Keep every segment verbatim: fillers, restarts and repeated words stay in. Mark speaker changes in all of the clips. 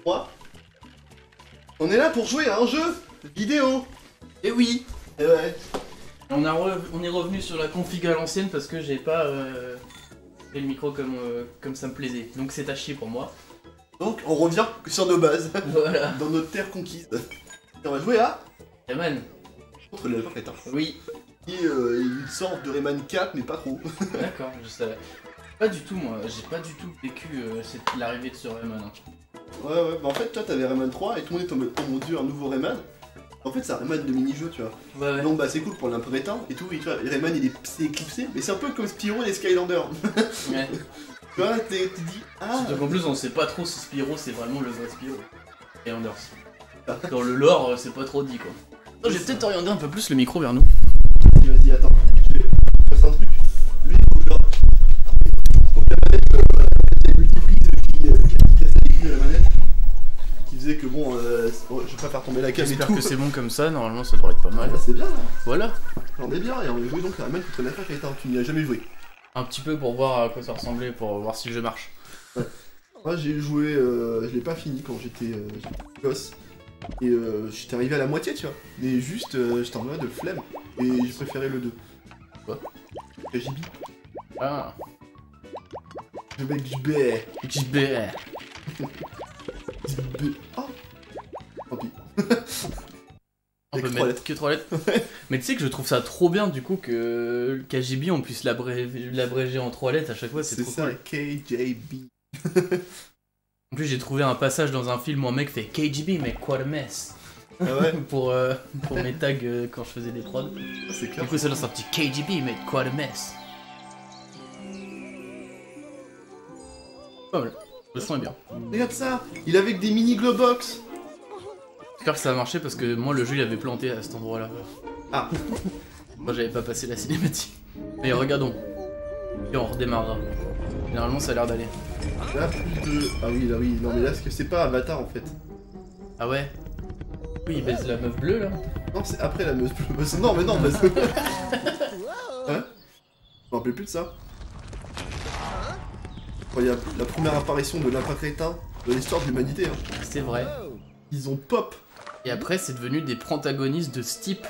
Speaker 1: trois. On est là pour jouer à un jeu vidéo.
Speaker 2: Et oui.
Speaker 1: Et ouais.
Speaker 2: On, a re... on est revenu sur la config à l'ancienne parce que j'ai pas euh, fait le micro comme, euh, comme ça me plaisait. Donc c'est à chier pour moi.
Speaker 1: Donc on revient sur nos bases.
Speaker 2: Voilà.
Speaker 1: Dans notre terre conquise. Et on va jouer à
Speaker 2: Rayman.
Speaker 1: contre le lapin crétin.
Speaker 2: Oui.
Speaker 1: Qui euh, est une sorte de Rayman quatre mais pas trop.
Speaker 2: D'accord, je savais. Pas du tout moi, j'ai pas du tout vécu euh, l'arrivée de ce Rayman. Hein.
Speaker 1: Ouais ouais, bah en fait toi t'avais Rayman trois et tout le monde est en mode oh mon dieu un nouveau Rayman. En fait c'est un Rayman de mini-jeu tu vois.
Speaker 2: Ouais ouais.
Speaker 1: Donc bah c'est cool pour l'imprétant et tout, et tu vois, Rayman il est c'est éclicé, mais c'est un peu comme Spyro et les Skylanders.
Speaker 2: Ouais.
Speaker 1: Tu vois, t'es- tu dis ah
Speaker 2: Donc en plus on sait pas trop si Spyro c'est vraiment le vrai Spyro. Et Anders. Dans le lore euh, c'est pas trop dit quoi. Oh, j'ai peut-être orienté un peu plus le micro vers nous.
Speaker 1: Vas-y attends, je vais passer un truc. Lui il faut genre. Donc la manette, euh, voilà, il y a multiprise qui, euh, qui cassait les couilles de la manette. Qui faisait que bon, euh, oh, je vais pas faire tomber la cam et
Speaker 2: J'espère
Speaker 1: tout.
Speaker 2: que c'est bon comme ça, normalement ça devrait être pas
Speaker 1: Ah,
Speaker 2: mal.
Speaker 1: bah, c'est bien là.
Speaker 2: Voilà.
Speaker 1: On est bien et on va jouer donc à Rayman contre la lapin crétin. Tu n'y as jamais joué.
Speaker 2: Un petit peu pour voir à quoi ça ressemblait, pour voir si le jeu marche.
Speaker 1: Moi j'ai joué, euh, je l'ai pas fini quand j'étais euh, gosse. Et euh, j'étais arrivé à la moitié tu vois. Mais juste euh, j'étais en mode flemme. Et j'ai préféré le deux.
Speaker 2: Quoi
Speaker 1: K J B.
Speaker 2: Ah.
Speaker 1: Je vais J B.
Speaker 2: J B.
Speaker 1: J B. Oh. Tant pis.
Speaker 2: On peut
Speaker 1: Avec trois
Speaker 2: mettre que trois lettres. Mais tu sais que je trouve ça trop bien du coup que le K J B on puisse l'abré- l'abréger en trois lettres à chaque fois, c'est
Speaker 1: C'est
Speaker 2: trop
Speaker 1: ça,
Speaker 2: cool.
Speaker 1: K J B.
Speaker 2: En plus j'ai trouvé un passage dans un film où un mec fait K J B mais what a mess.
Speaker 1: Ah ouais.
Speaker 2: pour, euh, pour mes tags euh, quand je faisais des prods.
Speaker 1: C'est clair.
Speaker 2: Du coup ça lance un petit K J B mais what a mess. Pas mal, le son est bien.
Speaker 1: Regarde ça, il est avec des mini Globox.
Speaker 2: J'espère que ça a marché parce que moi le jeu il avait planté à cet endroit là.
Speaker 1: Ah.
Speaker 2: Moi j'avais pas passé la cinématique. Mais regardons. Et on redémarrera. Généralement ça a l'air d'aller.
Speaker 1: Là plus de... Ah oui, là oui, non mais là parce que c'est pas Avatar en fait.
Speaker 2: Ah ouais. Oui il baise la meuf bleue là.
Speaker 1: Non c'est après la meuse bleue. Bah, c'est- non mais non parce que... Hein? Je me rappelle plus de ça. Incroyable, la première apparition de lapin crétin de l'histoire de l'humanité. Hein.
Speaker 2: C'est vrai.
Speaker 1: Ils ont pop.
Speaker 2: Et après c'est devenu des protagonistes de ce type.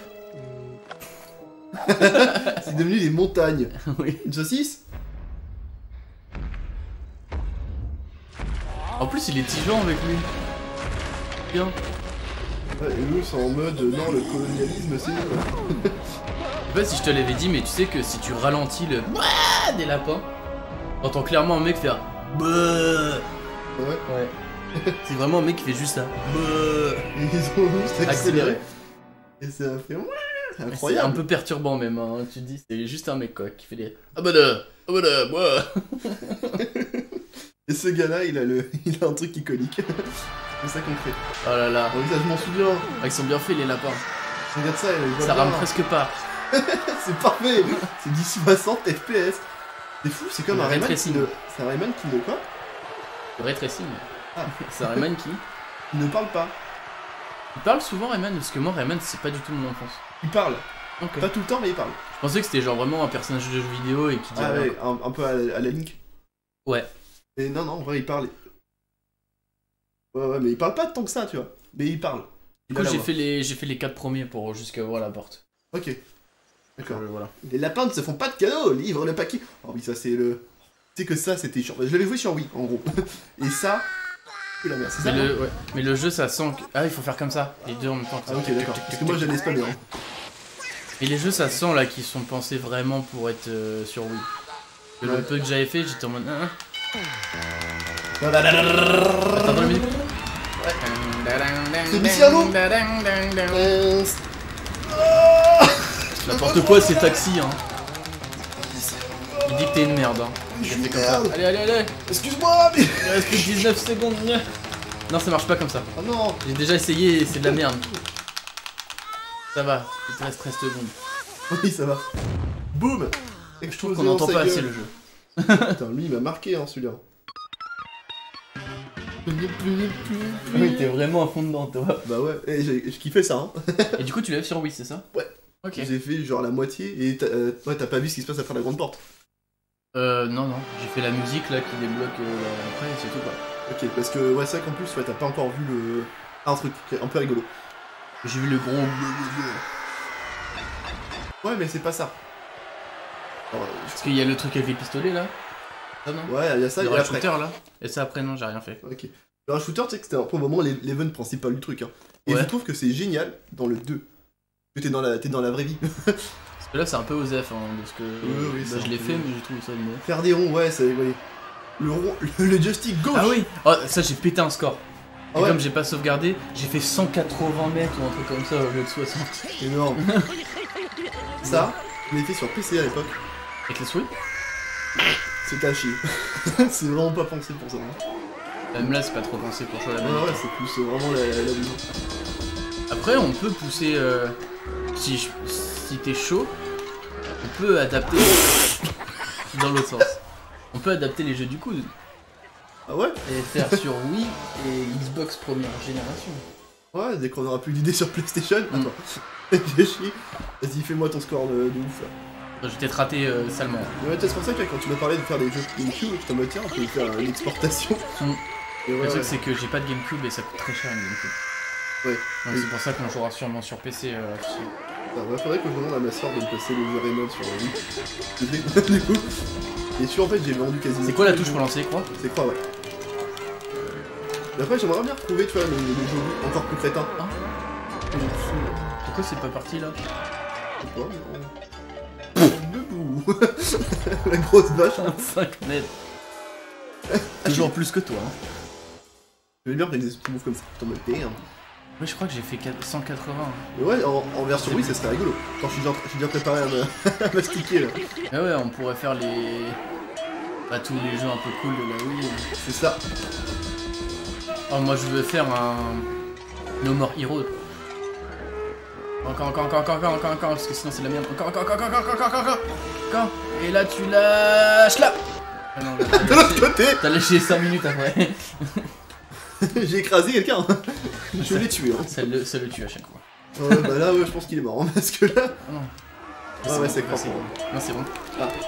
Speaker 1: C'est devenu des montagnes.
Speaker 2: Oui.
Speaker 1: Une saucisse?
Speaker 2: En plus il est tigeant avec lui. Bien.
Speaker 1: Ouais, et nous c'est en mode euh, non le colonialisme c'est nul.
Speaker 2: Je sais pas si je te l'avais dit mais tu sais que si tu ralentis le Bouah des lapins, t'entends clairement un mec faire Bouah.
Speaker 1: Ouais.
Speaker 2: Ouais. C'est vraiment un mec qui fait juste ça. Bouah.
Speaker 1: Et ils ont juste accéléré.
Speaker 2: Accéléré.
Speaker 1: Et ça a fait... C'est
Speaker 2: C'est
Speaker 1: incroyable.
Speaker 2: un peu perturbant même, hein. Tu te dis c'est juste un mec quoi qui fait des ah bah da, ah bah da, moi.
Speaker 1: Et ce gars-là, il a le, il a un truc iconique. C'est ça qu'on fait.
Speaker 2: Oh là là.
Speaker 1: Ah oui, ça je m'en souviens.
Speaker 2: Ah, ils sont bien faits les lapins.
Speaker 1: Regarde ça, il va
Speaker 2: Ça
Speaker 1: bien.
Speaker 2: rame presque pas.
Speaker 1: C'est parfait. C'est du soixante F P S. C'est fou, c'est comme
Speaker 2: Le
Speaker 1: un Rayman qui
Speaker 2: ray-tracing.
Speaker 1: ne... C'est un Rayman qui ne quoi?
Speaker 2: Le ray tracing.
Speaker 1: Ah.
Speaker 2: C'est un Rayman qui.
Speaker 1: Il ne parle pas.
Speaker 2: Il parle souvent Rayman parce que moi Rayman c'est pas du tout mon enfance.
Speaker 1: Il parle.
Speaker 2: Ok.
Speaker 1: Pas tout le temps, mais il parle.
Speaker 2: Je pensais que c'était genre vraiment un personnage de jeu vidéo et qui dit
Speaker 1: Ah
Speaker 2: rien,
Speaker 1: ouais,
Speaker 2: quoi.
Speaker 1: un, un peu à, à la Link.
Speaker 2: Ouais.
Speaker 1: Et non, non, en vrai, il parle. Ouais, ouais, mais il parle pas tant que ça, tu vois. Mais il parle.
Speaker 2: Du
Speaker 1: Il a
Speaker 2: coup
Speaker 1: la
Speaker 2: j'ai
Speaker 1: voix.
Speaker 2: fait les j'ai fait les quatre premiers pour jusqu'à voir la porte.
Speaker 1: Ok. D'accord.
Speaker 2: Euh, voilà.
Speaker 1: Les lapins ne se font pas de cadeaux, livre le paquet. Oh oui, ça c'est le... Tu sais que ça c'était chiant. Je l'avais joué sur Wii, en gros. Et ça... C'est la merde, c'est ça
Speaker 2: Mais
Speaker 1: non
Speaker 2: le, ouais. Mais le jeu ça sent que... Ah il faut faire comme ça, les deux en même temps.
Speaker 1: Ah ok, d'accord. Parce que moi j'allais spammer. Hein.
Speaker 2: Et les jeux ça sent là qui sont pensés vraiment pour être euh, sur Wii. Le
Speaker 1: Ouais.
Speaker 2: peu que j'avais fait j'étais en mode... Hein, hein.
Speaker 1: Non, là, là, là, là, là, là, là.
Speaker 2: Attends dans la musique.
Speaker 1: C'est Luciano. Euh,
Speaker 2: N'importe quoi c'est Taxi hein. Il dit que t'es une merde hein.
Speaker 1: Je suis
Speaker 2: Il
Speaker 1: une
Speaker 2: fait comme ça.
Speaker 1: merde.
Speaker 2: Allez allez allez.
Speaker 1: Excuse-moi, mais...
Speaker 2: Il reste plus que dix-neuf secondes. Non ça marche pas comme ça.
Speaker 1: Oh non.
Speaker 2: J'ai déjà essayé et c'est de la merde. Ça va, il te reste treize secondes.
Speaker 1: Oui, ça va. Boum.
Speaker 2: Je trouve qu'on entend pas assez le jeu.
Speaker 1: Putain, lui il m'a marqué hein, celui-là.
Speaker 2: Oui, t'es vraiment à fond dedans toi.
Speaker 1: Bah ouais, et j'ai je kiffais ça hein.
Speaker 2: Et du coup tu l'as fait sur Wii c'est ça?
Speaker 1: Ouais.
Speaker 2: Ok.
Speaker 1: J'ai fait genre la moitié et t'as euh, ouais, t'as pas vu ce qui se passe après la grande porte.
Speaker 2: Euh non non, j'ai fait la musique là qui débloque euh, après et c'est tout quoi.
Speaker 1: Ok, parce que ouais, c'est vrai qu'en plus, ouais, t'as pas encore vu le... Ah, un truc un peu rigolo.
Speaker 2: J'ai vu le gros...
Speaker 1: Ouais, mais c'est pas ça. Alors,
Speaker 2: Parce qu'il y a le truc avec les pistolets là. Ah non.
Speaker 1: ouais, il y a ça,
Speaker 2: Le
Speaker 1: il y a après.
Speaker 2: shooter là. Et ça après non, j'ai rien fait.
Speaker 1: Ok. Alors, un shooter, tu sais que c'était un peu au moment l'event principal du truc. Hein. Et
Speaker 2: Ouais.
Speaker 1: je trouve que c'est génial dans le deux. Que t'es dans, la... dans la vraie vie.
Speaker 2: Parce que là c'est un peu osef hein, parce que
Speaker 1: Oui, oui,
Speaker 2: bah,
Speaker 1: c'est
Speaker 2: je
Speaker 1: un
Speaker 2: l'ai
Speaker 1: peu-
Speaker 2: fait mais j'ai trouvé ça mieux.
Speaker 1: Faire des ronds, ouais, c'est. Ouais. Le rond, le, le joystick gauche.
Speaker 2: Ah oui. Oh ça j'ai pété un score.
Speaker 1: Ah
Speaker 2: Et
Speaker 1: ouais.
Speaker 2: comme j'ai pas sauvegardé, j'ai fait cent quatre-vingts mètres ou un truc comme ça au lieu de soixante.
Speaker 1: Énorme. Ça, je l'ai fait sur P C à l'époque.
Speaker 2: Avec les souris.
Speaker 1: C'était à chier. C'est vraiment pas pensé pour ça. Hein.
Speaker 2: Même là c'est pas trop pensé pour choisir la
Speaker 1: Ouais,
Speaker 2: manette.
Speaker 1: ouais, c'est plus euh, vraiment la, la, la vision.
Speaker 2: Après on peut pousser... Euh, si je- si t'es chaud, on peut adapter... dans l'autre sens. On peut adapter les jeux du coude.
Speaker 1: Ah ouais.
Speaker 2: Et faire sur Wii et Xbox première génération.
Speaker 1: Ouais, dès qu'on aura plus d'idées sur PlayStation.
Speaker 2: Mm.
Speaker 1: Attends. J'ai chier. Vas-y, fais-moi ton score de, de ouf là.
Speaker 2: Je vais peut-être rater euh, salement.
Speaker 1: Mais ouais, c'est pour ça que quand tu m'as parlé de faire des jeux GameCube, je t'en me tiens, on peut faire une exportation.
Speaker 2: Mm.
Speaker 1: Et ouais,
Speaker 2: Le truc
Speaker 1: ouais.
Speaker 2: c'est que j'ai pas de GameCube et ça coûte très cher une GameCube.
Speaker 1: Ouais.
Speaker 2: Donc
Speaker 1: Oui.
Speaker 2: c'est pour ça qu'on jouera sûrement sur P C euh, dessus.
Speaker 1: Ah, ouais, faudrait que je demande à ma soeur de me passer le jeu Raymond sur la Wii. Du coup. Et sûr, en fait, j'ai vendu quasiment.
Speaker 2: C'est quoi la
Speaker 1: tous les
Speaker 2: touche pour
Speaker 1: jeux.
Speaker 2: lancer les croix?
Speaker 1: C'est quoi, ouais. Mais après, j'aimerais bien retrouver, tu vois, le, le jeu encore plus crétin.
Speaker 2: Ah. Pourquoi c'est pas parti là?
Speaker 1: Je sais pas, mais on- Debout. La grosse vache. Hein.
Speaker 2: cinq mètres. Toujours plus que toi. Hein.
Speaker 1: J'aime bien prendre des petits moves comme ça. T'en mode damn.
Speaker 2: Oui, je crois que j'ai fait cent quatre-vingts.
Speaker 1: Mais ouais, en, en version oui, ça serait rigolo. Quand je suis déjà, je suis déjà préparé à me- à mastiquer là.
Speaker 2: Ah ouais, on pourrait faire les... Bah, tous les jeux un peu cool de la Wii.
Speaker 1: C'est ça.
Speaker 2: Oh, moi je veux faire un... No More Hero. Encore, encore, encore, encore, encore, encore, encore, parce que sinon c'est de la merde. Encore, encore, encore, encore, encore, encore, encore, encore. Et là tu lâches là. Ah non, là,
Speaker 1: De
Speaker 2: t'as
Speaker 1: l'autre
Speaker 2: lâché-
Speaker 1: côté,
Speaker 2: t'as lâché cinq minutes après.
Speaker 1: j'ai écrasé quelqu'un. Je l'ai tué. Hein.
Speaker 2: Ça le, ça le tue à chaque fois.
Speaker 1: Ouais, bah là, ouais, je pense qu'il est mort. Hein, parce que là.
Speaker 2: Ah non.
Speaker 1: Ah ouais, c'est
Speaker 2: bon,
Speaker 1: crap.
Speaker 2: c'est bon. Non, c'est bon.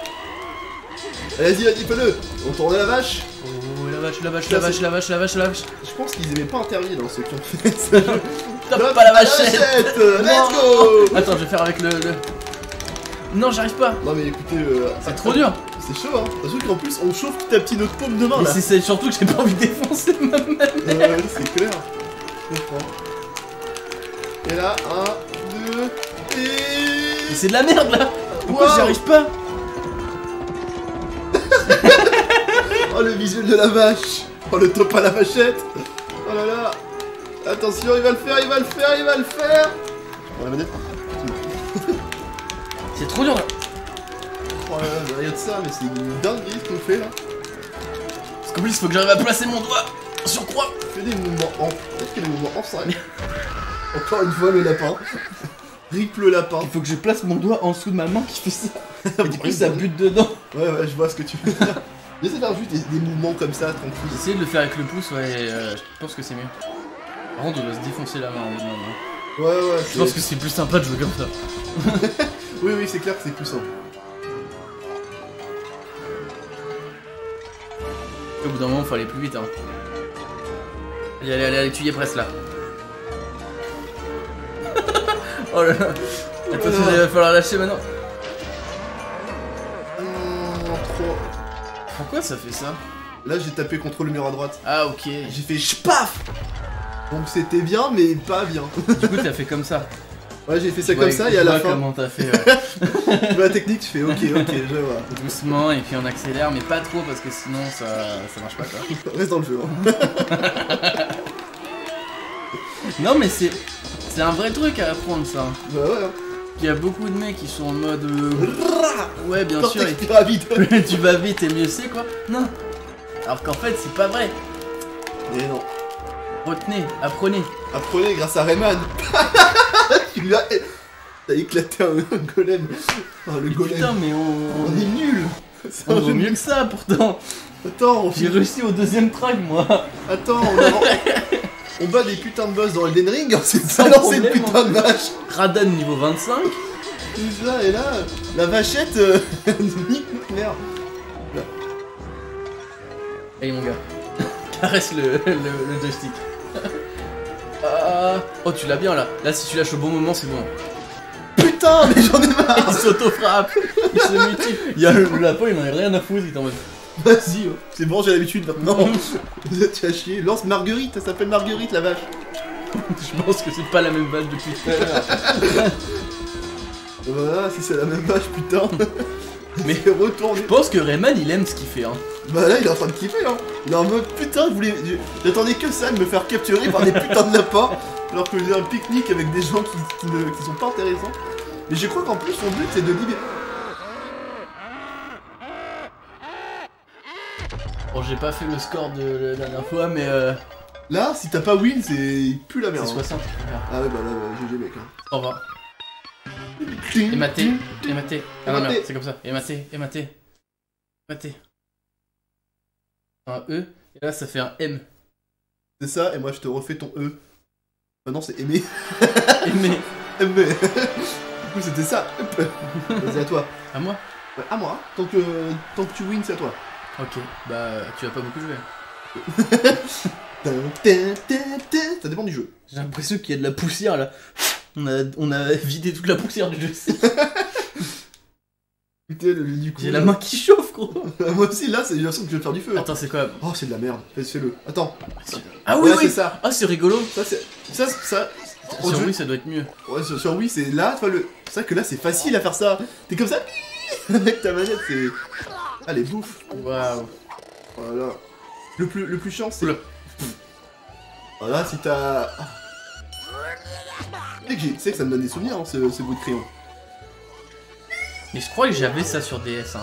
Speaker 1: Allez, vas-y, vas-y, fais-le. On tourne à la vache.
Speaker 2: Oh, la vache, la vache, la vache, la vache, la vache, la vache.
Speaker 1: Je pense qu'ils aimaient pas intervenir dans ceux qui ont fait ce jeu.
Speaker 2: Top, pas la vachette.
Speaker 1: Let's
Speaker 2: Non.
Speaker 1: go.
Speaker 2: Attends, je vais faire avec le... le... Non, j'arrive pas.
Speaker 1: Non mais écoutez, euh,
Speaker 2: C'est trop dur.
Speaker 1: C'est chaud, hein. Surtout qu'en plus, on chauffe petit à petit notre paume de main
Speaker 2: Mais
Speaker 1: là.
Speaker 2: c'est- c'est surtout que j'ai pas envie de défoncer ma main.
Speaker 1: Ouais, ouais, c'est clair. Je comprends. Et là, un, deux,
Speaker 2: Mais
Speaker 1: et...
Speaker 2: c'est de la merde là. Pourquoi
Speaker 1: Wow.
Speaker 2: j'y arrive pas?
Speaker 1: Oh, le visuel de la vache. Oh, le top à la vachette. Oh là là. Attention, il va le faire, il va le faire, il va le faire. On la manette.
Speaker 2: C'est trop dur là.
Speaker 1: Oh là là, regarde ça, mais c'est une dinguerie ce qu'on fait là.
Speaker 2: Parce qu'en plus, il faut que j'arrive à placer mon doigt sur croix.
Speaker 1: Fais des mouvements en... Peut-être qu'il y a des mouvements en cinq. Encore une fois, le lapin. Rip le lapin.
Speaker 2: Il faut que je place mon doigt en dessous de ma main qui fait ça. Et du coup, ça bute dedans.
Speaker 1: Ouais, ouais, je vois ce que tu veux dire. J'essaie de faire juste des, des mouvements comme ça, tranquille.
Speaker 2: J'ai essayé de le faire avec le pouce, ouais, et, euh, je pense que c'est mieux. Par contre, on doit se défoncer la main en bout de main. hein.
Speaker 1: Ouais, ouais,
Speaker 2: Je pense que c'est plus sympa de jouer comme ça.
Speaker 1: Oui, oui, c'est clair que c'est plus simple.
Speaker 2: Au bout d'un moment, faut aller plus vite. Hein. Allez, allez, allez, allez, tu y es presque là. Oh là là. Attention,
Speaker 1: Voilà.
Speaker 2: il va falloir lâcher maintenant.
Speaker 1: Hum, trois.
Speaker 2: Pourquoi ça fait ça?
Speaker 1: Là, j'ai tapé contre le mur à droite.
Speaker 2: Ah, ok.
Speaker 1: J'ai fait ch'paf. Donc c'était bien, mais pas bien.
Speaker 2: Du coup, t'as fait comme ça.
Speaker 1: Ouais, j'ai fait ça
Speaker 2: Ouais,
Speaker 1: comme ça,
Speaker 2: je
Speaker 1: et à la
Speaker 2: vois
Speaker 1: fin,
Speaker 2: comment t'as fait, ouais.
Speaker 1: tu vois la technique, tu fais ok, ok, je vois.
Speaker 2: Doucement, et puis on accélère, mais pas trop parce que sinon ça, ça marche pas quoi.
Speaker 1: Reste dans le jeu. Hein.
Speaker 2: Non, mais c'est c'est un vrai truc à apprendre ça.
Speaker 1: Bah ouais, hein.
Speaker 2: Il y a beaucoup de mecs qui sont en mode. euh, Ouais, bien sûr,
Speaker 1: Cortex
Speaker 2: et
Speaker 1: pyramide.
Speaker 2: plus tu vas vite et mieux c'est quoi. Non. Alors qu'en fait, c'est pas vrai.
Speaker 1: Mais non.
Speaker 2: Retenez, apprenez.
Speaker 1: Apprenez grâce à Rayman. Tu lui as... T'as éclaté un, un golem. Oh, le
Speaker 2: Mais
Speaker 1: golem.
Speaker 2: putain, mais on,
Speaker 1: On est nuls. C'est
Speaker 2: on
Speaker 1: un
Speaker 2: vaut
Speaker 1: jeu
Speaker 2: mieux
Speaker 1: nul.
Speaker 2: que ça pourtant.
Speaker 1: Attends, on...
Speaker 2: J'ai réussi au deuxième track moi.
Speaker 1: Attends, on, a... on bat des putains de boss dans Elden Ring, c'est ça,
Speaker 2: Sans
Speaker 1: lancer une
Speaker 2: problème,
Speaker 1: putain de vache.
Speaker 2: Radan niveau vingt-cinq.
Speaker 1: C'est ça, et là, la vachette, euh... nique notre merde.
Speaker 2: Allez mon gars. caresse le, le, le joystick. Ah, oh, tu l'as bien là. Là, si tu lâches au bon moment, c'est bon.
Speaker 1: Putain, mais j'en ai marre.
Speaker 2: Il s'auto-frappe. Il se multiplie. Il y a le lapin, il en a rien à foutre. Il est en mode.
Speaker 1: Vas-y, oh. C'est bon, j'ai l'habitude maintenant. Vous êtes fait chier. Lance Marguerite, ça s'appelle Marguerite la vache.
Speaker 2: Je pense que c'est pas la même vache depuis tout à l'heure.
Speaker 1: Voilà, si c'est la même vache, putain.
Speaker 2: Mais
Speaker 1: retourne.
Speaker 2: Je pense que Rayman il aime ce qu'il fait hein.
Speaker 1: Bah là il est en train de kiffer hein. Il est en mode putain je voulais. J'attendais que ça de me faire capturer par des putains de lapins. Alors que j'ai un pique-nique avec des gens qui, qui, ne, qui sont pas intéressants. Mais je crois qu'en plus son but c'est de libérer.
Speaker 2: Bon j'ai pas fait le score de la dernière fois mais euh...
Speaker 1: Là si t'as pas win c'est. Il pue la merde.
Speaker 2: C'est soixante.
Speaker 1: Hein. Ah ouais bah là bah, G G mec hein.
Speaker 2: Au revoir. Ématé, ématé. Ah non, non, c'est comme ça. Ématé, ématé. Ématé. Un E, et là ça fait un M.
Speaker 1: C'est ça, et moi je te refais ton E. Ah non, c'est aimé.
Speaker 2: Aimé.
Speaker 1: Aimé. Du coup, c'était ça. Vas-y, à toi.
Speaker 2: À moi?
Speaker 1: Ouais, à moi. Tant que, tant que tu wins, c'est à toi.
Speaker 2: Ok, bah tu vas pas beaucoup jouer.
Speaker 1: Ça dépend du jeu.
Speaker 2: J'ai l'impression qu'il y a de la poussière là. On a, on a vidé toute la poussière du jeu.
Speaker 1: Putain, le, du coup.
Speaker 2: J'ai la main qui chauffe, gros.
Speaker 1: Moi aussi, là, c'est l'impression que je vais faire du feu.
Speaker 2: Attends, c'est quoi?
Speaker 1: Oh, c'est de la merde. Fais-le. Attends.
Speaker 2: Ah oui,
Speaker 1: ouais,
Speaker 2: oui.
Speaker 1: c'est ça.
Speaker 2: Ah, c'est rigolo.
Speaker 1: Ça, c'est. Ça, ça.
Speaker 2: Sur Wii, ça doit être mieux.
Speaker 1: Ouais, sur, sur Wii, c'est là, tu vois, le. C'est vrai que là, c'est facile à faire ça. T'es comme ça. Avec ta manette, c'est. Allez, bouffe.
Speaker 2: Waouh.
Speaker 1: Voilà. Le plus, le plus chiant, c'est.
Speaker 2: Oula.
Speaker 1: Voilà, si t'as. Tu sais que ça me donne des souvenirs, hein, ce, ce bruit de crayon.
Speaker 2: Mais je crois que j'avais ça sur D S. Hein.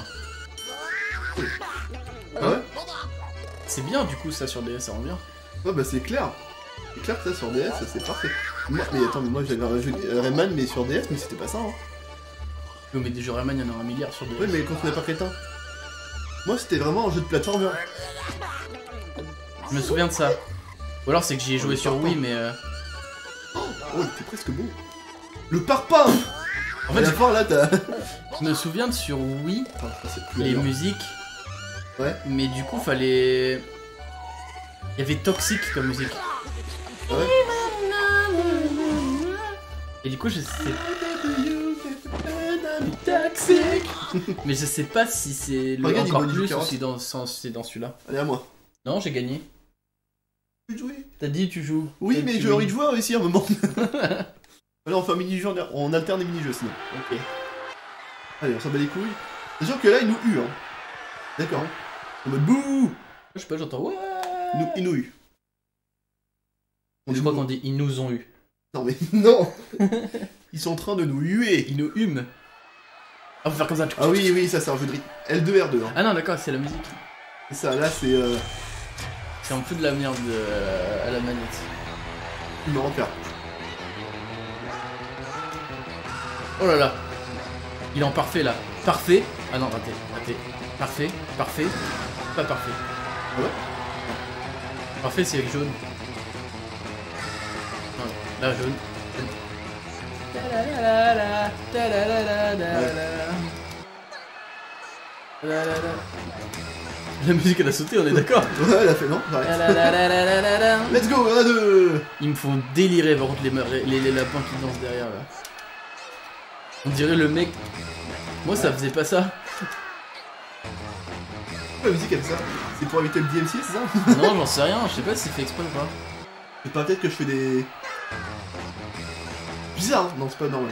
Speaker 1: Ah ouais?
Speaker 2: C'est bien du coup ça sur D S, ça rend bien.
Speaker 1: Ouais bah c'est clair. C'est clair que ça sur D S, c'est parfait. Moi, mais attends, mais moi j'avais un jeu de Rayman mais sur D S, mais c'était pas ça. Hein.
Speaker 2: Oui, mais des jeux Rayman, il y en a un milliard sur D S.
Speaker 1: Ouais, mais quand on n'est pas crétin. Moi c'était vraiment un jeu de plateforme.
Speaker 2: Je me souviens de ça. Ou alors c'est que j'y ai joué sur Wii, mais. Euh...
Speaker 1: Oh, il était presque beau. Le parpaing. En fait,
Speaker 2: je...
Speaker 1: là, t'as.
Speaker 2: Je me souviens de sur Wii,
Speaker 1: enfin,
Speaker 2: les musiques.
Speaker 1: Ouais.
Speaker 2: Mais du coup, fallait. Il y avait Toxic comme musique.
Speaker 1: Ouais.
Speaker 2: Et du coup, je sais. Toxic. Mais je sais pas si c'est le
Speaker 1: Regarde,
Speaker 2: encore plus ou si dans, c'est dans celui-là.
Speaker 1: Allez, à moi.
Speaker 2: Non, j'ai gagné.
Speaker 1: Tu joues?
Speaker 2: T'as dit tu joues.
Speaker 1: Oui, mais j'ai envie de jouer aussi à un moment. Allez, on fait un mini-jeu, on alterne les mini-jeux sinon.
Speaker 2: Ok.
Speaker 1: Allez, on s'en bat les couilles. C'est sûr que là, il nous hue, hein. D'accord. En mode bouh.
Speaker 2: Je sais pas, j'entends ouais.
Speaker 1: Il nous, il nous hue.
Speaker 2: Je crois qu'on dit ils nous ont eu.
Speaker 1: Non mais non. Ils sont en train de nous huer.
Speaker 2: Ils nous hument. Ah, on va faire comme ça.
Speaker 1: Ah oui, oui, ça c'est un jeu de rythme. L deux R deux. Hein.
Speaker 2: Ah non, d'accord, c'est la musique.
Speaker 1: C'est ça, là c'est... Euh...
Speaker 2: C'est un peu de la merde euh, à la manette.
Speaker 1: Il me repère.
Speaker 2: Oh là là. Il est en parfait là. Parfait. Ah non, raté. Raté. Parfait. Parfait. Pas parfait.
Speaker 1: Ah ouais?
Speaker 2: Parfait, c'est avec jaune. Non, là, jaune. Ouais. La musique elle a sauté, on est d'accord?
Speaker 1: Ouais, elle a fait non, j'arrête. Let's go, un, deux.
Speaker 2: Ils me font délirer par contre les, les, les lapins qui dansent derrière là. On dirait le mec... Moi ça faisait pas ça.
Speaker 1: Pourquoi la musique elle fait ça? C'est pour éviter le D M C, c'est ça?
Speaker 2: Non, j'en sais rien, je sais pas si c'est fait exprès ou pas.
Speaker 1: C'est pas peut-être que je fais des... Bizarre, hein? Non, c'est pas normal.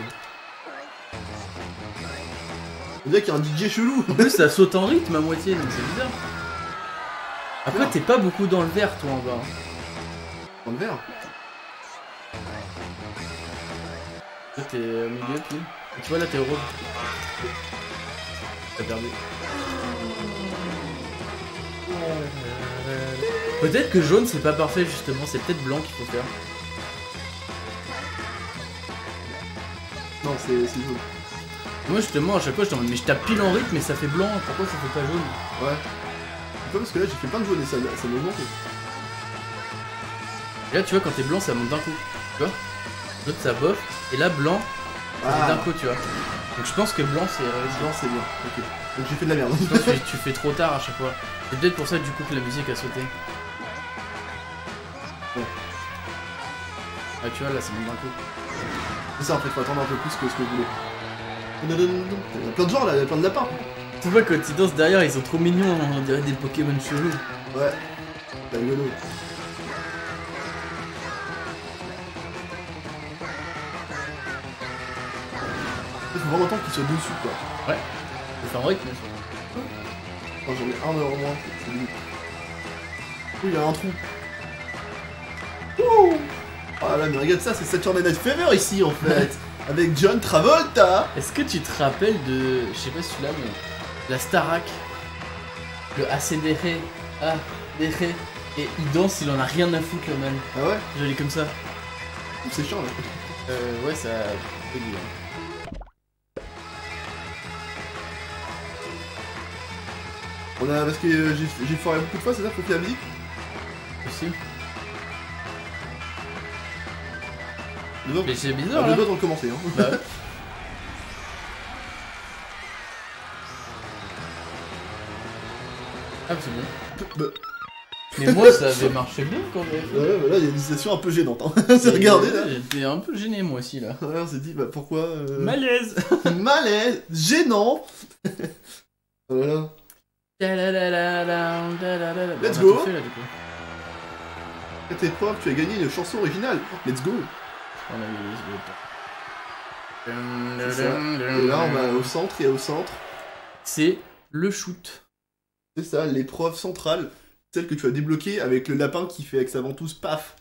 Speaker 1: On dirait qu'il y a un D J chelou.
Speaker 2: En plus ça saute en rythme à moitié, donc c'est bizarre. Après t'es pas beaucoup dans le vert toi en bas.
Speaker 1: Dans le vert?
Speaker 2: Là t'es au milieu, puis... Tu vois là t'es au rouge. T'as perdu. Peut-être que jaune c'est pas parfait justement, c'est peut-être blanc qu'il faut faire.
Speaker 1: Non, c'est jaune.
Speaker 2: Moi justement à chaque fois je demande mais je tape pile en rythme mais ça fait blanc, pourquoi ça fait pas jaune?
Speaker 1: Ouais. C'est pas parce que là j'ai fait plein de jaune et ça, ça me monte.
Speaker 2: Et là tu vois quand t'es blanc ça monte d'un coup, tu vois? L'autre ça bof, et là blanc, ça
Speaker 1: ah.
Speaker 2: monte d'un coup tu vois. Donc je pense que blanc c'est
Speaker 1: blanc c'est bien, ok. Donc j'ai fait de la merde.
Speaker 2: Je pense que tu fais trop tard à chaque fois. C'est peut-être pour ça du coup que la musique a sauté.
Speaker 1: Ouais.
Speaker 2: Ah, tu vois, là, c'est même d'un coup.
Speaker 1: C'est ça, en fait, faut attendre un peu plus que ce que vous voulez. Il y a plein de gens là, il y a plein de lapins.
Speaker 2: Tu vois, quand ils dansent derrière, ils sont trop mignons, on dirait des Pokémon chelous.
Speaker 1: Ouais, c'est rigolo. Il faut vraiment temps qu'ils soient dessus quoi.
Speaker 2: Ouais, faut faire un rythme.
Speaker 1: Attends, j'en ai un heure en moins, c'est limite. Oui, il y a un trou. Wouh! Ah là, mais regarde ça, c'est Saturday Night Fever ici en fait. Avec John Travolta.
Speaker 2: Est-ce que tu te rappelles de, je sais pas celui-là, mais la Starac, le A C D R, A D R, et il danse, il en a rien à foutre le man.
Speaker 1: Ah ouais?
Speaker 2: Joli comme ça.
Speaker 1: C'est chiant là.
Speaker 2: Euh, ouais, ça.
Speaker 1: On a, parce que euh, j'ai j'ai foiré beaucoup de fois, c'est ça, faut qu'il y ait la musique?
Speaker 2: Aussi.
Speaker 1: Deux
Speaker 2: Mais c'est
Speaker 1: on
Speaker 2: bizarre.
Speaker 1: a
Speaker 2: Là.
Speaker 1: deux doigts de recommencer. Hein.
Speaker 2: Bah ouais. Ah, c'est bon.
Speaker 1: Bah,
Speaker 2: Mais moi, ça avait marché bien quand même.
Speaker 1: ouais, bah là, il y a une situation un peu gênante. Hein. C'est regardé là.
Speaker 2: J'étais un peu gêné moi aussi là.
Speaker 1: Ouais, on s'est dit, bah pourquoi. Euh...
Speaker 2: Malaise.
Speaker 1: Malaise, gênant. Oh là là. Let's go.
Speaker 2: Fait, là, du coup.
Speaker 1: Cette épreuve, tu as gagné une chanson originale. Let's go.
Speaker 2: On a
Speaker 1: C'est ça. Et là, on va au centre et au centre.
Speaker 2: C'est le shoot.
Speaker 1: C'est ça, l'épreuve centrale. Celle que tu as débloquée avec le lapin qui fait avec sa ventouse, paf.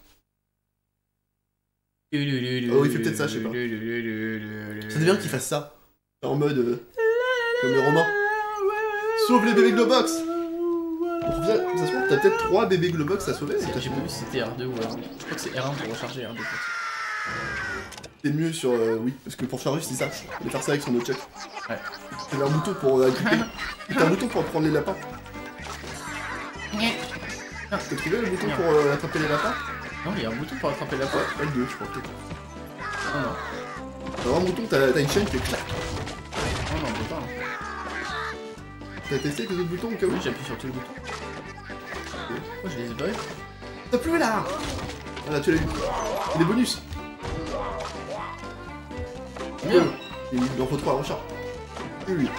Speaker 2: Oh,
Speaker 1: il fait peut-être ça, je sais pas. Ça devient bien qu'il fasse ça. En mode. Euh, comme le roman. Sauve les bébés Globox. Ça se trouve, t'as peut-être trois bébés Globox à sauver.
Speaker 2: J'ai pas vu si c'était R deux ou R un. Je crois que c'est R un pour recharger R deux.
Speaker 1: C'est mieux sur. Euh, oui, parce que pour charger, c'est ça. Il va faire ça avec son nunchuck.
Speaker 2: Ouais.
Speaker 1: T'as un bouton pour euh, agripper. T'as un bouton pour prendre les lapins. T'as trouvé le bouton pour euh, attraper les lapins?
Speaker 2: Non, il y a un bouton pour attraper la
Speaker 1: Ouais, pas le deux, je crois peut-être.
Speaker 2: Non, non.
Speaker 1: T'as un bouton, t'as une chaîne qui fait clac.
Speaker 2: Non, non, on peut pas.
Speaker 1: T'as testé tes autres boutons au cas où?
Speaker 2: Oui, j'appuie sur tous les boutons. Pourquoi je les ai pas eu?
Speaker 1: T'as plus là! Ah là, tu l'as eu. Les bonus.
Speaker 2: Bien.
Speaker 1: Il en faut trois, recharge. Oui, oui.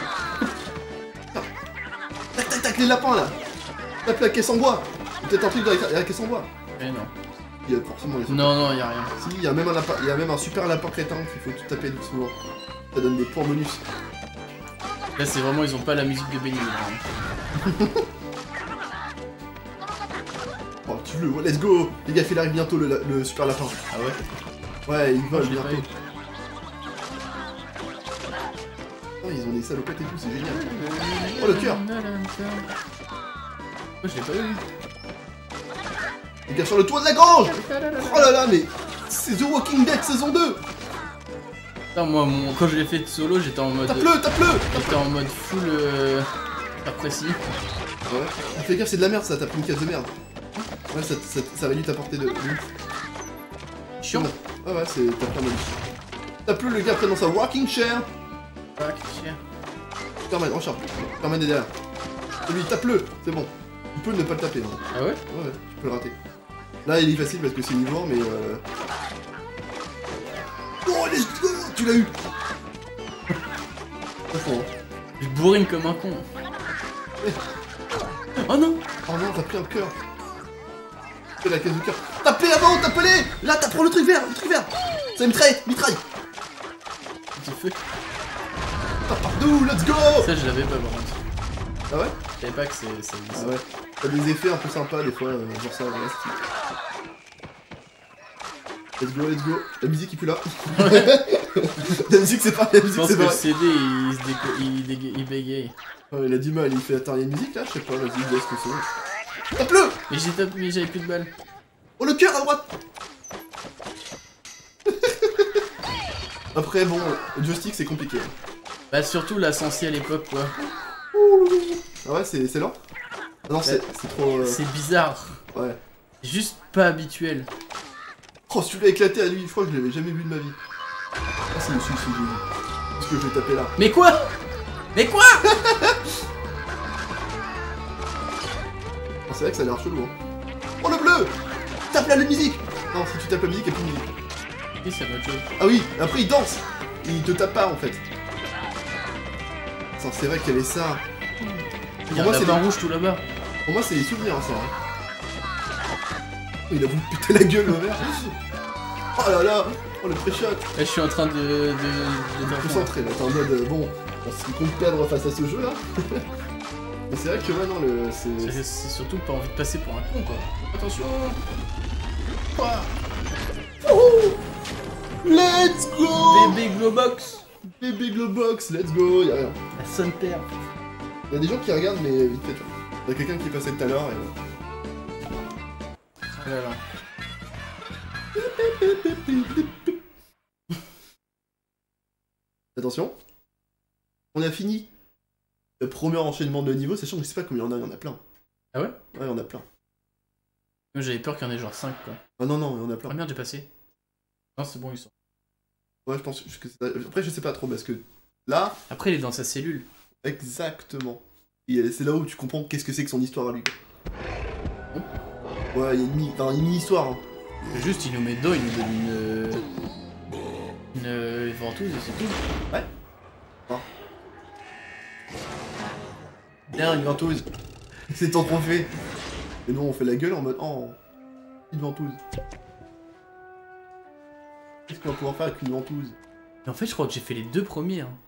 Speaker 1: Tac, tac, tac, les lapins là! Tape la caisse en bois! Peut-être un truc dans la caisse en bois.
Speaker 2: Eh non.
Speaker 1: Il y a forcément les
Speaker 2: Non, non, y'a rien.
Speaker 1: Si, il y a même un lapin, il y a même un super lapin crétin qu'il faut tout taper doucement. Ça donne des points bonus.
Speaker 2: Là, c'est vraiment, ils ont pas la musique de Benny.
Speaker 1: Oh, tu le vois, let's go! Les gars, il arrive bientôt le, le super lapin.
Speaker 2: Ah ouais?
Speaker 1: Ouais, il vole
Speaker 2: Je l'ai pas
Speaker 1: bientôt.
Speaker 2: eu.
Speaker 1: Oh, ils ont des salopettes et tout, c'est génial. Oh, le cœur!
Speaker 2: Moi, je l'ai pas eu.
Speaker 1: Les gars, sur le toit de la grange! Oh là là, mais c'est The Walking Dead saison deux!
Speaker 2: Putain, moi, mon... quand je l'ai fait de solo, j'étais en mode.
Speaker 1: Tape-le, tape-le!
Speaker 2: J'étais en mode full. Euh... Pas précis.
Speaker 1: Ouais. Ah, fais gaffe, c'est de la merde ça, t'as pris une case de merde. Ouais, ça, ça, ça va lui t'apporter de.
Speaker 2: Chiant.
Speaker 1: Ah ouais, c'est. T'as plein de. Tape-le, le gars prend dans sa walking chair!
Speaker 2: Ah, qu'est-ce que
Speaker 1: Superman, recharge. Superman est derrière. Et lui, tape-le, c'est bon. Tu peux ne pas le taper. Hein.
Speaker 2: Ah ouais?
Speaker 1: Ouais, ouais, tu peux le rater. Là, il est facile parce que c'est niveau, mais euh... Oh, let's go! Tu l'as eu! Pas faux, hein.
Speaker 2: Je bourrine comme un con. Oh non!
Speaker 1: Oh non, t'as pris un cœur. Fais la case du cœur. Tapez avant, tapez-les! Là, t'as pris le truc vert, le truc vert! Ça mitraille, mitraille!
Speaker 2: J'ai fait.
Speaker 1: Tape partout, let's go!
Speaker 2: Ça, je l'avais pas, par contre.
Speaker 1: Ah ouais?
Speaker 2: Je savais pas que c'est. c'est-
Speaker 1: Ah ouais. T'as des effets un peu sympas des fois, euh, genre ça, voilà, c'est- Let's go, let's go. La musique est plus là. La musique c'est pas la
Speaker 2: Je
Speaker 1: musique
Speaker 2: pense
Speaker 1: c'est
Speaker 2: que le
Speaker 1: pas.
Speaker 2: C D il se déco... il, déga... il bégaye.
Speaker 1: Ouais, il a du mal, il fait attends, il y a une musique là, je sais pas, vas-y, laisse que c'est. Tape-le!
Speaker 2: Mais j'ai tapé, mais j'avais plus de balles.
Speaker 1: Oh le cœur à droite! Après bon, le joystick c'est compliqué.
Speaker 2: Bah surtout la sensi à l'époque quoi.
Speaker 1: Ah ouais, c'est lent? Ah non, c'est trop. Euh...
Speaker 2: C'est bizarre.
Speaker 1: Ouais.
Speaker 2: Juste pas habituel.
Speaker 1: Oh, celui-là éclaté à lui, je crois que je l'avais jamais vu de ma vie. Ah, c'est le suicide, j'ai vu. Parce que je vais taper là.
Speaker 2: Mais quoi? Mais quoi?
Speaker 1: Oh, c'est vrai que ça a l'air chelou, hein. Oh, le bleu! tape la musique. Non, si tu tapes la musique, il n'y a plus de musique.
Speaker 2: Oui, c'est autre chose.
Speaker 1: Ah oui, après il danse. Il te tape pas en fait. C'est vrai qu'il y avait ça.
Speaker 2: Il y a un lapin rouge tout là-bas.
Speaker 1: Pour moi, c'est des souvenirs, ça. Hein. Il a voulu péter la gueule, le verre. Oh là là. Oh, le pré-shot.
Speaker 2: Je suis en train de... de, de,
Speaker 1: de concentrer, là. T'es en mode, bon, on se compte perdre face à ce jeu, là. Mais c'est vrai que, ouais, non, le...
Speaker 2: C'est surtout pas envie de passer pour un con, quoi. Attention. Quoi.
Speaker 1: Oh, let's go.
Speaker 2: Bébé Globox.
Speaker 1: Bébé Globox, let's go. Y'a rien.
Speaker 2: La sonne terre.
Speaker 1: Y'a des gens qui regardent, mais vite fait, tu vois. Y'a quelqu'un qui est passé tout à l'heure, et...
Speaker 2: Voilà.
Speaker 1: Attention. On a fini le premier enchaînement de niveau, sachant que je sais pas combien il y en a, il y en a plein.
Speaker 2: Ah ouais?
Speaker 1: Ouais, il y en a plein.
Speaker 2: J'avais peur qu'il y en ait genre cinq, quoi.
Speaker 1: Ah non, non, il y en a plein.
Speaker 2: Ah merde, j'ai passé. Non, c'est bon, ils sont.
Speaker 1: Ouais, je pense que c'est... Après, je sais pas trop, parce que là...
Speaker 2: Après, il est dans sa cellule.
Speaker 1: Exactement. Et c'est là où tu comprends qu'est-ce que c'est que son histoire à lui. Ouais, il y a une mini, enfin, une mini-histoire. Hein.
Speaker 2: Juste, il nous met dedans, il nous donne une... Une ventouse et c'est tout.
Speaker 1: Ouais. Ah. Bien, une ventouse. C'est ton trophée. Et nous, on fait la gueule en mode... Oh, une ventouse. Qu'est-ce qu'on va pouvoir faire avec une ventouse?
Speaker 2: Et en fait, je crois que j'ai fait les deux premiers. Hein.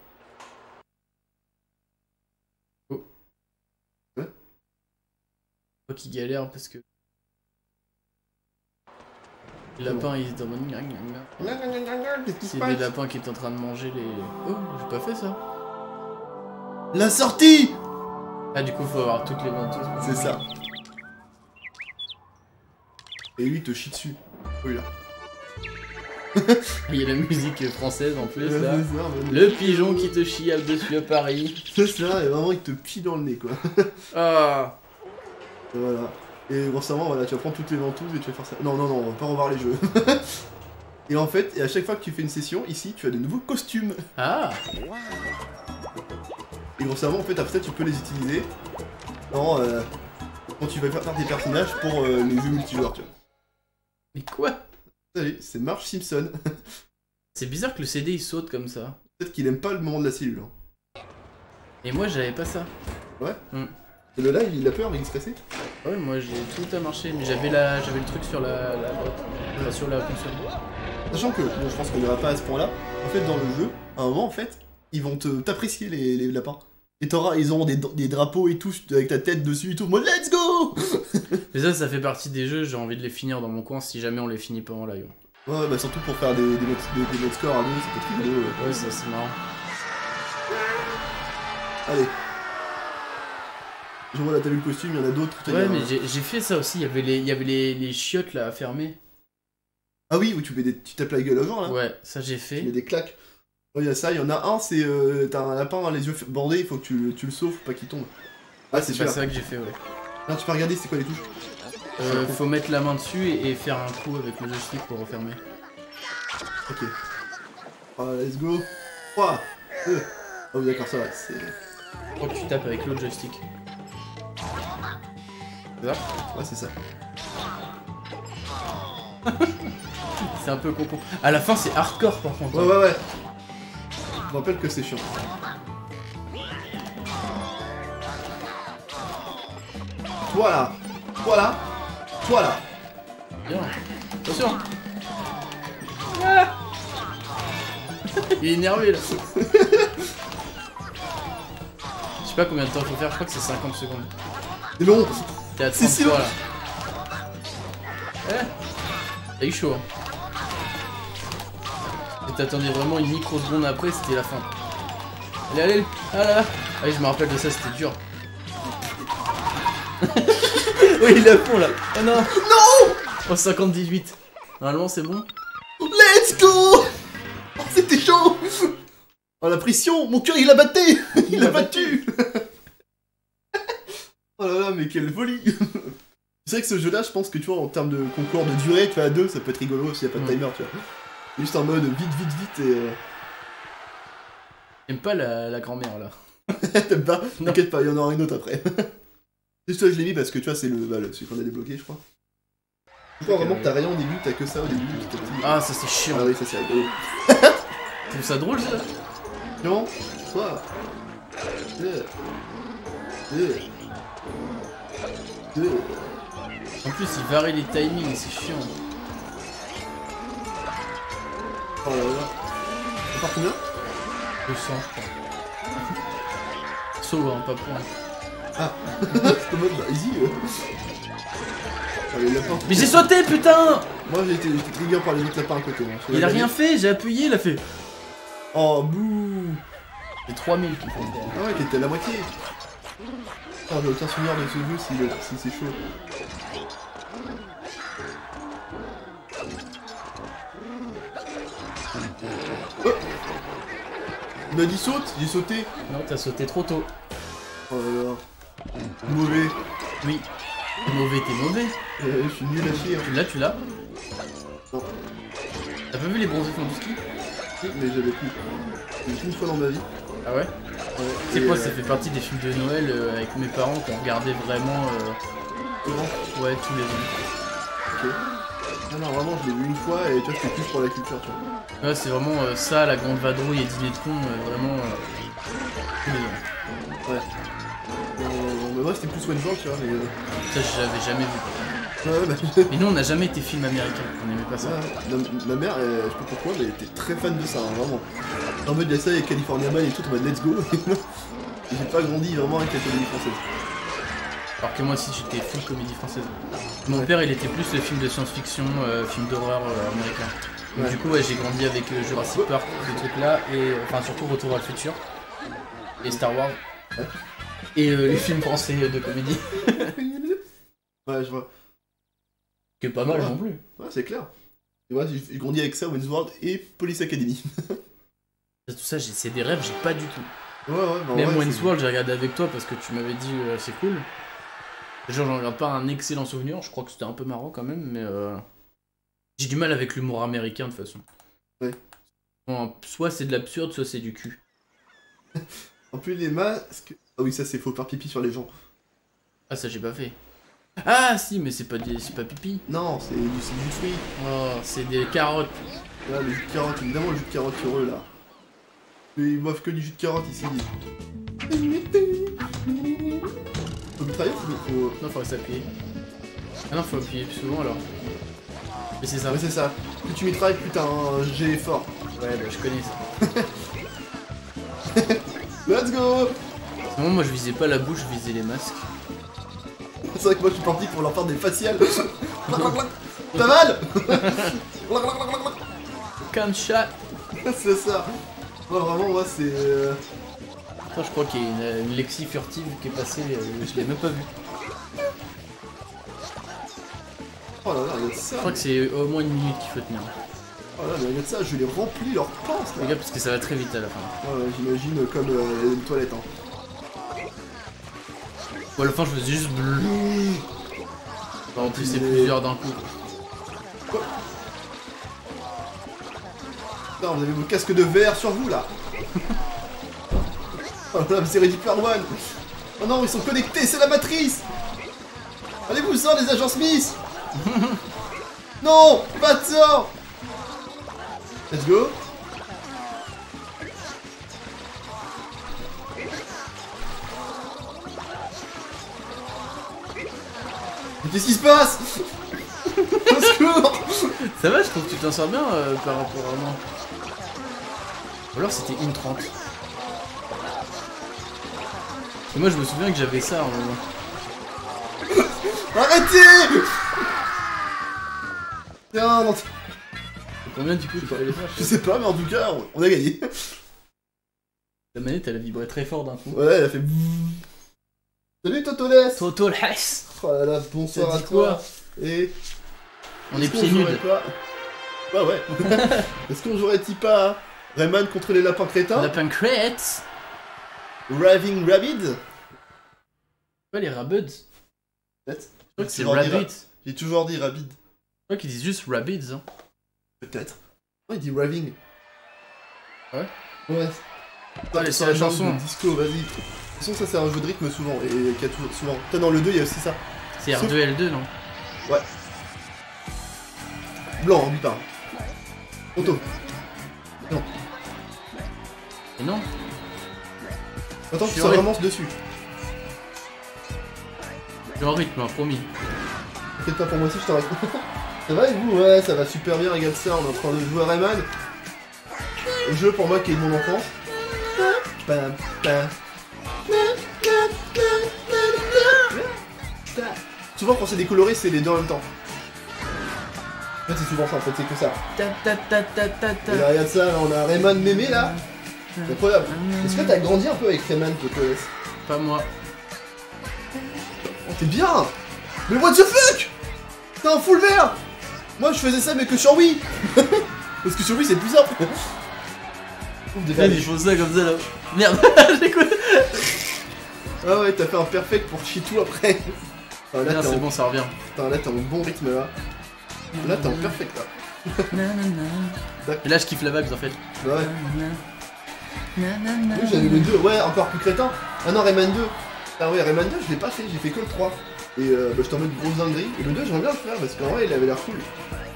Speaker 1: Oh. Ouais.
Speaker 2: Moi qui galère parce que... Le lapin, il est dans mon... C'est des lapins qui est en train de manger les... Oh, j'ai pas fait ça.
Speaker 1: La sortie.
Speaker 2: Ah, du coup, faut avoir toutes les ventouses.
Speaker 1: C'est ça. Et lui, il te chie dessus. Oui, là.
Speaker 2: Il y a la musique française en plus,
Speaker 1: ouais,
Speaker 2: là.
Speaker 1: Ça,
Speaker 2: le pigeon qui te chie dessus à Paris.
Speaker 1: C'est ça, et vraiment, il te pille dans le nez, quoi.
Speaker 2: Ah.
Speaker 1: Et voilà. Et grossièrement, voilà, tu vas prendre toutes les ventouses et tu vas faire ça. Non, non, non, on va pas revoir les jeux. Et en fait, et à chaque fois que tu fais une session, ici, tu as de nouveaux costumes.
Speaker 2: Ah.
Speaker 1: Et grossièrement, en fait, après ça, tu peux les utiliser dans, euh, quand tu vas faire tes personnages pour euh, les jeux multijoueurs, tu vois.
Speaker 2: Mais quoi?
Speaker 1: Salut, c'est Marge Simpson.
Speaker 2: C'est bizarre que le C D il saute comme ça.
Speaker 1: Peut-être qu'il aime pas le moment de la cellule. Hein.
Speaker 2: Et moi, j'avais pas ça.
Speaker 1: Ouais.
Speaker 2: Mm.
Speaker 1: Et le live, il a peur, il est stressé.
Speaker 2: Ouais, moi j'ai tout à marcher, mais j'avais la... j'avais le truc sur la, la boîte, enfin, sur la console.
Speaker 1: Sachant que, bon, je pense qu'on ira pas à ce point-là. En fait, dans le jeu, à un moment, en fait, ils vont te t'apprécier les, les lapins. Et t'auras, ils auront des, des drapeaux et tout, avec ta tête dessus et tout. Moi, let's go.
Speaker 2: Mais ça, ça fait partie des jeux, j'ai envie de les finir dans mon coin si jamais on les finit pas en live.
Speaker 1: Ouais, bah surtout pour faire des, des, modes, des, des modes scores à deux, ça peut être rigolo.
Speaker 2: Ouais, ouais ça c'est marrant.
Speaker 1: Allez. Je vois là, t'as vu le costume, il y en a d'autres.
Speaker 2: Ouais, mais j'ai fait ça aussi, il y avait les, il y avait les, les chiottes là à fermer.
Speaker 1: Ah oui, où tu, mets des, tu tapes la gueule aux gens là.
Speaker 2: Ouais, ça j'ai fait.
Speaker 1: Tu mets des claques. Ouais, il y a ça, il y en a un, c'est. Euh, t'as un lapin dans les yeux bandés, il faut que tu, tu le sauves pour pas qu'il tombe.
Speaker 2: Ah, c'est pas ça que j'ai fait, ouais.
Speaker 1: Non, tu peux regarder, c'est quoi les touches?
Speaker 2: Euh, faut mettre la main dessus et, et faire un coup avec le joystick pour refermer.
Speaker 1: Ok. Ah, let's go. trois, deux. Ah oui, d'accord, ça va, c'est.
Speaker 2: Je crois que tu tapes avec l'autre joystick. C'est ça?
Speaker 1: Ouais, c'est ça.
Speaker 2: C'est un peu con. À la fin, c'est hardcore par contre.
Speaker 1: Ouais, ouais, ouais. Je me rappelle que c'est chiant. Toi là. Toi là. Toi là.
Speaker 2: Bien. Attention. Ah. Il est énervé là. Je sais pas combien de temps faut faire, je crois que c'est cinquante secondes.
Speaker 1: C'est long.
Speaker 2: T'es à
Speaker 1: C'est si long.
Speaker 2: Là. Eh. T'as eu chaud. Hein. Et t'attendais vraiment une microseconde après, c'était la fin. Allez, allez. Ah là là. Ah oui, je me rappelle de ça, c'était dur. Oui, il est à fond là. Oh non.
Speaker 1: Non.
Speaker 2: Oh, cinquante dix-huit. Normalement, c'est bon.
Speaker 1: Let's go. Oh, c'était chaud. Oh, la pression. Mon cœur, il a battu. Il a battu. Oh là là, mais quelle folie. C'est vrai que ce jeu-là, je pense que tu vois, en termes de concours de durée, tu vois, à deux, ça peut être rigolo s'il n'y a pas de timer, tu vois. Juste en mode vite, vite, vite et... Euh...
Speaker 2: J'aime pas la, la grand-mère, là.
Speaker 1: T'aimes pas? T'inquiète pas, il y en aura une autre après. Juste toi, je l'ai mis parce que, tu vois, c'est le, bah, celui qu'on a débloqué, je crois. Tu vois vraiment que t'as rien au début, t'as que ça au début.
Speaker 2: Ah, ça c'est chiant.
Speaker 1: Ah oui, ça c'est rigolo.
Speaker 2: Tu trouves ça drôle ça?
Speaker 1: Non, quoi? Deux. Deux. Deux.
Speaker 2: En plus, il varie les timings, c'est chiant.
Speaker 1: Oh là là. Ça part combien?
Speaker 2: deux cents, je crois. Saut, hein, pas point.
Speaker 1: Ah, c'est en mode bah, easy. Euh. Ah, les lapins.
Speaker 2: Mais j'ai sauté, putain!
Speaker 1: Moi j'ai été, été trigger par les autres lapins à côté. Moi.
Speaker 2: Il a rien fait, j'ai appuyé, il a fait.
Speaker 1: Oh, bouh!
Speaker 2: C'est trois mille qui font.
Speaker 1: Ah ouais, qui était à la moitié. Ah, j'ai aucun souvenir de ce jeu si, si c'est chaud. Oh, il m'a dit saute, j'ai sauté.
Speaker 2: Non, t'as sauté trop tôt.
Speaker 1: Oh là là. Mauvais.
Speaker 2: Oui. T'es mauvais, t'es mauvais.
Speaker 1: Euh, je suis nul à chier.
Speaker 2: Tu l'as, tu l'as.
Speaker 1: Non.
Speaker 2: T'as pas vu les bronzés font du ski?
Speaker 1: Oui, mais j'avais plus. J'ai plus une fois dans ma vie.
Speaker 2: Ah ouais?
Speaker 1: Ouais.
Speaker 2: Tu sais quoi,
Speaker 1: euh...
Speaker 2: ça fait partie des films de Noël euh, avec mes parents qu'on regardait vraiment. Euh...
Speaker 1: Comment?
Speaker 2: Ouais, tous les ans.
Speaker 1: Ok. Ah non, vraiment, je l'ai vu une fois et tu vois, c'était plus pour la culture, tu vois.
Speaker 2: Ouais, c'est vraiment euh, ça, la grande vadrouille et dîner de con, euh, vraiment. Euh... tous les ans.
Speaker 1: Ouais. Euh, mais moi, c'était plus Wayne's World, tu vois, mais. Euh...
Speaker 2: Ça, j'avais jamais vu.
Speaker 1: Ouais, bah.
Speaker 2: Mais nous, on n'a jamais été film américain, on aimait pas ça.
Speaker 1: Ouais, ma, ma mère, elle, je sais pas pourquoi, mais elle était très fan de ça, hein, vraiment. En mode, il y a ça avec California Man et tout, en mode let's go. J'ai pas grandi vraiment avec la comédie française.
Speaker 2: Alors que moi aussi, j'étais full comédie française. Mon ouais. père, il était plus le film de science-fiction, euh, film d'horreur euh, américain. Donc, ouais. Du coup, ouais, j'ai grandi avec euh, Jurassic Park, ce truc-là, et enfin, surtout Retour vers le futur, et Star Wars, ouais. Et euh, les films français de comédie.
Speaker 1: Ouais, je vois.
Speaker 2: Que pas mal
Speaker 1: ouais.
Speaker 2: non plus.
Speaker 1: Ouais, c'est clair. Et moi, j'ai grandi avec ça, Wayne's World et Police Academy.
Speaker 2: Tout ça, c'est des rêves, j'ai pas du tout.
Speaker 1: Ouais, ouais, bah
Speaker 2: Même
Speaker 1: ouais,
Speaker 2: Wayne's World, j'ai regardé avec toi parce que tu m'avais dit euh, c'est cool. Genre, j'en garde pas un excellent souvenir, je crois que c'était un peu marrant quand même, mais euh... j'ai du mal avec l'humour américain de toute façon.
Speaker 1: Ouais.
Speaker 2: Bon, soit c'est de l'absurde, soit c'est du cul.
Speaker 1: En plus, les masques. Ah oui, ça c'est faux, faire pipi sur les gens.
Speaker 2: Ah, ça j'ai pas fait. Ah, si, mais c'est pas, des... pas pipi.
Speaker 1: Non, c'est du, du fruit.
Speaker 2: Oh, c'est des carottes.
Speaker 1: Là, le jus de carotte, évidemment, le jus de carotte sur eux là. Ils boivent que du jus de carotte ici. Faut mitrailler ou faut...
Speaker 2: Non, faut s'appuyer. Ah non, faut appuyer plus souvent alors. Mais c'est ça.
Speaker 1: Ouais, c'est ça. Plus tu mitrailles, plus t'as un G fort.
Speaker 2: Ouais, bah je connais ça.
Speaker 1: Let's go!
Speaker 2: Non, moi je visais pas la bouche, je visais les masques.
Speaker 1: C'est vrai que moi je suis parti pour leur faire des faciales. T'as mal?
Speaker 2: Can't shot.
Speaker 1: C'est ça. Moi vraiment, moi c'est... Euh...
Speaker 2: Attends, je crois qu'il y a une, une Lexi furtive qui est passée, euh, je l'ai même pas vue.
Speaker 1: Oh là là, regarde ça.
Speaker 2: Je crois que c'est au moins une minute qu'il faut tenir.
Speaker 1: Oh là, mais regarde ça, je les remplis leur pince là.
Speaker 2: Regarde, parce que ça va très vite à la fin.
Speaker 1: Ouais, ouais, j'imagine comme euh, une toilette. Hein.
Speaker 2: Bon, à la fin, je faisais juste bleu. Enfin, en plus, c'est plusieurs d'un coup.
Speaker 1: Quoi? Non, vous avez vos casques de verre sur vous là. Oh là, mais c'est Ready Player One. Oh non, ils sont connectés, c'est la matrice. Allez-vous-en, les agents Smith. Non, pas de ça. Let's go. Mais qu'est-ce qui se passe? Au secours.
Speaker 2: Ça va, je trouve que tu t'en sors bien euh, par rapport à moi. Ou alors c'était une trente. Et moi je me souviens que j'avais ça à un moment.
Speaker 1: Arrêtez. Tiens, non.
Speaker 2: Combien du coup tu fallait faire?
Speaker 1: Je sais pas, mais en tout cas, on, on a gagné.
Speaker 2: La manette elle a vibré très fort d'un coup.
Speaker 1: Ouais, elle a fait. Salut Totoles.
Speaker 2: Totoles.
Speaker 1: Oh là là, bonsoir à toi.
Speaker 2: Quoi
Speaker 1: Et.
Speaker 2: On est, est pieds nus.
Speaker 1: Pas... Bah ouais. Est-ce qu'on jouerait-il pas Rayman contre les lapins crétins?
Speaker 2: Lapins crêtes.
Speaker 1: Raving Rabbids.
Speaker 2: Pas les Rabbids.
Speaker 1: Peut-être.
Speaker 2: Je crois que c'est Rabbids.
Speaker 1: J'ai toujours dit Rabbids.
Speaker 2: Je crois qu'ils disent juste Rabbids. Hein.
Speaker 1: Peut-être. Oh, il dit Raving.
Speaker 2: Ouais.
Speaker 1: Ouais.
Speaker 2: Allez, c'est la chanson.
Speaker 1: Disco, vas-y. De toute façon, ça c'est un jeu de rythme souvent. Et qui a toujours souvent. Putain, dans le deux, il y a aussi ça.
Speaker 2: C'est R deux L deux, non?
Speaker 1: Ouais. Blanc, lui parle. Auto. Non.
Speaker 2: Et non.
Speaker 1: Attends,
Speaker 2: Je
Speaker 1: tu
Speaker 2: suis
Speaker 1: se
Speaker 2: en
Speaker 1: ramasses dessus.
Speaker 2: J'ai en rythme, hein, promis.
Speaker 1: T'inquiète pas pour moi aussi, je t'en reste. Ça va et vous? Ouais, ça va super bien, regarde ça, on est en train de jouer à Rayman. Le jeu pour moi qui est de mon enfance. Pam, pam. Souvent quand c'est décoloré, c'est les deux en même temps. En fait c'est souvent ça, en fait c'est que ça.
Speaker 2: Ta ta ta ta ta ta.
Speaker 1: Et là, regarde ça, là, on a Rayman mémé là. C'est incroyable. Est-ce que t'as grandi un peu avec Rayman, toi, Colas?
Speaker 2: Pas moi.
Speaker 1: Oh t'es bien. Mais what the fuck? T'as un full vert. Moi je faisais ça mais que sur Wii. Parce que sur Wii c'est plus simple. Ouf, des
Speaker 2: Ils font ça comme ça là. Merde, j'écoute.
Speaker 1: Ah ouais, t'as fait un perfect pour chier tout après. Ah, là,
Speaker 2: c'est
Speaker 1: en...
Speaker 2: bon, ça revient.
Speaker 1: Putain, là t'es en bon rythme là. Là t'es en perfect là.
Speaker 2: Et là je kiffe la vibe en fait.
Speaker 1: Bah ouais. Oui, j'avais le deux, ouais, encore plus crétin. Ah non, Rayman deux. Ah ouais, Rayman deux, je l'ai pas fait, j'ai fait que le trois. Et euh, bah, j'étais en mode grosse dinguerie. Et le deux, j'aimerais bien le faire parce qu'en vrai, il avait l'air cool.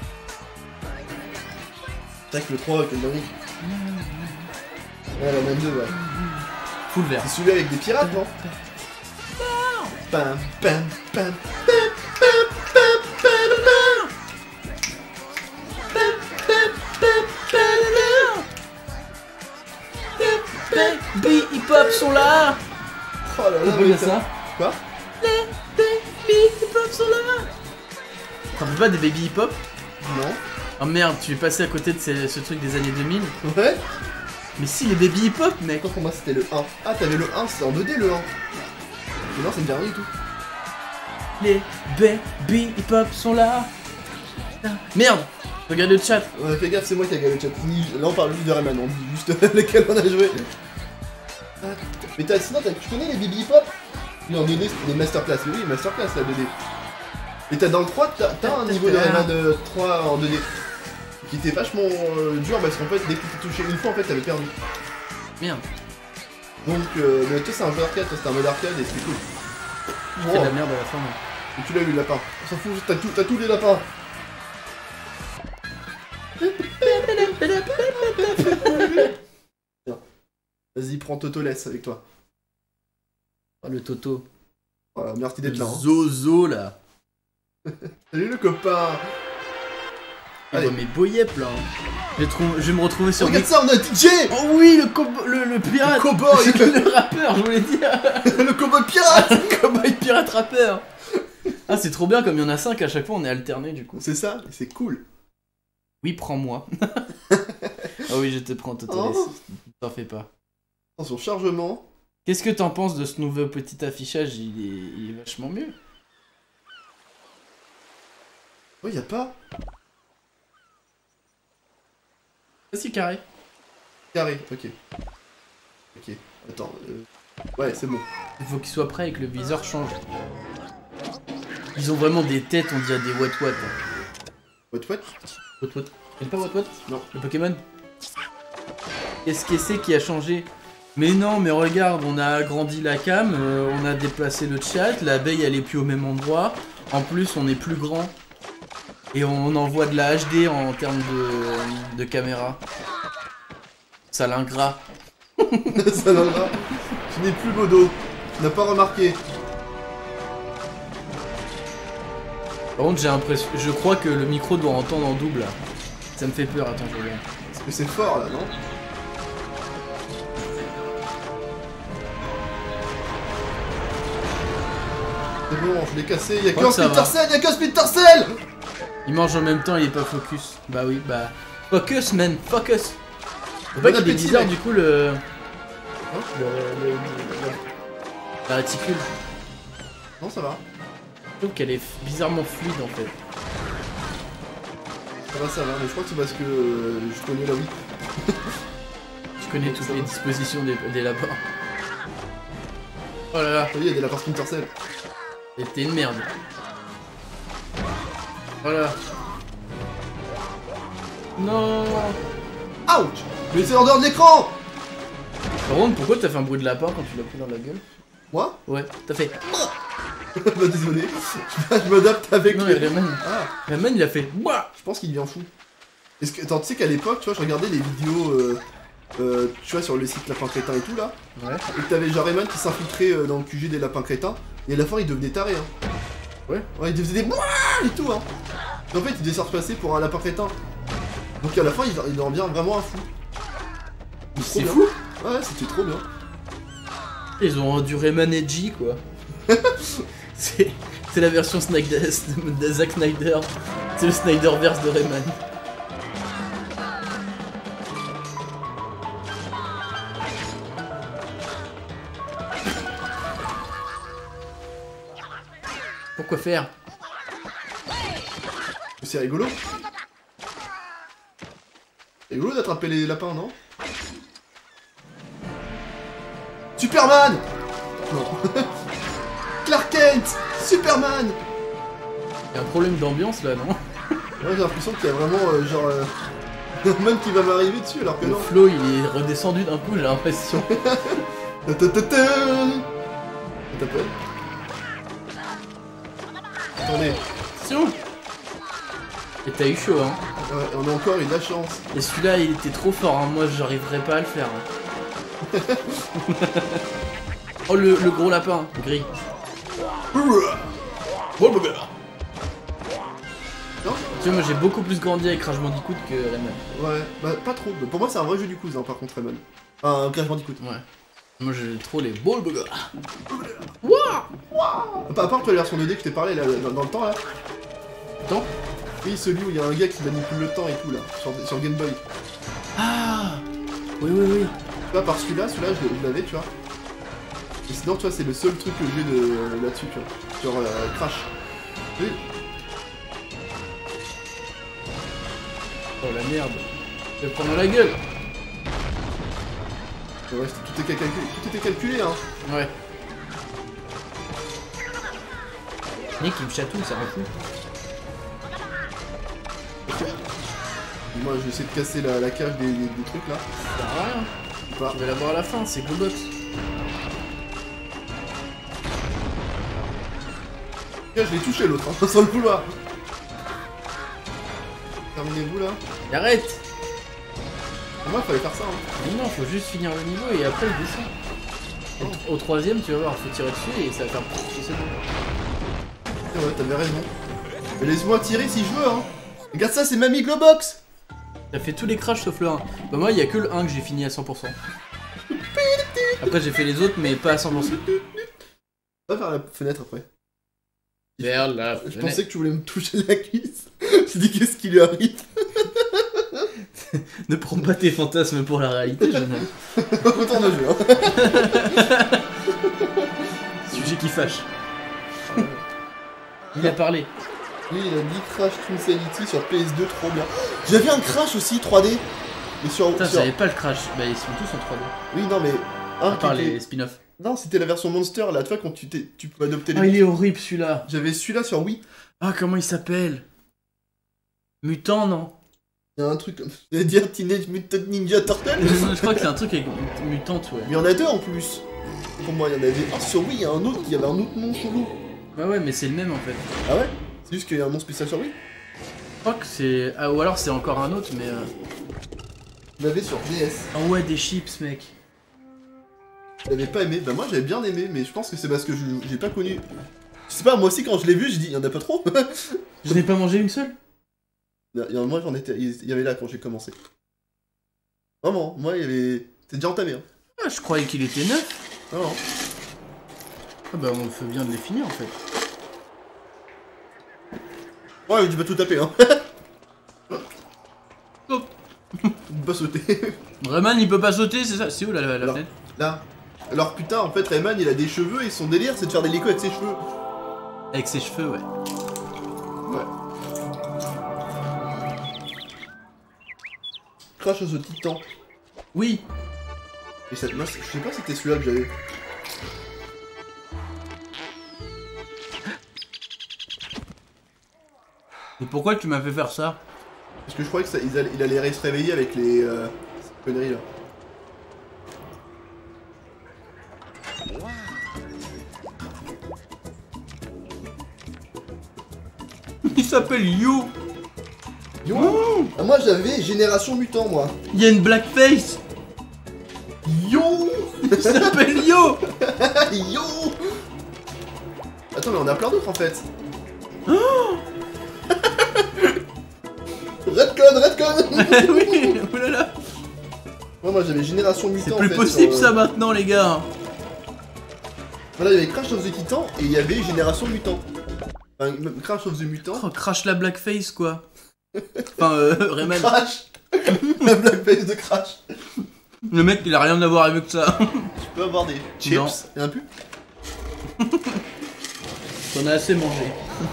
Speaker 1: C'est vrai que le trois, quelle dinguerie. Ouais, Rayman deux, ouais.
Speaker 2: Full vert.
Speaker 1: C'est celui avec des pirates, non? Pam, pam, pam, pam, pam, pam, pam, pam.
Speaker 2: Baby hip hop sont là.
Speaker 1: Oh là là,
Speaker 2: On peut
Speaker 1: mais
Speaker 2: dire ça.
Speaker 1: Quoi?
Speaker 2: Les baby hip hop sont là. T'en veux pas des baby hip hop?
Speaker 1: Non.
Speaker 2: Oh merde, tu es passé à côté de ce, ce truc des années deux mille.
Speaker 1: Ouais.
Speaker 2: Mais si, les baby hip hop, mec.
Speaker 1: Pour moi c'était le un. Ah, t'avais le un, c'était en deux D le un. Mais non, ça me dit rien du tout.
Speaker 2: Les baby hip hop sont là. Merde, regarde le chat.
Speaker 1: Ouais, fais gaffe, c'est moi qui a gagné le chat. Là on parle juste de Rayman, on dit juste lesquels on a joué. Ah, mais t'as, sinon, t'as, tu connais les baby hip hop? Oui, en deux D, les masterclass. Oui, masterclass la deux D. Et t'as dans le trois, t'as, t'as un niveau de Rayman euh, trois en deux D. Qui était vachement euh, dur parce qu'en fait, dès que tu t'es touché une fois, en fait, t'avais perdu.
Speaker 2: Merde.
Speaker 1: Donc, euh, mais toi, c'est un jeu arcade, toi, c'était un mode arcade et c'était cool.
Speaker 2: J'ai fait de la merde à la fin, moi.
Speaker 1: Et tu l'as eu le lapin. On s'en fout, t'as tout, t'as tous les lapins. Vas-y, prends Toto laisse avec toi.
Speaker 2: Oh, le Toto.
Speaker 1: Voilà, merci d'être
Speaker 2: Le
Speaker 1: là. Hein.
Speaker 2: Zozo, là.
Speaker 1: Salut le copain.
Speaker 2: Il voit mes boyep, là. Je vais, trou- je vais me retrouver sur...
Speaker 1: Regarde ça, on a D J.
Speaker 2: Oh oui, le, cob- le, le pirate.
Speaker 1: Le cowboy.
Speaker 2: Le rappeur, je voulais dire.
Speaker 1: Le cowboy pirate.
Speaker 2: Le cowboy pirate rappeur. Ah, c'est trop bien, comme il y en a cinq à chaque fois, on est alternés, du coup.
Speaker 1: C'est ça, et c'est cool.
Speaker 2: Oui, prends-moi. Ah oui, je te prends, Toto.
Speaker 1: Oh.
Speaker 2: T'en fais pas.
Speaker 1: Attention, chargement.
Speaker 2: Qu'est-ce que t'en penses de ce nouveau petit affichage? Il est, il est vachement mieux.
Speaker 1: Oh, y a pas.
Speaker 2: Ah si, carré.
Speaker 1: Carré, ok. Ok, attends. Euh... Ouais, c'est bon.
Speaker 2: Il faut qu'il soit prêt et que le viseur change. Ils ont vraiment des têtes, on dirait des what what.
Speaker 1: What what?
Speaker 2: What what? Il pas what what?
Speaker 1: Non.
Speaker 2: Le Pokémon? Qu'est-ce que c'est qui a changé? Mais non, mais regarde, on a agrandi la cam, euh, on a déplacé le chat, l'abeille elle est plus au même endroit. En plus, on est plus grand. Et on envoie de la H D en termes de, de caméra. Ça l'ingrat.
Speaker 1: Ça va. Tu n'es plus Bodo. Tu n'as pas remarqué.
Speaker 2: Par contre, j'ai l'impression. Je crois que le micro doit entendre en double là. Ça me fait peur, attends, je regarde.
Speaker 1: Parce que c'est fort là, non? C'est bon, je l'ai cassé. Y'a que Splinter Cell, y'a que Splinter Cell.
Speaker 2: Il mange en même temps, il est pas focus. Bah oui, bah. Focus, man, focus. Faut pas qu'il est bizarre du coup le.
Speaker 1: Hein le, le, le, le...
Speaker 2: La réticule.
Speaker 1: Non, ça va.
Speaker 2: Je trouve qu'elle est bizarrement fluide en fait.
Speaker 1: Ça va, ça va, mais je crois que c'est parce que euh, je connais la Wii.
Speaker 2: Je connais toutes les dispositions des, des lapins. Oh là là.
Speaker 1: Ça y est, il y a des lapins Splinter Cell.
Speaker 2: Et t'es une merde. Voilà. Non.
Speaker 1: Ouch. Mais c'est en dehors de l'écran.
Speaker 2: Par contre, pourquoi t'as fait un bruit de lapin quand tu l'as pris dans la gueule?
Speaker 1: Moi?
Speaker 2: Ouais, t'as fait.
Speaker 1: Bah désolé, je m'adapte avec
Speaker 2: Non,
Speaker 1: les...
Speaker 2: mais Rayman,
Speaker 1: Ah,
Speaker 2: Rayman il a fait Ouah.
Speaker 1: je pense qu'il devient fou. Est-ce que, attends, tu sais qu'à l'époque, tu vois, je regardais les vidéos, euh, euh, tu vois, sur le site Lapin Crétin et tout, là,
Speaker 2: Ouais.
Speaker 1: et que t'avais genre Rayman qui s'infiltrait euh, dans le Q G des Lapins Crétins, et à la fin, il devenait taré, hein.
Speaker 2: Ouais.
Speaker 1: Ouais, il faisait des Bouah et tout, hein. Et en fait, il devait se repasser pour un Lapin Crétin. Donc à la fin, il, il en devient vraiment un fou.
Speaker 2: C'est
Speaker 1: bien.
Speaker 2: fou.
Speaker 1: Ouais, c'était trop bien.
Speaker 2: Ils ont rendu Rayman edgy quoi. C'est c'est la version Snyder, de Zack Snyder. C'est le Snyderverse de Rayman. Pourquoi faire?
Speaker 1: C'est rigolo. C'est rigolo d'attraper les lapins, non? Superman! Non. Clark Kent! Superman!
Speaker 2: Y'a un problème d'ambiance là, non?
Speaker 1: Ouais, j'ai l'impression qu'il y a vraiment euh, genre euh, un man qui va m'arriver dessus alors que
Speaker 2: Le
Speaker 1: non.
Speaker 2: flow il est redescendu d'un coup, j'ai l'impression.
Speaker 1: Ta ta ta ta. Ça t'appelle? Attendez.
Speaker 2: Attention. Et t'as eu chaud hein.
Speaker 1: Ouais, on a encore eu de la chance.
Speaker 2: Et celui-là il était trop fort, hein. Moi j'arriverais pas à le faire. Hein. Oh le, le gros lapin, gris.
Speaker 1: Non?
Speaker 2: Tu vois, moi j'ai beaucoup plus grandi avec Crash Bandicoot que Rayman.
Speaker 1: Ouais, bah pas trop. Mais pour moi c'est un vrai jeu du cousin par contre Rayman. Enfin, un Crash Bandicoot.
Speaker 2: Ouais. Moi j'ai trop les balls burgers.
Speaker 1: Pas à part toi la version deux D que je t'ai parlé là, dans, dans le temps là.
Speaker 2: Temps?
Speaker 1: Oui, celui où il y a un gars qui manipule le temps et tout là, sur, sur Game Boy.
Speaker 2: Ah. Oui oui oui.
Speaker 1: Tu vois, par celui-là, celui-là je, je l'avais, tu vois. Et sinon, tu vois, c'est le seul truc que j'ai de là-dessus, tu vois. Sur euh, Crash. Oui.
Speaker 2: Oh la merde. Je vais prendre la gueule.
Speaker 1: Ouais, tout était calculé, tout était calculé, hein.
Speaker 2: Ouais. Nick il me chatouille, ça me fout.
Speaker 1: Moi, je vais essayer de casser la, la cage des, des, des trucs là.
Speaker 2: Ça sert à rien.
Speaker 1: Pas.
Speaker 2: Je vais l'avoir à la fin, c'est Globox.
Speaker 1: Je l'ai touché l'autre, hein, sans le vouloir. Terminez-vous là.
Speaker 2: Et arrête.
Speaker 1: Pour moi, il fallait faire ça, hein.
Speaker 2: Mais non, faut juste finir le niveau et après il descend. Au, au troisième, tu vas voir, faut tirer dessus et ça va faire pouf, c'est bon.
Speaker 1: Et ouais, t'avais raison. Mais laisse-moi tirer si je veux, hein. Regarde ça, c'est Mamie Globox.
Speaker 2: T'as fait tous les crashs sauf le un. Bah moi, il y a que le un que j'ai fini à cent pour cent. Après, j'ai fait les autres, mais pas à cent pour cent.
Speaker 1: On va faire la fenêtre après.
Speaker 2: Vers la
Speaker 1: Je
Speaker 2: fenêtre.
Speaker 1: pensais que tu voulais me toucher la cuisse. J'ai dit qu'est-ce qui lui arrive.
Speaker 2: Ne prends pas tes fantasmes pour la réalité, jeune homme.
Speaker 1: Retourne au jeu, hein.
Speaker 2: Sujet qui fâche. Il a parlé.
Speaker 1: Oui, il a dit Crash Twinsanity sur P S deux, trop bien. J'avais un Crash aussi trois D. Mais sur.
Speaker 2: Putain,
Speaker 1: sur...
Speaker 2: j'avais pas le crash. Bah, ils sont tous en trois D.
Speaker 1: Oui, non, mais. Un
Speaker 2: À
Speaker 1: qui
Speaker 2: part
Speaker 1: était-
Speaker 2: les spin-offs.
Speaker 1: Non, c'était la version Monster là, tu vois, quand tu, t'es- tu peux adopter les.
Speaker 2: Ah, il est horrible celui-là.
Speaker 1: J'avais celui-là sur Wii.
Speaker 2: Ah, comment il s'appelle? Mutant, non?
Speaker 1: Il y a un truc comme. Je vais dire Teenage Mutant Ninja Turtle.
Speaker 2: Je crois que c'est un truc avec mutante, ouais.
Speaker 1: Mais il y en a deux en plus. Pour moi, il y en avait un sur Wii, il y a un autre, il y avait un autre nom chelou.
Speaker 2: Bah ouais, mais c'est le même en fait.
Speaker 1: Ah ouais? C'est juste qu'il y a un nom spécial sur Wii.
Speaker 2: Je crois que c'est... Ah, ou alors c'est encore un autre, mais... Euh...
Speaker 1: Je l'avais sur D S.
Speaker 2: Ah ouais, des chips, mec.
Speaker 1: Je l'avais pas aimé. Bah moi j'avais bien aimé, mais je pense que c'est parce que je j'ai pas connu. Je sais pas, moi aussi quand je l'ai vu, j'ai dit, il y en a pas trop.
Speaker 2: Je n'ai pas mangé une seule?
Speaker 1: Il y a- moi j'en étais. Il y avait là quand j'ai commencé. Vraiment, moi il y avait. C'était déjà entamé, hein.
Speaker 2: Ah, je croyais qu'il était neuf.
Speaker 1: Non, non.
Speaker 2: Ah bah on fait bien de les finir en fait.
Speaker 1: Ouais, tu vas tout taper, hein.
Speaker 2: Hop.
Speaker 1: Il peut pas sauter.
Speaker 2: Rayman il peut pas sauter, c'est ça? C'est où la, la, la
Speaker 1: Alors.
Speaker 2: fenêtre?
Speaker 1: Là. Alors putain, en fait, Rayman il a des cheveux et son délire c'est de faire des lécos avec ses cheveux.
Speaker 2: Avec ses cheveux, ouais.
Speaker 1: Ouais. Crash à ce titan.
Speaker 2: Oui.
Speaker 1: Et ça, moi, je sais pas si c'était celui-là que j'avais.
Speaker 2: Mais pourquoi tu m'as fait faire ça?
Speaker 1: Parce que je croyais que ça, il allait, il allait se réveiller avec les euh, ces conneries là.
Speaker 2: s'appelle You.
Speaker 1: Yo
Speaker 2: Mmh.
Speaker 1: ah, moi j'avais Génération Mutant, moi.
Speaker 2: Il y a une blackface.
Speaker 1: Yo.
Speaker 2: Il s'appelle Yo.
Speaker 1: Yo. Attends, mais on a plein d'autres en fait.
Speaker 2: Oh.
Speaker 1: Redcon, Redcon.
Speaker 2: Oui, oulala.
Speaker 1: Ouais, moi j'avais Génération Mutant.
Speaker 2: C'est
Speaker 1: en
Speaker 2: plus
Speaker 1: fait,
Speaker 2: possible
Speaker 1: sur, euh,
Speaker 2: ça maintenant les gars.
Speaker 1: Voilà, il y avait Crash of the Titan et il y avait Génération Mutant. Enfin, même Crash of the Mutant.
Speaker 2: Oh, crash la blackface quoi. Enfin, euh, Rayman.
Speaker 1: Crash. La blackface de Crash.
Speaker 2: Le mec il a rien à voir avec ça.
Speaker 1: Tu peux avoir des chips.
Speaker 2: Non.
Speaker 1: Y'en a plus.
Speaker 2: T'en as assez mangé.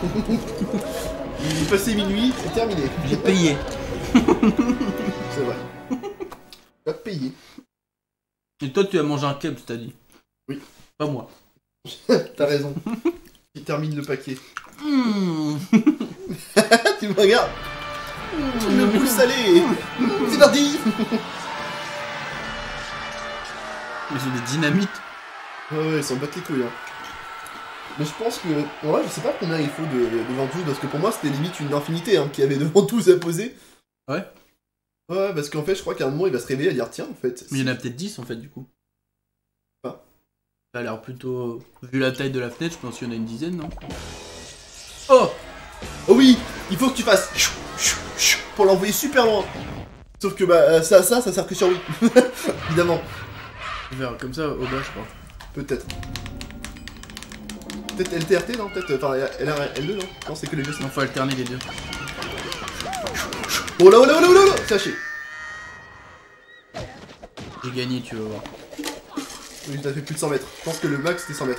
Speaker 1: Il est passé minuit, c'est terminé.
Speaker 2: J'ai payé.
Speaker 1: C'est vrai. Tu vas payer.
Speaker 2: Et toi tu as mangé un kebs t'as dit.
Speaker 1: Oui.
Speaker 2: Pas moi.
Speaker 1: T'as raison. Il termine le paquet.
Speaker 2: Mmh.
Speaker 1: Tu me regardes. Mmh, le goût salé. C'est parti.
Speaker 2: Mais j'ai des dynamites.
Speaker 1: Ouais, ouais, ils s'en battent les couilles. Hein. Mais je pense que. Ouais, je sais pas combien il faut de, de ventouses, parce que pour moi c'était limite une infinité hein, qu'il y avait de ventouses à poser.
Speaker 2: Ouais.
Speaker 1: Ouais, parce qu'en fait, je crois qu'à un moment il va se réveiller à dire tiens, en fait.
Speaker 2: Mais il y en a peut-être dix en fait du coup.
Speaker 1: Ah.
Speaker 2: Ça a l'air plutôt. Vu la taille de la fenêtre, je pense qu'il y en a une dizaine, non? Oh!
Speaker 1: Oh oui, il faut que tu fasses pour l'envoyer super loin. Sauf que bah ça, ça, ça sert que sur Wii. Évidemment.
Speaker 2: On verra comme ça au bas, je crois.
Speaker 1: Peut-être. Peut-être L T R T, non? Peut-être. Enfin, L R L deux, non? Non, c'est que les jeux.
Speaker 2: Non, faut alterner les deux.
Speaker 1: Oh là, oh là, oh là, oh là, oh là. Sachez.
Speaker 2: J'ai gagné, tu vas voir.
Speaker 1: Oui, t'as fait plus de cent mètres. Je pense que le max c'était cent mètres.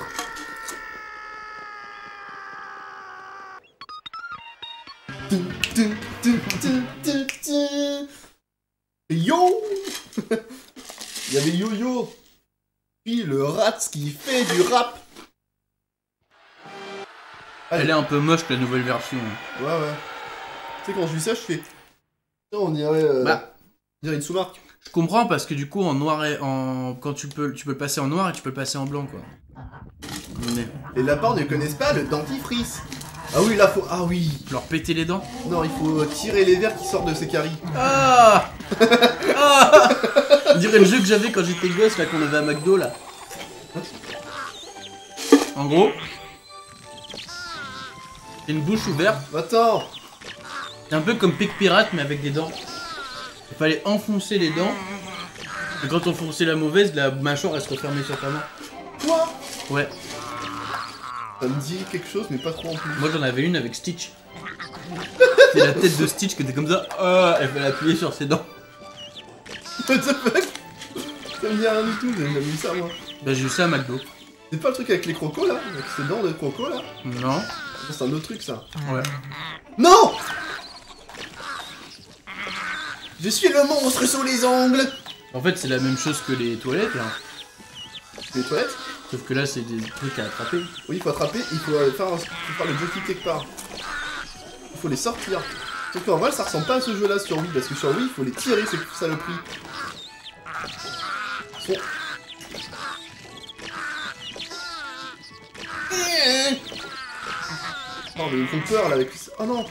Speaker 1: Yo. Il y avait Yo-Yo. Puis le rat qui fait du rap. Allez.
Speaker 2: Elle est un peu moche la nouvelle version.
Speaker 1: Ouais, ouais. Tu sais, quand je lis ça, je fais. On dirait. Euh...
Speaker 2: Bah.
Speaker 1: On dirait une sous-marque.
Speaker 2: Je comprends parce que du coup en noir et en. Quand tu peux tu peux le passer en noir et tu peux le passer en blanc quoi. Mais.
Speaker 1: Les lapins ne connaissent pas le dentifrice. Ah oui, là faut. Ah oui.
Speaker 2: Leur péter les dents.
Speaker 1: Non, il faut tirer les vers qui sortent de ses caries.
Speaker 2: Ah. Ah. On dirait le jeu que j'avais quand j'étais gosse là qu'on avait à McDo là. En gros. C'est une bouche ouverte.
Speaker 1: Attends.
Speaker 2: C'est un peu comme Pic Pirate mais avec des dents. Il fallait enfoncer les dents. Et quand on enfonçait la mauvaise, la mâchoire elle se refermait sur ta main.
Speaker 1: Quoi?
Speaker 2: Ouais.
Speaker 1: Ça me dit quelque chose, mais pas trop en plus.
Speaker 2: Moi j'en avais une avec Stitch. C'est la tête de Stitch qui était comme ça. Ah, elle fallait appuyer sur ses dents.
Speaker 1: What the fuck? Ça me dit rien du tout, j'ai jamais vu ça moi.
Speaker 2: Bah j'ai eu ça à McDo.
Speaker 1: C'est pas le truc avec les crocos là? Avec ces dents de croco là?
Speaker 2: Non.
Speaker 1: C'est un autre truc ça.
Speaker 2: Ouais.
Speaker 1: Non! Je suis le monstre sous les ongles!
Speaker 2: En fait c'est la même chose que les toilettes là.
Speaker 1: Les toilettes?
Speaker 2: Sauf que là c'est des trucs à attraper.
Speaker 1: Oui, il faut attraper, il faut euh, faire, un... faut faire le joystick quelque part. Il faut les sortir. Sauf qu'en vrai ça ressemble pas à ce jeu là sur Wii, parce que sur Wii il faut les tirer ces saloperies. Sont... Non mais ils me font peur là avec... Oh non!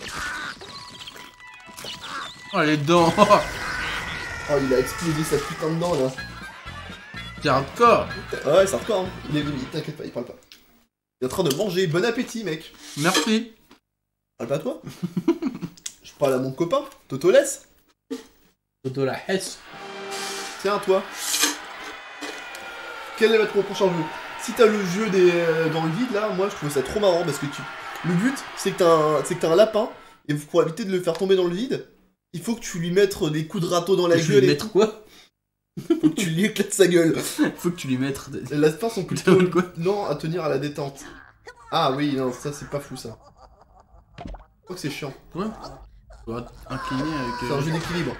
Speaker 2: Oh les dents.
Speaker 1: Oh il a explosé sa putain de dent là.
Speaker 2: C'est hardcore.
Speaker 1: Ah ouais c'est hardcore hein. Il est venu, t'inquiète pas, il parle pas. Il est en train de manger, bon appétit mec.
Speaker 2: Merci.
Speaker 1: Parle pas à toi. Je parle à mon copain, Toto laisse.
Speaker 2: Toto la Hesse.
Speaker 1: Tiens toi. Quel est votre prochain jeu? Si t'as le jeu des, euh, dans le vide là, moi je trouve ça trop marrant parce que tu... Le but c'est que t'as un... c'est que t'as un lapin et pour éviter de le faire tomber dans le vide, il faut que tu lui mettes des coups de râteau dans la
Speaker 2: Je
Speaker 1: gueule
Speaker 2: lui
Speaker 1: et
Speaker 2: mettre quoi?
Speaker 1: faut que tu lui éclates sa gueule.
Speaker 2: Faut que tu lui mettes.
Speaker 1: Les lapins sont plutôt lents à tenir à la détente. Ah oui, non, ça c'est pas fou ça. Je crois que c'est chiant.
Speaker 2: Ouais. Faut incliner avec.
Speaker 1: C'est un jeu d'équilibre.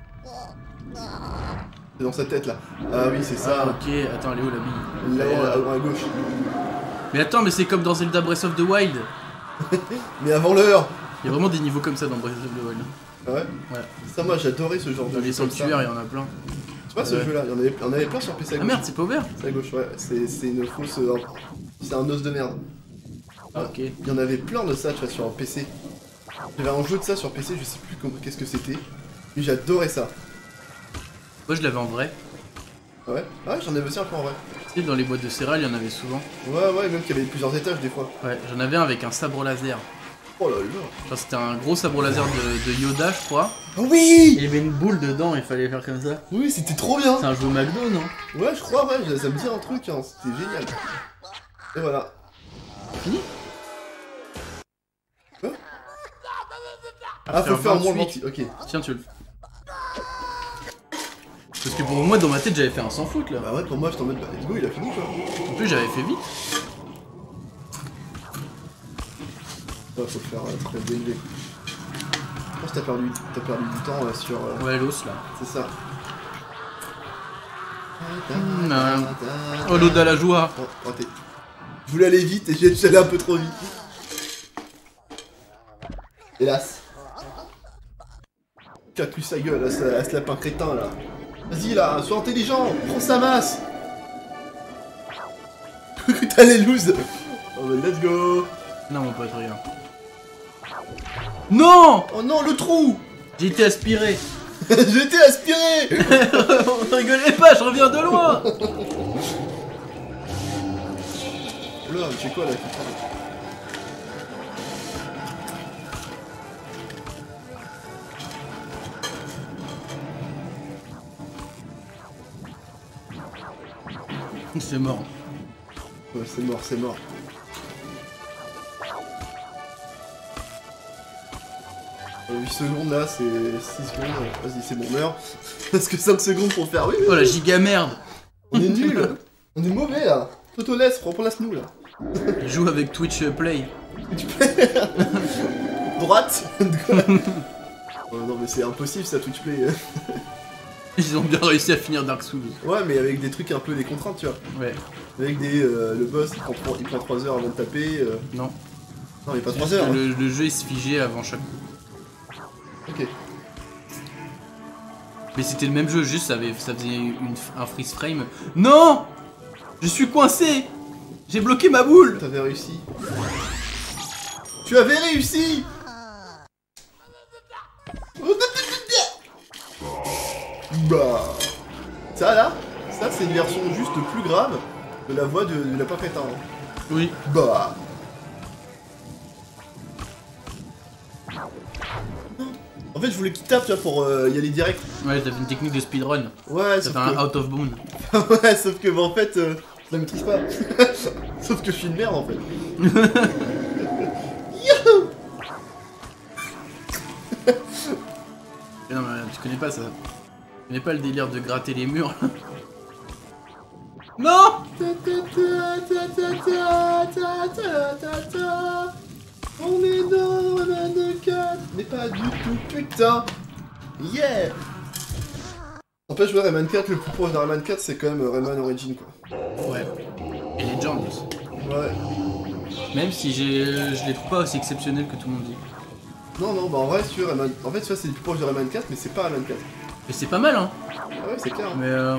Speaker 1: C'est dans sa tête là. Ah oui, c'est ça.
Speaker 2: Ah, ok, attends, elle est où la bille?
Speaker 1: Là, à, à gauche.
Speaker 2: Mais attends, mais c'est comme dans Zelda Breath of the Wild.
Speaker 1: Mais avant l'heure.
Speaker 2: Il y a vraiment des niveaux comme ça dans Breath of the Wild.
Speaker 1: Ah ouais?
Speaker 2: Ouais.
Speaker 1: Ça, moi j'adorais ce genre
Speaker 2: Dans
Speaker 1: de
Speaker 2: les
Speaker 1: jeu comme ça.
Speaker 2: sanctuaires, il y en a plein.
Speaker 1: C'est pas ce
Speaker 2: Ouais.
Speaker 1: jeu là, il y en avait, il y en avait plein sur P C à
Speaker 2: Ah
Speaker 1: gauche.
Speaker 2: merde, c'est pas ouvert?
Speaker 1: C'est à gauche, ouais. C'est c'est une fausse. euh, C'est un os de merde.
Speaker 2: Ah, ok.
Speaker 1: Il y en avait plein de ça, tu vois, sur un P C. J'avais un jeu de ça sur P C, je sais plus comment qu'est-ce que c'était. Mais j'adorais ça.
Speaker 2: Moi je l'avais en vrai.
Speaker 1: Ouais, ouais, j'en avais aussi un peu en vrai.
Speaker 2: Tu sais, dans les boîtes de céréales, il y en avait souvent.
Speaker 1: Ouais, ouais, même qu'il y avait plusieurs étages des fois.
Speaker 2: Ouais, j'en avais un avec un sabre laser.
Speaker 1: Oh là là.
Speaker 2: Genre c'était un gros sabre laser de, de Yoda, je crois.
Speaker 1: Oh oui.
Speaker 2: Il y avait une boule dedans, il fallait faire comme ça.
Speaker 1: Oui, c'était trop bien.
Speaker 2: C'est un jeu McDo, non?
Speaker 1: Ouais, je crois, ouais, ça me dit un truc, hein. C'était génial. Et voilà.
Speaker 2: Fini?
Speaker 1: Quoi? Ah, faut faire moins vingt. Ok.
Speaker 2: Tiens, tu le. Parce que pour moi, dans ma tête, j'avais fait un sans faute là.
Speaker 1: Bah ouais, pour moi, je t'en mode, bah let's go, il a fini quoi.
Speaker 2: En plus, j'avais fait vite.
Speaker 1: Ouais, faut faire euh, très B N B. Je pense que t'as perdu, t'as perdu du temps euh, sur... Euh...
Speaker 2: Ouais, l'os là.
Speaker 1: C'est ça.
Speaker 2: Mmh, euh... Oh, l'eau de la joie.
Speaker 1: Oh, raté. Je voulais aller vite et j'ai allé un peu trop vite. Hélas. Caclus sa gueule, à ce, à ce lapin crétin là. Vas-y là, sois intelligent, prends sa masse. T'as les looses. Oh bah let's go.
Speaker 2: Non mon pote, regarde. Non.
Speaker 1: Oh non, le trou.
Speaker 2: J'ai été aspiré.
Speaker 1: J'ai été aspiré.
Speaker 2: Rigolez pas, je reviens de loin.
Speaker 1: Oula, c'est quoi là?
Speaker 2: C'est mort.
Speaker 1: Ouais, c'est mort, c'est mort. Euh, huit secondes là, c'est six secondes. Vas-y, c'est bon, meurs. Parce que cinq secondes pour faire. Oui, oui.
Speaker 2: Oh la giga merde.
Speaker 1: On est nul. On est mauvais là. Totoless, replace nous là.
Speaker 2: Il joue avec Twitch Play.
Speaker 1: Tu peux. Droite. Oh, non, mais c'est impossible ça, Twitch Play.
Speaker 2: Ils ont bien réussi à finir Dark Souls.
Speaker 1: Ouais, mais avec des trucs un peu des contraintes, tu vois.
Speaker 2: Ouais.
Speaker 1: Avec des. Euh, le boss, il prend, trois, il prend trois heures avant de taper. Euh...
Speaker 2: Non.
Speaker 1: Non, mais pas trois heures.
Speaker 2: Le,
Speaker 1: hein.
Speaker 2: le jeu il se figeait avant chaque coup.
Speaker 1: Ok.
Speaker 2: Mais c'était le même jeu, juste ça, avait, ça faisait une, un freeze frame. Non. Je suis coincé. J'ai bloqué ma boule.
Speaker 1: T'avais réussi. Tu avais réussi. Bah. Ça là, ça c'est une version juste plus grave de la voix de, de Lapin Crétin. Hein.
Speaker 2: Oui.
Speaker 1: Bah. En fait, je voulais qu'il tape, tu vois, pour euh, y aller direct.
Speaker 2: Ouais, t'as fait une technique de speedrun.
Speaker 1: Ouais,
Speaker 2: T'as
Speaker 1: sauf
Speaker 2: fait un
Speaker 1: que...
Speaker 2: out of bound.
Speaker 1: ouais, sauf que, bah, en fait, euh, je la maîtrise pas. Sauf que je suis une merde, en fait. Youhou.
Speaker 2: Non, mais tu connais pas ça. Tu connais pas le délire de gratter les murs. Non.
Speaker 1: On est dans Rayman quatre, mais pas du tout, putain. Yeah. En fait, jouer à Rayman quatre, le plus proche de Rayman quatre, c'est quand même Rayman Origin, quoi.
Speaker 2: Ouais. Et Legends aussi.
Speaker 1: Ouais.
Speaker 2: Même si je les trouve pas aussi exceptionnels que tout le monde dit.
Speaker 1: Non, non, bah en vrai, si tu veux, Rayman... En fait, tu vois, c'est le plus proche de Rayman quatre, mais c'est pas Rayman quatre.
Speaker 2: Mais c'est pas mal, hein.
Speaker 1: Ah ouais, c'est clair. Hein.
Speaker 2: Mais euh...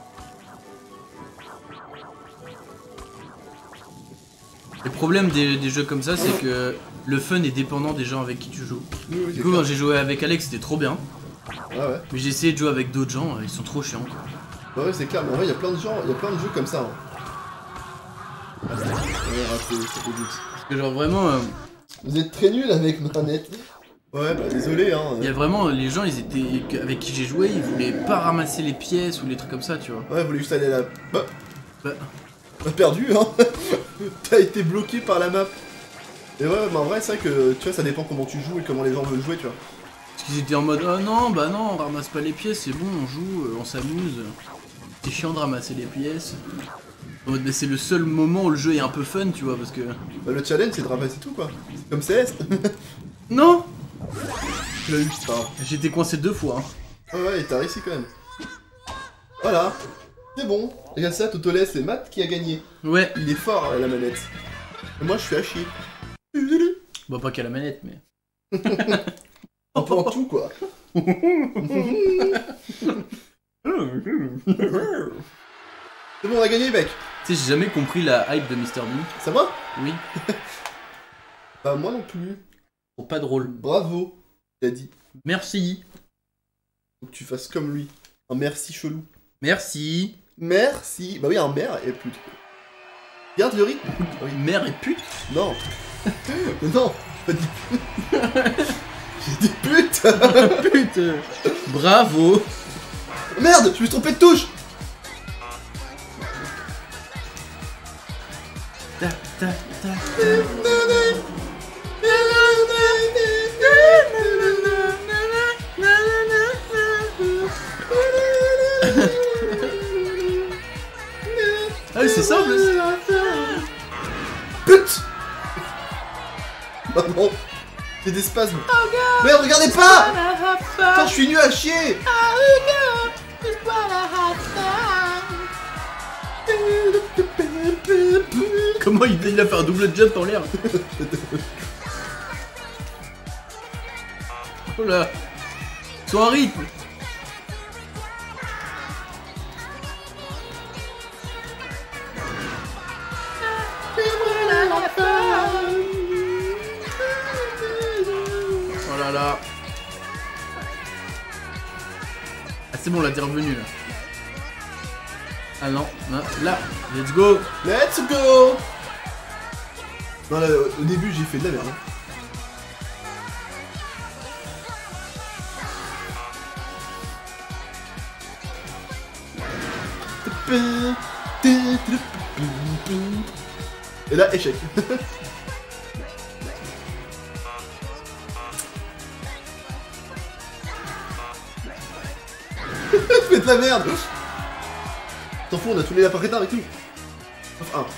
Speaker 2: le problème des, des jeux comme ça, c'est que le fun est dépendant des gens avec qui tu joues.
Speaker 1: Oui, oui,
Speaker 2: Du coup, quand j'ai joué avec Alex, c'était trop bien.
Speaker 1: Ouais, ouais.
Speaker 2: Mais j'ai essayé de jouer avec d'autres gens, ils sont trop chiants.
Speaker 1: Bah ouais, c'est clair, mais en vrai, il y a plein de gens, il y a plein de jeux comme ça. Hein. Ah, c'est... Ouais, raté, c'est dégoût.
Speaker 2: Parce que genre vraiment... Euh...
Speaker 1: Vous êtes très nuls avec Manette. Ouais, bah désolé, hein.
Speaker 2: Il y a vraiment, les gens, ils étaient avec qui j'ai joué, ils voulaient pas ramasser les pièces ou les trucs comme ça, tu vois.
Speaker 1: Ouais, vous voulez juste aller à la... Bah...
Speaker 2: Bah...
Speaker 1: T'as perdu, hein. T'as été bloqué par la map. Et ouais, mais en vrai, c'est vrai que, tu vois, ça dépend comment tu joues et comment les gens veulent jouer, tu vois.
Speaker 2: Parce qu'ils étaient en mode, oh non, bah non, on ramasse pas les pièces, c'est bon, on joue, on s'amuse. C'est chiant de ramasser les pièces. En mode, bah, c'est le seul moment où le jeu est un peu fun, tu vois, parce que...
Speaker 1: Bah, le challenge, c'est de ramasser tout, quoi. C'est comme C S.
Speaker 2: Non.
Speaker 1: Tu l'as eu, c'est pas grave.
Speaker 2: J'ai été coincé deux fois. Hein.
Speaker 1: Ouais, ouais, et t'as réussi quand même. Voilà. C'est bon. Et à ça, Totoless, c'est Matt qui a gagné.
Speaker 2: Ouais.
Speaker 1: Il est fort à la manette. Et moi, je suis à chier.
Speaker 2: Bon, pas qu'à la manette, mais...
Speaker 1: Un peu en tout, quoi. C'est bon, on a gagné, mec.
Speaker 2: Tu sais, j'ai jamais compris la hype de mister Bean.
Speaker 1: Ça va?
Speaker 2: Oui.
Speaker 1: Bah, moi non plus.
Speaker 2: Oh, pas drôle.
Speaker 1: Bravo, il a dit.
Speaker 2: Merci.
Speaker 1: Faut que tu fasses comme lui. Un merci chelou.
Speaker 2: Merci.
Speaker 1: Merci. Bah oui, un maire et pute. Regarde le rythme.
Speaker 2: Oui. Mère et pute.
Speaker 1: Non. Non, j'ai pas dit pute. J'ai dit pute.
Speaker 2: Pute. Bravo.
Speaker 1: Merde, je me suis trompé de touche.
Speaker 2: Ta, ta, ta, ta. Ah oui, c'est ça en plus.
Speaker 1: Pute. Maman, j'ai des spasmes. Merde, regardez pas. Putain, je suis nul à chier.
Speaker 2: Comment il, il a fait un double jump en l'air? Oh là. Sois en rythme. Oh là là. Ah c'est bon, là t'es revenu là. Ah non, non, là, let's go.
Speaker 1: Let's go. Non, là, au début, j'ai fait de la merde. Et là, échec. Fais de la merde. T'en fous, on a tous les lapins crétins avec nous. Sauf un.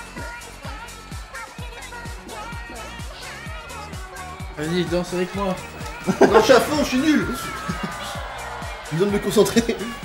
Speaker 2: Vas-y, danse avec moi.
Speaker 1: Non, je suis à fond, je suis nul. J'ai besoin de me concentrer.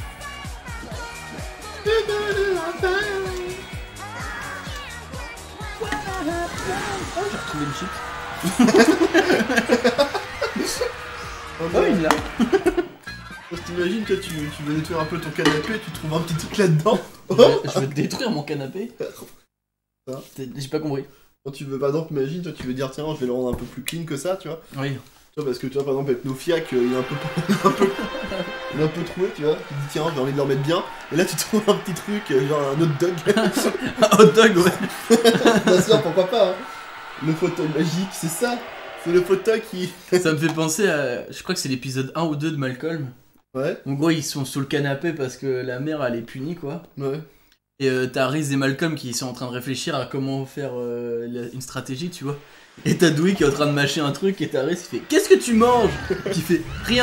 Speaker 2: Oh, j'ai retrouvé le chip. Oh, il l'a.
Speaker 1: T'imagines, toi, tu, tu veux nettoyer un peu ton canapé, tu trouves un petit truc là-dedans.
Speaker 2: Je veux, je veux détruire mon canapé.
Speaker 1: Ça.
Speaker 2: J'ai pas compris.
Speaker 1: Quand tu veux, par exemple, imagine, toi, tu veux dire, tiens, je vais le rendre un peu plus clean que ça, tu vois.
Speaker 2: Oui.
Speaker 1: Tu vois, parce que, tu vois, par exemple, avec nos fiacs, euh, il est un peu, il est un peu, il est un peu troué, tu vois. Tu te dis, tiens, j'ai envie de le remettre bien. Et là, tu trouves un petit truc, euh, genre un hot dog.
Speaker 2: Un hot dog, ouais.
Speaker 1: Bien sûr, pourquoi pas, hein. Le fauteuil magique, c'est ça. C'est le fauteuil qui...
Speaker 2: Ça me fait penser à... Je crois que c'est l'épisode un ou deux de Malcolm.
Speaker 1: Ouais.
Speaker 2: En gros, ils sont sous le canapé parce que la mère, elle est punie, quoi.
Speaker 1: Ouais.
Speaker 2: Et euh, t'as Reese et Malcolm qui sont en train de réfléchir à comment faire euh, la- une stratégie, tu vois. Et t'as Dewey qui est en train de mâcher un truc et t'as Reese qui fait « Qu'est-ce que tu manges ?» Qui fait « Rien !»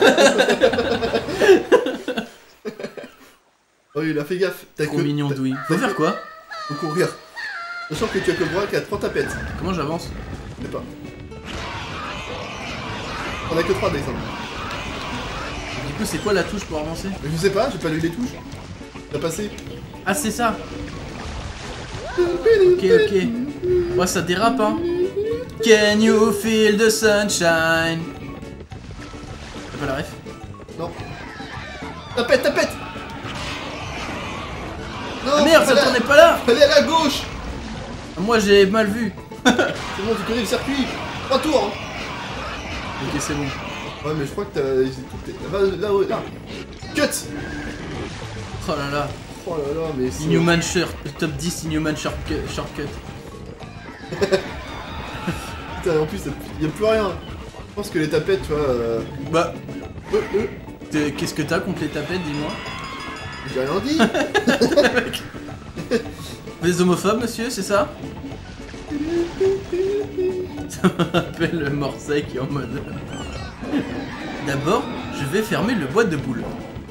Speaker 1: Oh, il a fait gaffe. T'as
Speaker 2: Trop
Speaker 1: que...
Speaker 2: mignon
Speaker 1: t'as-
Speaker 2: Dewey. Faut faire quoi?
Speaker 1: Faut courir. Sachant que tu as que le bras qui a trois tapettes.
Speaker 2: Comment j'avance?
Speaker 1: Je sais pas. On a que trois Alexandre.
Speaker 2: Du coup, c'est quoi la touche pour avancer?
Speaker 1: Mais je sais pas, j'ai pas lu les touches. T'as passé.
Speaker 2: Ah, c'est ça. Ok, ok. Ouais, ça dérape, hein. Can you feel the sunshine? T'as pas la ref?
Speaker 1: Non. Tapette, tapette. Non,
Speaker 2: Ah merde, ça
Speaker 1: fallait-
Speaker 2: tournait pas là.
Speaker 1: Fallait à la gauche.
Speaker 2: Moi, j'ai mal vu.
Speaker 1: C'est bon, tu connais le circuit. Trois tours, hein.
Speaker 2: Ok, c'est bon.
Speaker 1: Ouais, mais je crois que t'as... j'ai tout- Là, là, là, là. Cut.
Speaker 2: Oh là là.
Speaker 1: Oh là là, mais c'est...
Speaker 2: Inhuman Shirt, top dix Inhuman Shortcut. shortcut.
Speaker 1: Putain, en plus, il y a plus rien. Je pense que les tapettes, tu vois... Euh...
Speaker 2: Bah,
Speaker 1: euh, euh,
Speaker 2: t'es- qu'est-ce que t'as contre les tapettes, dis-moi?
Speaker 1: J'ai rien dit.
Speaker 2: Des homophobes, monsieur, c'est ça? Ça me rappelle Morsay qui est en mode... D'abord, je vais fermer le boîte de boules.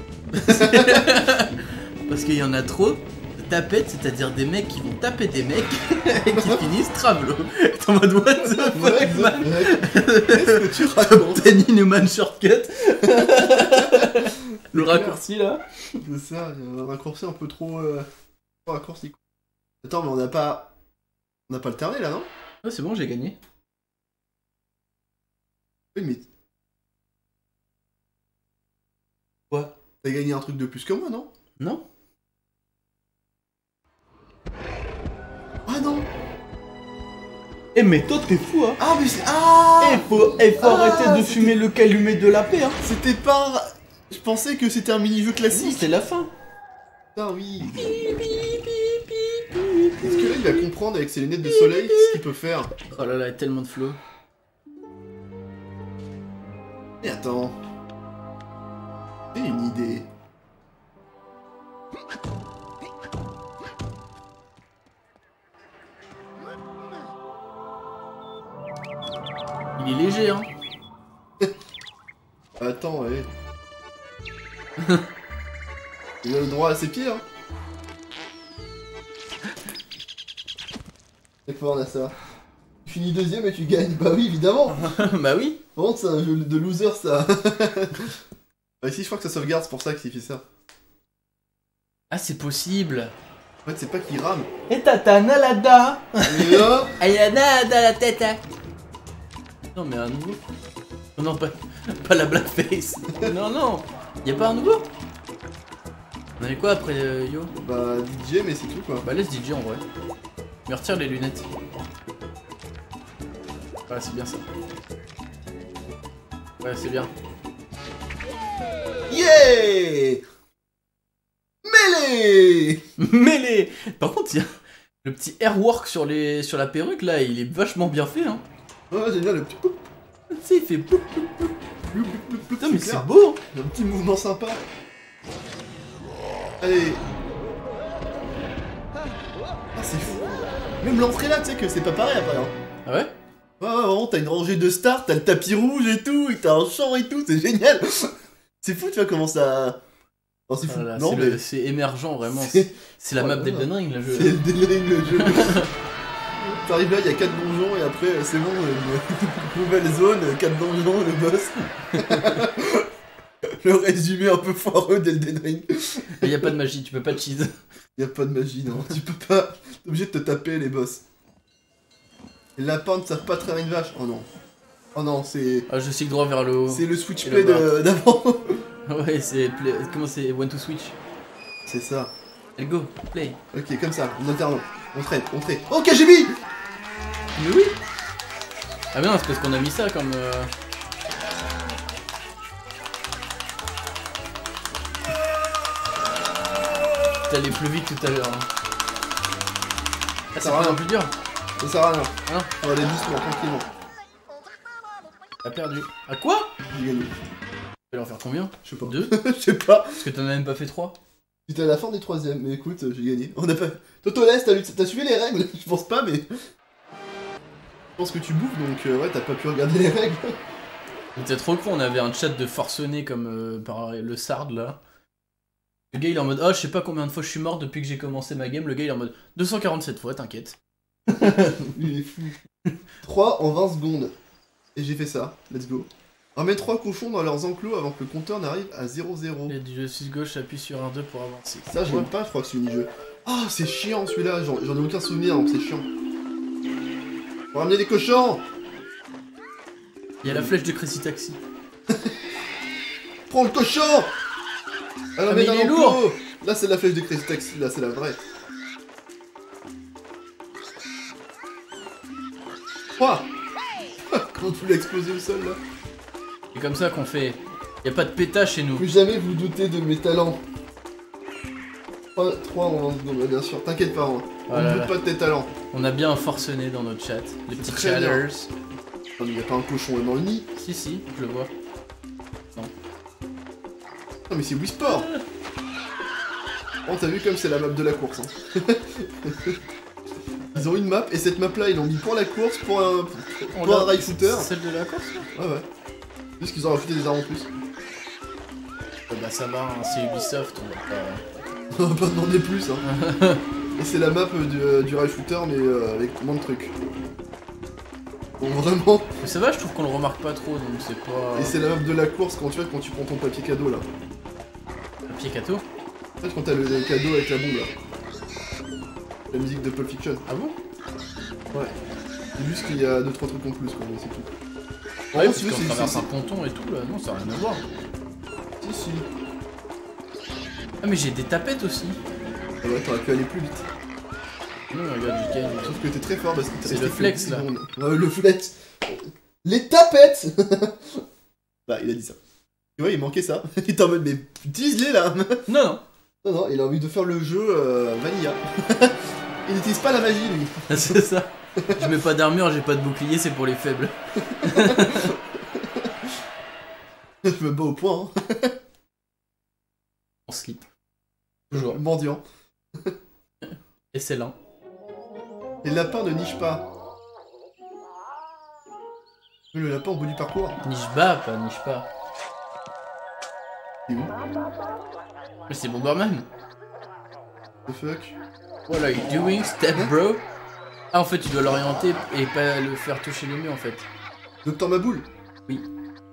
Speaker 2: Parce qu'il y en a trop de tapettes, c'est-à-dire des mecs qui vont taper des mecs et qui finissent travelo. T'es en mode what the
Speaker 1: Ouais,
Speaker 2: fuck, man?
Speaker 1: qu'est-ce que tu racontes?
Speaker 2: Ten Inhuman Shortcut. Le raccourci là.
Speaker 1: C'est ça, il y a un raccourci un peu trop... Euh... trop raccourci. Attends, mais on n'a pas... On n'a pas alterné, là, non?
Speaker 2: Ah, c'est bon, j'ai gagné.
Speaker 1: Oui, mais...
Speaker 2: Quoi?
Speaker 1: T'as gagné un truc de plus que moi, non?
Speaker 2: Non?
Speaker 1: Ah non!
Speaker 3: Eh mais toi t'es fou hein.
Speaker 1: Ah mais c'est... Ah
Speaker 3: Eh faut, eh, faut
Speaker 1: Ah,
Speaker 3: arrêter de fumer le calumet de la paix hein.
Speaker 1: C'était pas... Je pensais que c'était un mini-jeu classique.
Speaker 3: C'est la fin.
Speaker 1: Ah oui. Est-ce que là il va comprendre avec ses lunettes de soleil ce qu'il peut faire?
Speaker 2: Oh là là, il y a tellement de flow.
Speaker 1: Mais attends. J'ai une idée.
Speaker 2: Il est léger, hein.
Speaker 1: Attends, ouais. Il a le droit à ses pieds, hein. C'est fort, on a ça. Tu finis deuxième et tu gagnes. Bah oui, évidemment.
Speaker 2: Bah oui.
Speaker 1: Par contre, c'est un jeu de loser, ça. Bah ici, je crois que ça sauvegarde, c'est pour ça qu'il fait ça.
Speaker 2: Ah, c'est possible.
Speaker 1: En fait, c'est pas qu'il rame.
Speaker 3: Et tata nalada.
Speaker 1: Mais là...
Speaker 2: Ayana dans la tête. Non, mais un nouveau. Oh non, pas, pas la blackface. Non, non. Y'a pas un nouveau? On avait quoi après euh, Yo?
Speaker 1: Bah, D J, mais c'est tout, quoi.
Speaker 2: Bah, laisse D J en vrai. Mais retire les lunettes. Ouais, c'est bien ça. Ouais, c'est bien.
Speaker 1: Yeah! Mêlée!
Speaker 2: Mêlée. Par contre, il y a le petit airwork sur, les... sur la perruque là, il est vachement bien fait, hein.
Speaker 1: Ouais, j'aime bien le petit poup.
Speaker 2: Tu sais, il fait poup, poup, poup.
Speaker 1: Poup, poup, poup,
Speaker 2: Putain, mais
Speaker 1: super.
Speaker 2: c'est beau.
Speaker 1: Un petit mouvement sympa. Allez. Ah, c'est fou. Même l'entrée là, tu sais que c'est pas pareil après. Hein.
Speaker 2: Ah ouais?
Speaker 1: Ouais, ouais, vraiment, t'as une rangée de stars, t'as le tapis rouge et tout, et t'as un champ et tout, c'est génial. C'est fou, tu vois comment ça... Oh, c'est fou.
Speaker 2: Voilà,
Speaker 1: non,
Speaker 2: c'est
Speaker 1: mais...
Speaker 2: le- c'est émergent, vraiment.
Speaker 1: C'est-
Speaker 2: C'est la
Speaker 1: Oh
Speaker 2: map
Speaker 1: là là.
Speaker 2: d'Elden Ring, le jeu.
Speaker 1: C'est le délire, le jeu. T'arrives là, il y a quatre donjons, et après, c'est bon, une nouvelle zone, quatre donjons, le boss. Le résumé un peu foireux d'Elden Ring.
Speaker 2: Il y a pas de magie, tu peux pas cheese.
Speaker 1: Y a pas de magie, non. Tu peux pas... T'es obligé de te taper les boss. Les lapins ne savent pas traire une vache. Oh non. Oh non, c'est...
Speaker 2: Ah, je sais que droit vers le haut.
Speaker 1: C'est le switch
Speaker 2: Et
Speaker 1: play
Speaker 2: là-bas.
Speaker 1: de- d'avant.
Speaker 2: Ouais, c'est play... Comment c'est? One to switch.
Speaker 1: C'est ça.
Speaker 2: Let's go, play.
Speaker 1: Ok, comme ça, on alterne. On traîne, on traîne. Oh, K G B!
Speaker 2: Mais oui. Ah mais non, c'est parce qu'on a mis ça comme... Euh... T'allais plus vite tout à l'heure. Hein. Ah, c'est
Speaker 1: Ça va,
Speaker 2: vraiment
Speaker 1: hein.
Speaker 2: plus dur.
Speaker 1: Ça sert à rien.
Speaker 2: Ah non,
Speaker 1: On va aller doucement, tranquillement.
Speaker 2: t'as perdu. À quoi?
Speaker 1: J'ai gagné.
Speaker 2: Tu vas en faire combien?
Speaker 1: Je sais pas.
Speaker 2: Deux?
Speaker 1: Je sais pas.
Speaker 2: Parce que t'en as même pas fait trois.
Speaker 1: J'étais à la fin des troisièmes, mais écoute, j'ai gagné. On a pas... Toto Lest, t'as lu- t'as suivi les règles? Je pense pas, mais... Je pense que tu bouffes, donc euh, ouais, t'as pas pu regarder les règles.
Speaker 2: T'es trop con, on avait un chat de forcené comme euh, par le Sard là. Le gars il est en mode oh je sais pas combien de fois je suis mort depuis que j'ai commencé ma game, le gars il est en mode deux cent quarante-sept fois, t'inquiète.
Speaker 1: Il est fou. trois en vingt secondes. Et j'ai fait ça, let's go. Remets trois cochons dans leurs enclos avant que le compteur n'arrive à zéro zéro.
Speaker 2: Il y a du jeu gauche, appuie sur un deux pour avancer.
Speaker 1: Ça, j'aime pas, je crois que c'est mini-jeu. Ah, c'est chiant celui-là, j'en j'en ai aucun souvenir, donc c'est chiant. Faut ramener des cochons!
Speaker 2: Il y a la flèche de Crazy Taxi.
Speaker 1: Prends le cochon! Alors,
Speaker 2: Ah,
Speaker 1: mets
Speaker 2: mais
Speaker 1: dans
Speaker 2: il est
Speaker 1: l'enclos.
Speaker 2: lourd.
Speaker 1: Là, c'est la flèche de Crazy Taxi, là, c'est la vraie. Quoi? Quand tu l'as explosé au sol, là.
Speaker 2: C'est comme ça qu'on fait. Y a pas de péta chez nous.
Speaker 1: Plus jamais vous doutez de mes talents. trois en vingt secondes, bien sûr, t'inquiète pas, hein. On
Speaker 2: Oh
Speaker 1: ne
Speaker 2: là
Speaker 1: doute
Speaker 2: là.
Speaker 1: pas de tes talents.
Speaker 2: On a bien un forcené dans notre chat. Les petits
Speaker 1: très bien.
Speaker 2: chatters.
Speaker 1: Oh, mais y'a pas un cochon dans le nid.
Speaker 2: Si si, je le vois.
Speaker 1: Non mais c'est Wii Sport. Oh t'as vu comme c'est la map de la course hein. Ils ont une map et cette map là ils l'ont mis pour la course, pour un,
Speaker 2: On
Speaker 1: pour un
Speaker 2: l'a-
Speaker 1: rail shooter.
Speaker 2: c'est celle de la course là?
Speaker 1: Ouais ouais. Juste qu'ils ont rajouté des armes en plus.
Speaker 2: Ah bah ça va, hein, c'est Ubisoft, on va pas...
Speaker 1: On va pas demander plus hein. Et c'est la map du, du rail shooter mais euh, avec moins de trucs. Bon vraiment.
Speaker 2: Mais ça va, je trouve qu'on le remarque pas trop, donc c'est pas...
Speaker 1: Et c'est la map de la course quand tu vois quand tu prends ton papier cadeau là.
Speaker 2: Papier cadeau?
Speaker 1: En fait quand t'as le, le cadeau avec la bombe là. La musique de Pulp Fiction.
Speaker 2: Ah bon?
Speaker 1: Ouais. C'est juste qu'il y a deux trois trucs en plus quoi, mais c'est tout.
Speaker 2: Ouais,
Speaker 1: Vraiment,
Speaker 2: parce
Speaker 1: si tu veux,
Speaker 2: qu'on
Speaker 1: c'est-
Speaker 2: traverse
Speaker 1: c'est-
Speaker 2: un ponton et tout là, non ça n'a rien à voir.
Speaker 1: Si si.
Speaker 2: Ah mais j'ai des tapettes aussi.
Speaker 1: Ah ouais, t'aurais pu aller plus vite.
Speaker 2: Non, regarde, j'ai gagné.
Speaker 1: Sauf que t'es très fort parce que
Speaker 2: C'est le flex là.
Speaker 1: Ouais, le flex. Les tapettes. Bah, il a dit ça. Tu vois, il manquait ça. Il était en mode, mais utilise-les là.
Speaker 2: Non, non.
Speaker 1: Non, non, il a envie de faire le jeu euh, vanilla. Il n'utilise pas la magie, lui.
Speaker 2: C'est ça. Je mets pas d'armure, j'ai pas de bouclier, c'est pour les faibles.
Speaker 1: Je me bats au point. Hein.
Speaker 2: En slip. Toujours.
Speaker 1: Mendiant.
Speaker 2: Et c'est là.
Speaker 1: Les lapins ne nichent pas. Mais le lapin au bout du parcours.
Speaker 2: Niche bas, pas niche pas.
Speaker 1: C'est où?
Speaker 2: Mais c'est Bomberman.
Speaker 1: The fuck?
Speaker 2: What are you doing, step bro? Ah, en fait, tu dois l'orienter et pas le faire toucher le mur en fait.
Speaker 1: Docteur Maboule?
Speaker 2: Oui.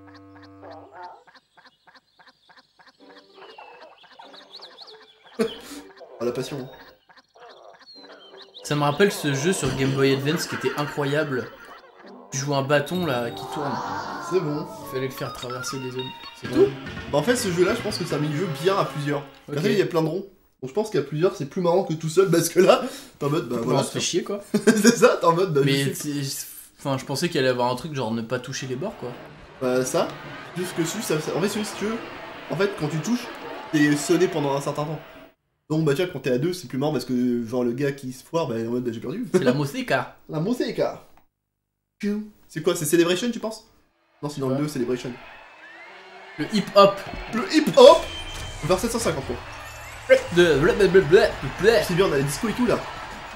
Speaker 1: Oh, la passion. Hein.
Speaker 2: Ça me rappelle ce jeu sur Game Boy Advance qui était incroyable. Tu joues un bâton là qui tourne.
Speaker 1: C'est bon.
Speaker 2: Il fallait le faire traverser des zones.
Speaker 1: C'est tout? Bah, en fait, ce jeu-là, je pense que c'est un mini-jeu bien à plusieurs.
Speaker 2: Ok.
Speaker 1: Parce qu'il y a plein de ronds. Donc je pense qu'à plusieurs, c'est plus marrant que tout seul parce que là, t'es en mode, bah voilà.
Speaker 2: On se fait chier quoi.
Speaker 1: C'est ça, t'es en mode, bah
Speaker 2: Mais
Speaker 1: je sais-
Speaker 2: c'est- enfin, je pensais qu'il allait avoir un truc genre ne pas toucher les bords quoi.
Speaker 1: Bah ça, juste que celui, ça, ça- en fait, celui, si tu veux, en fait, quand tu touches, t'es sonné pendant un certain temps. Donc bah tiens, quand t'es à deux, c'est plus marrant parce que genre le gars qui se foire, bah en mode, bah j'ai perdu.
Speaker 2: C'est la musica.
Speaker 1: La musica. C'est quoi, c'est Celebration, tu penses? Non, c'est dans le
Speaker 2: Ouais.
Speaker 1: deux, Celebration.
Speaker 2: Le hip hop.
Speaker 1: Le hip-hop vers sept cent cinquante points.
Speaker 2: De blablabla.
Speaker 1: C'est bien, on a la disco et tout là.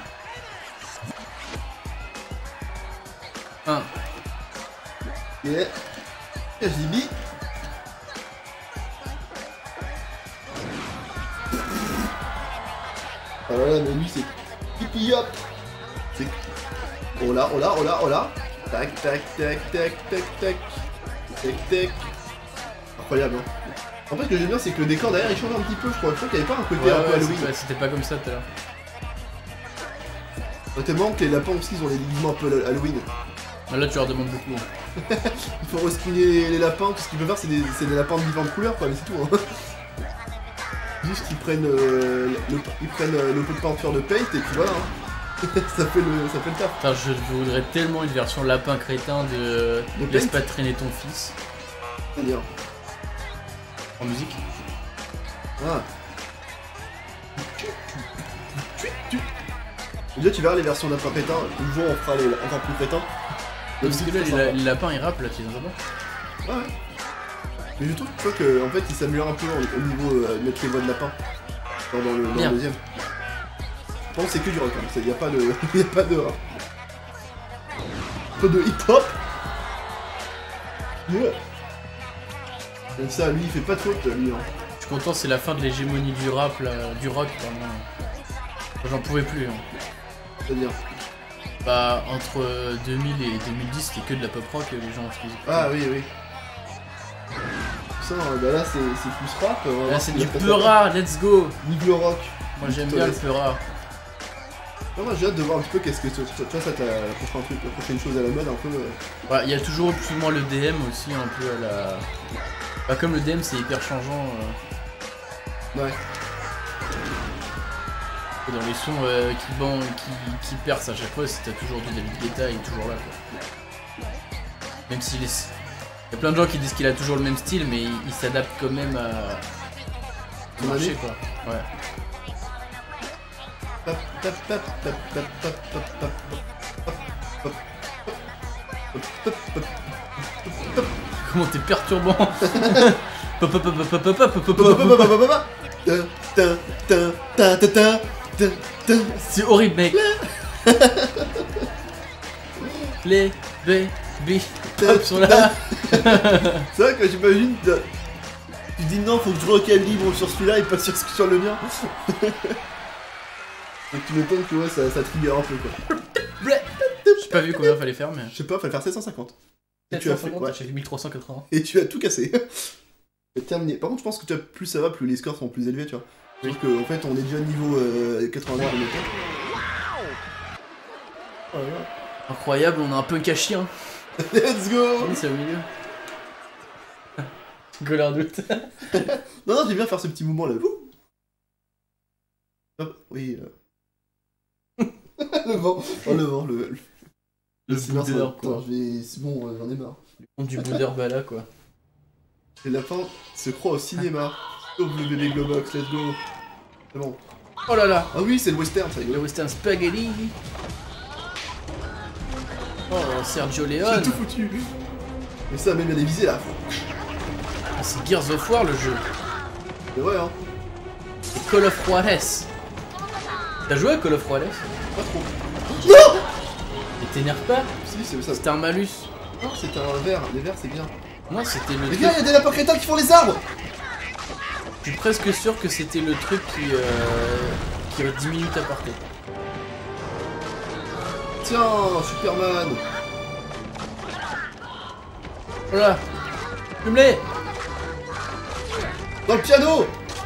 Speaker 2: Un.
Speaker 1: Yeah. K J B. Ah là là, mais lui c'est hippie hop. C'est. Oh là, oh là, oh là, oh là. Tac, tac, tac, tac, tac, tac. Tac, tac. Incroyable, hein. En fait, ce que j'aime bien, c'est que le décor derrière il change un petit peu. Je crois, je crois qu'il n'y avait pas un côté
Speaker 2: Ouais,
Speaker 1: un peu
Speaker 2: ouais,
Speaker 1: Halloween.
Speaker 2: c'était- c'était pas comme ça tout à l'heure.
Speaker 1: Ouais, tellement que les lapins aussi ils ont des déguisements un peu Halloween.
Speaker 2: Ah, là tu leur demandes beaucoup. Hein.
Speaker 1: Il faut reskinner les, les lapins, tout ce qu'ils peuvent faire c'est des, c'est des lapins de différentes couleurs quoi, mais c'est tout. Hein. Juste ils prennent, euh, le, ils prennent euh, le pot de peinture de paint et puis voilà. Hein. ça, fait le, ça fait le taf.
Speaker 2: Putain, je voudrais tellement une version lapin crétin de
Speaker 1: De
Speaker 2: Laisse
Speaker 1: Paint
Speaker 2: pas traîner ton fils.
Speaker 1: C'est-à-dire.
Speaker 2: En musique.
Speaker 1: Ah. Déjà tu verras les versions lapins crétins, un jour on fera les encore plus crétins.
Speaker 2: Parce que là,
Speaker 1: c'est
Speaker 2: les,
Speaker 1: sympa.
Speaker 2: la- les lapins ils rappent là, tu les entends pas?
Speaker 1: Ouais. Mais je trouve tu vois, que en fait ils s'améliorent un peu au, au niveau euh, de mettre les voix de lapin. Genre dans le, dans le
Speaker 2: Bien.
Speaker 1: deuxième. Je pense que c'est que du rock, hein. Il n'y a pas de. Il y a pas de rap. Pas de hip hop. Yeah. Comme ça, lui il fait pas de faute lui hein.
Speaker 2: Je suis content, c'est la fin de l'hégémonie du rap là, du rock pardon. J'en pouvais plus. Hein.
Speaker 1: C'est-à-dire.
Speaker 2: Bah, entre euh, deux mille et deux mille dix, c'était que de la pop rock, les gens qui écoutaient.
Speaker 1: Ah oui, oui. Ça, bah là c'est c'est plus rap. on va
Speaker 2: Là,
Speaker 1: voir
Speaker 2: c'est
Speaker 1: ce
Speaker 2: du
Speaker 1: qui va se
Speaker 2: peura, let's go!
Speaker 1: passer. Niveau rock.
Speaker 2: Moi, j'aime
Speaker 1: Je te
Speaker 2: bien le
Speaker 1: laisse.
Speaker 2: peura.
Speaker 1: Ah, moi j'ai hâte de voir un petit peu qu'est-ce que tu tu vois, ça, t'as la prochaine, truc, la prochaine chose à la mode un peu. euh.
Speaker 2: Ouais, il y a toujours plus ou moins le D M aussi, un peu à la. Bah, comme le D M, c'est hyper changeant. euh,
Speaker 1: Ouais.
Speaker 2: et dans les sons euh, qui, ban- qui, qui percent à chaque fois, c'est t'as toujours du David Guetta, il est toujours là quoi. Même s'il est. Il y a plein de gens qui disent qu'il a toujours le même style, mais il, il s'adapte quand même à. au
Speaker 1: Son
Speaker 2: marché
Speaker 1: année.
Speaker 2: quoi. Ouais.
Speaker 1: Pap, pap, pap, pap, pap, pap, pap, pap, pap, pap, pap, pap, pap.
Speaker 2: Comment t'es perturbant! Pop, pop, pop, pop, pop, pop, pop, pop,
Speaker 1: Pap,
Speaker 2: pop,
Speaker 1: pap,
Speaker 2: pop.
Speaker 1: pap, pap, pap, pap. Tin, tin, tin, tin, tin, tin, tin, tin.
Speaker 2: C'est horrible, mec! Les baby pop sont là!
Speaker 1: C'est vrai que j'imagine, t'as- tu dis non, faut que je recalibre sur celui-là et pas sur, sur le mien. Donc tu m'étonnes que ouais, ça, ça trigger un peu quoi.
Speaker 2: J'ai pas vu combien fallait faire, mais.
Speaker 1: Je sais pas, fallait faire sept cent cinquante. Et tu as fait, ouais.
Speaker 2: J'ai fait mille trois cent quatre-vingts.
Speaker 1: Et tu as tout cassé. C'est terminé. Par contre, je pense que tu as, plus ça va, plus les scores sont plus élevés, tu vois.
Speaker 2: Oui.
Speaker 1: Sauf qu'en fait, on est déjà niveau euh, quatre-vingt-neuf de méthode. Voilà.
Speaker 2: Incroyable, on a un punk à chien.
Speaker 1: Let's go.
Speaker 2: Oui, c'est au milieu. Golard doute.
Speaker 1: Non, non, j'aime bien faire ce petit mouvement là. Ouh. Hop, oui. euh. Le vent. Oh, le vent, le. Le,
Speaker 2: Le
Speaker 1: silence,
Speaker 2: boudeur,
Speaker 1: putain,
Speaker 2: quoi.
Speaker 1: je vais. C'est bon, euh, j'en ai marre.
Speaker 2: On du boudeur bala, quoi.
Speaker 1: Les lapins se croient au cinéma. Sauve le bébé Globox, let's go. C'est bon.
Speaker 2: Oh là là.
Speaker 1: Ah oui, c'est le western, ça
Speaker 2: Le
Speaker 1: rigole.
Speaker 2: western spaghetti. Oh, Sergio
Speaker 1: J'ai
Speaker 2: Leone.
Speaker 1: tout foutu. Mais ça, même il y a des visées là.
Speaker 2: Ah, c'est Gears of War le jeu.
Speaker 1: C'est vrai, hein.
Speaker 2: C'est Call of Juarez. T'as joué à Call of Juarez?
Speaker 1: Pas trop.
Speaker 2: Et t'énerve pas?
Speaker 1: Si, c'est ça.
Speaker 2: C'était un malus.
Speaker 1: Non, c'est un verre. Les verres, c'est bien.
Speaker 2: Non, c'était le
Speaker 1: Les
Speaker 2: truc.
Speaker 1: gars, il y a des lapins crétins qui font les arbres.
Speaker 2: Je suis presque sûr que c'était le truc qui, euh, qui a dix minutes à porter.
Speaker 1: Tiens, Superman.
Speaker 2: Voilà. Fume-les.
Speaker 1: Dans le piano.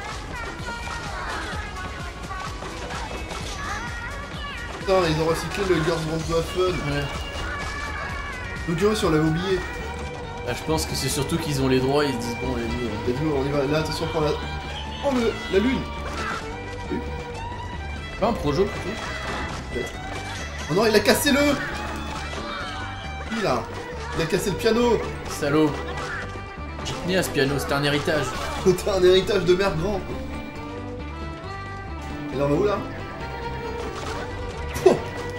Speaker 1: Putain, ils ont recyclé le Girls Want to Have Fun.
Speaker 2: Ouais.
Speaker 1: L'audio, si on l'avait oublié.
Speaker 2: Bah, je pense que c'est surtout qu'ils ont les droits, ils se disent bon, allez, nous, euh,
Speaker 1: Let's go, on y va. Là, attention, prends la. Oh, le... la lune.
Speaker 2: pas un projo plutôt.
Speaker 1: Oh non, il a cassé le. Il a. Il a cassé le piano.
Speaker 2: Salaud. J'ai tenu à ce piano, c'était un héritage.
Speaker 1: C'était un héritage de mère grand. Et là, on va où là? Oh.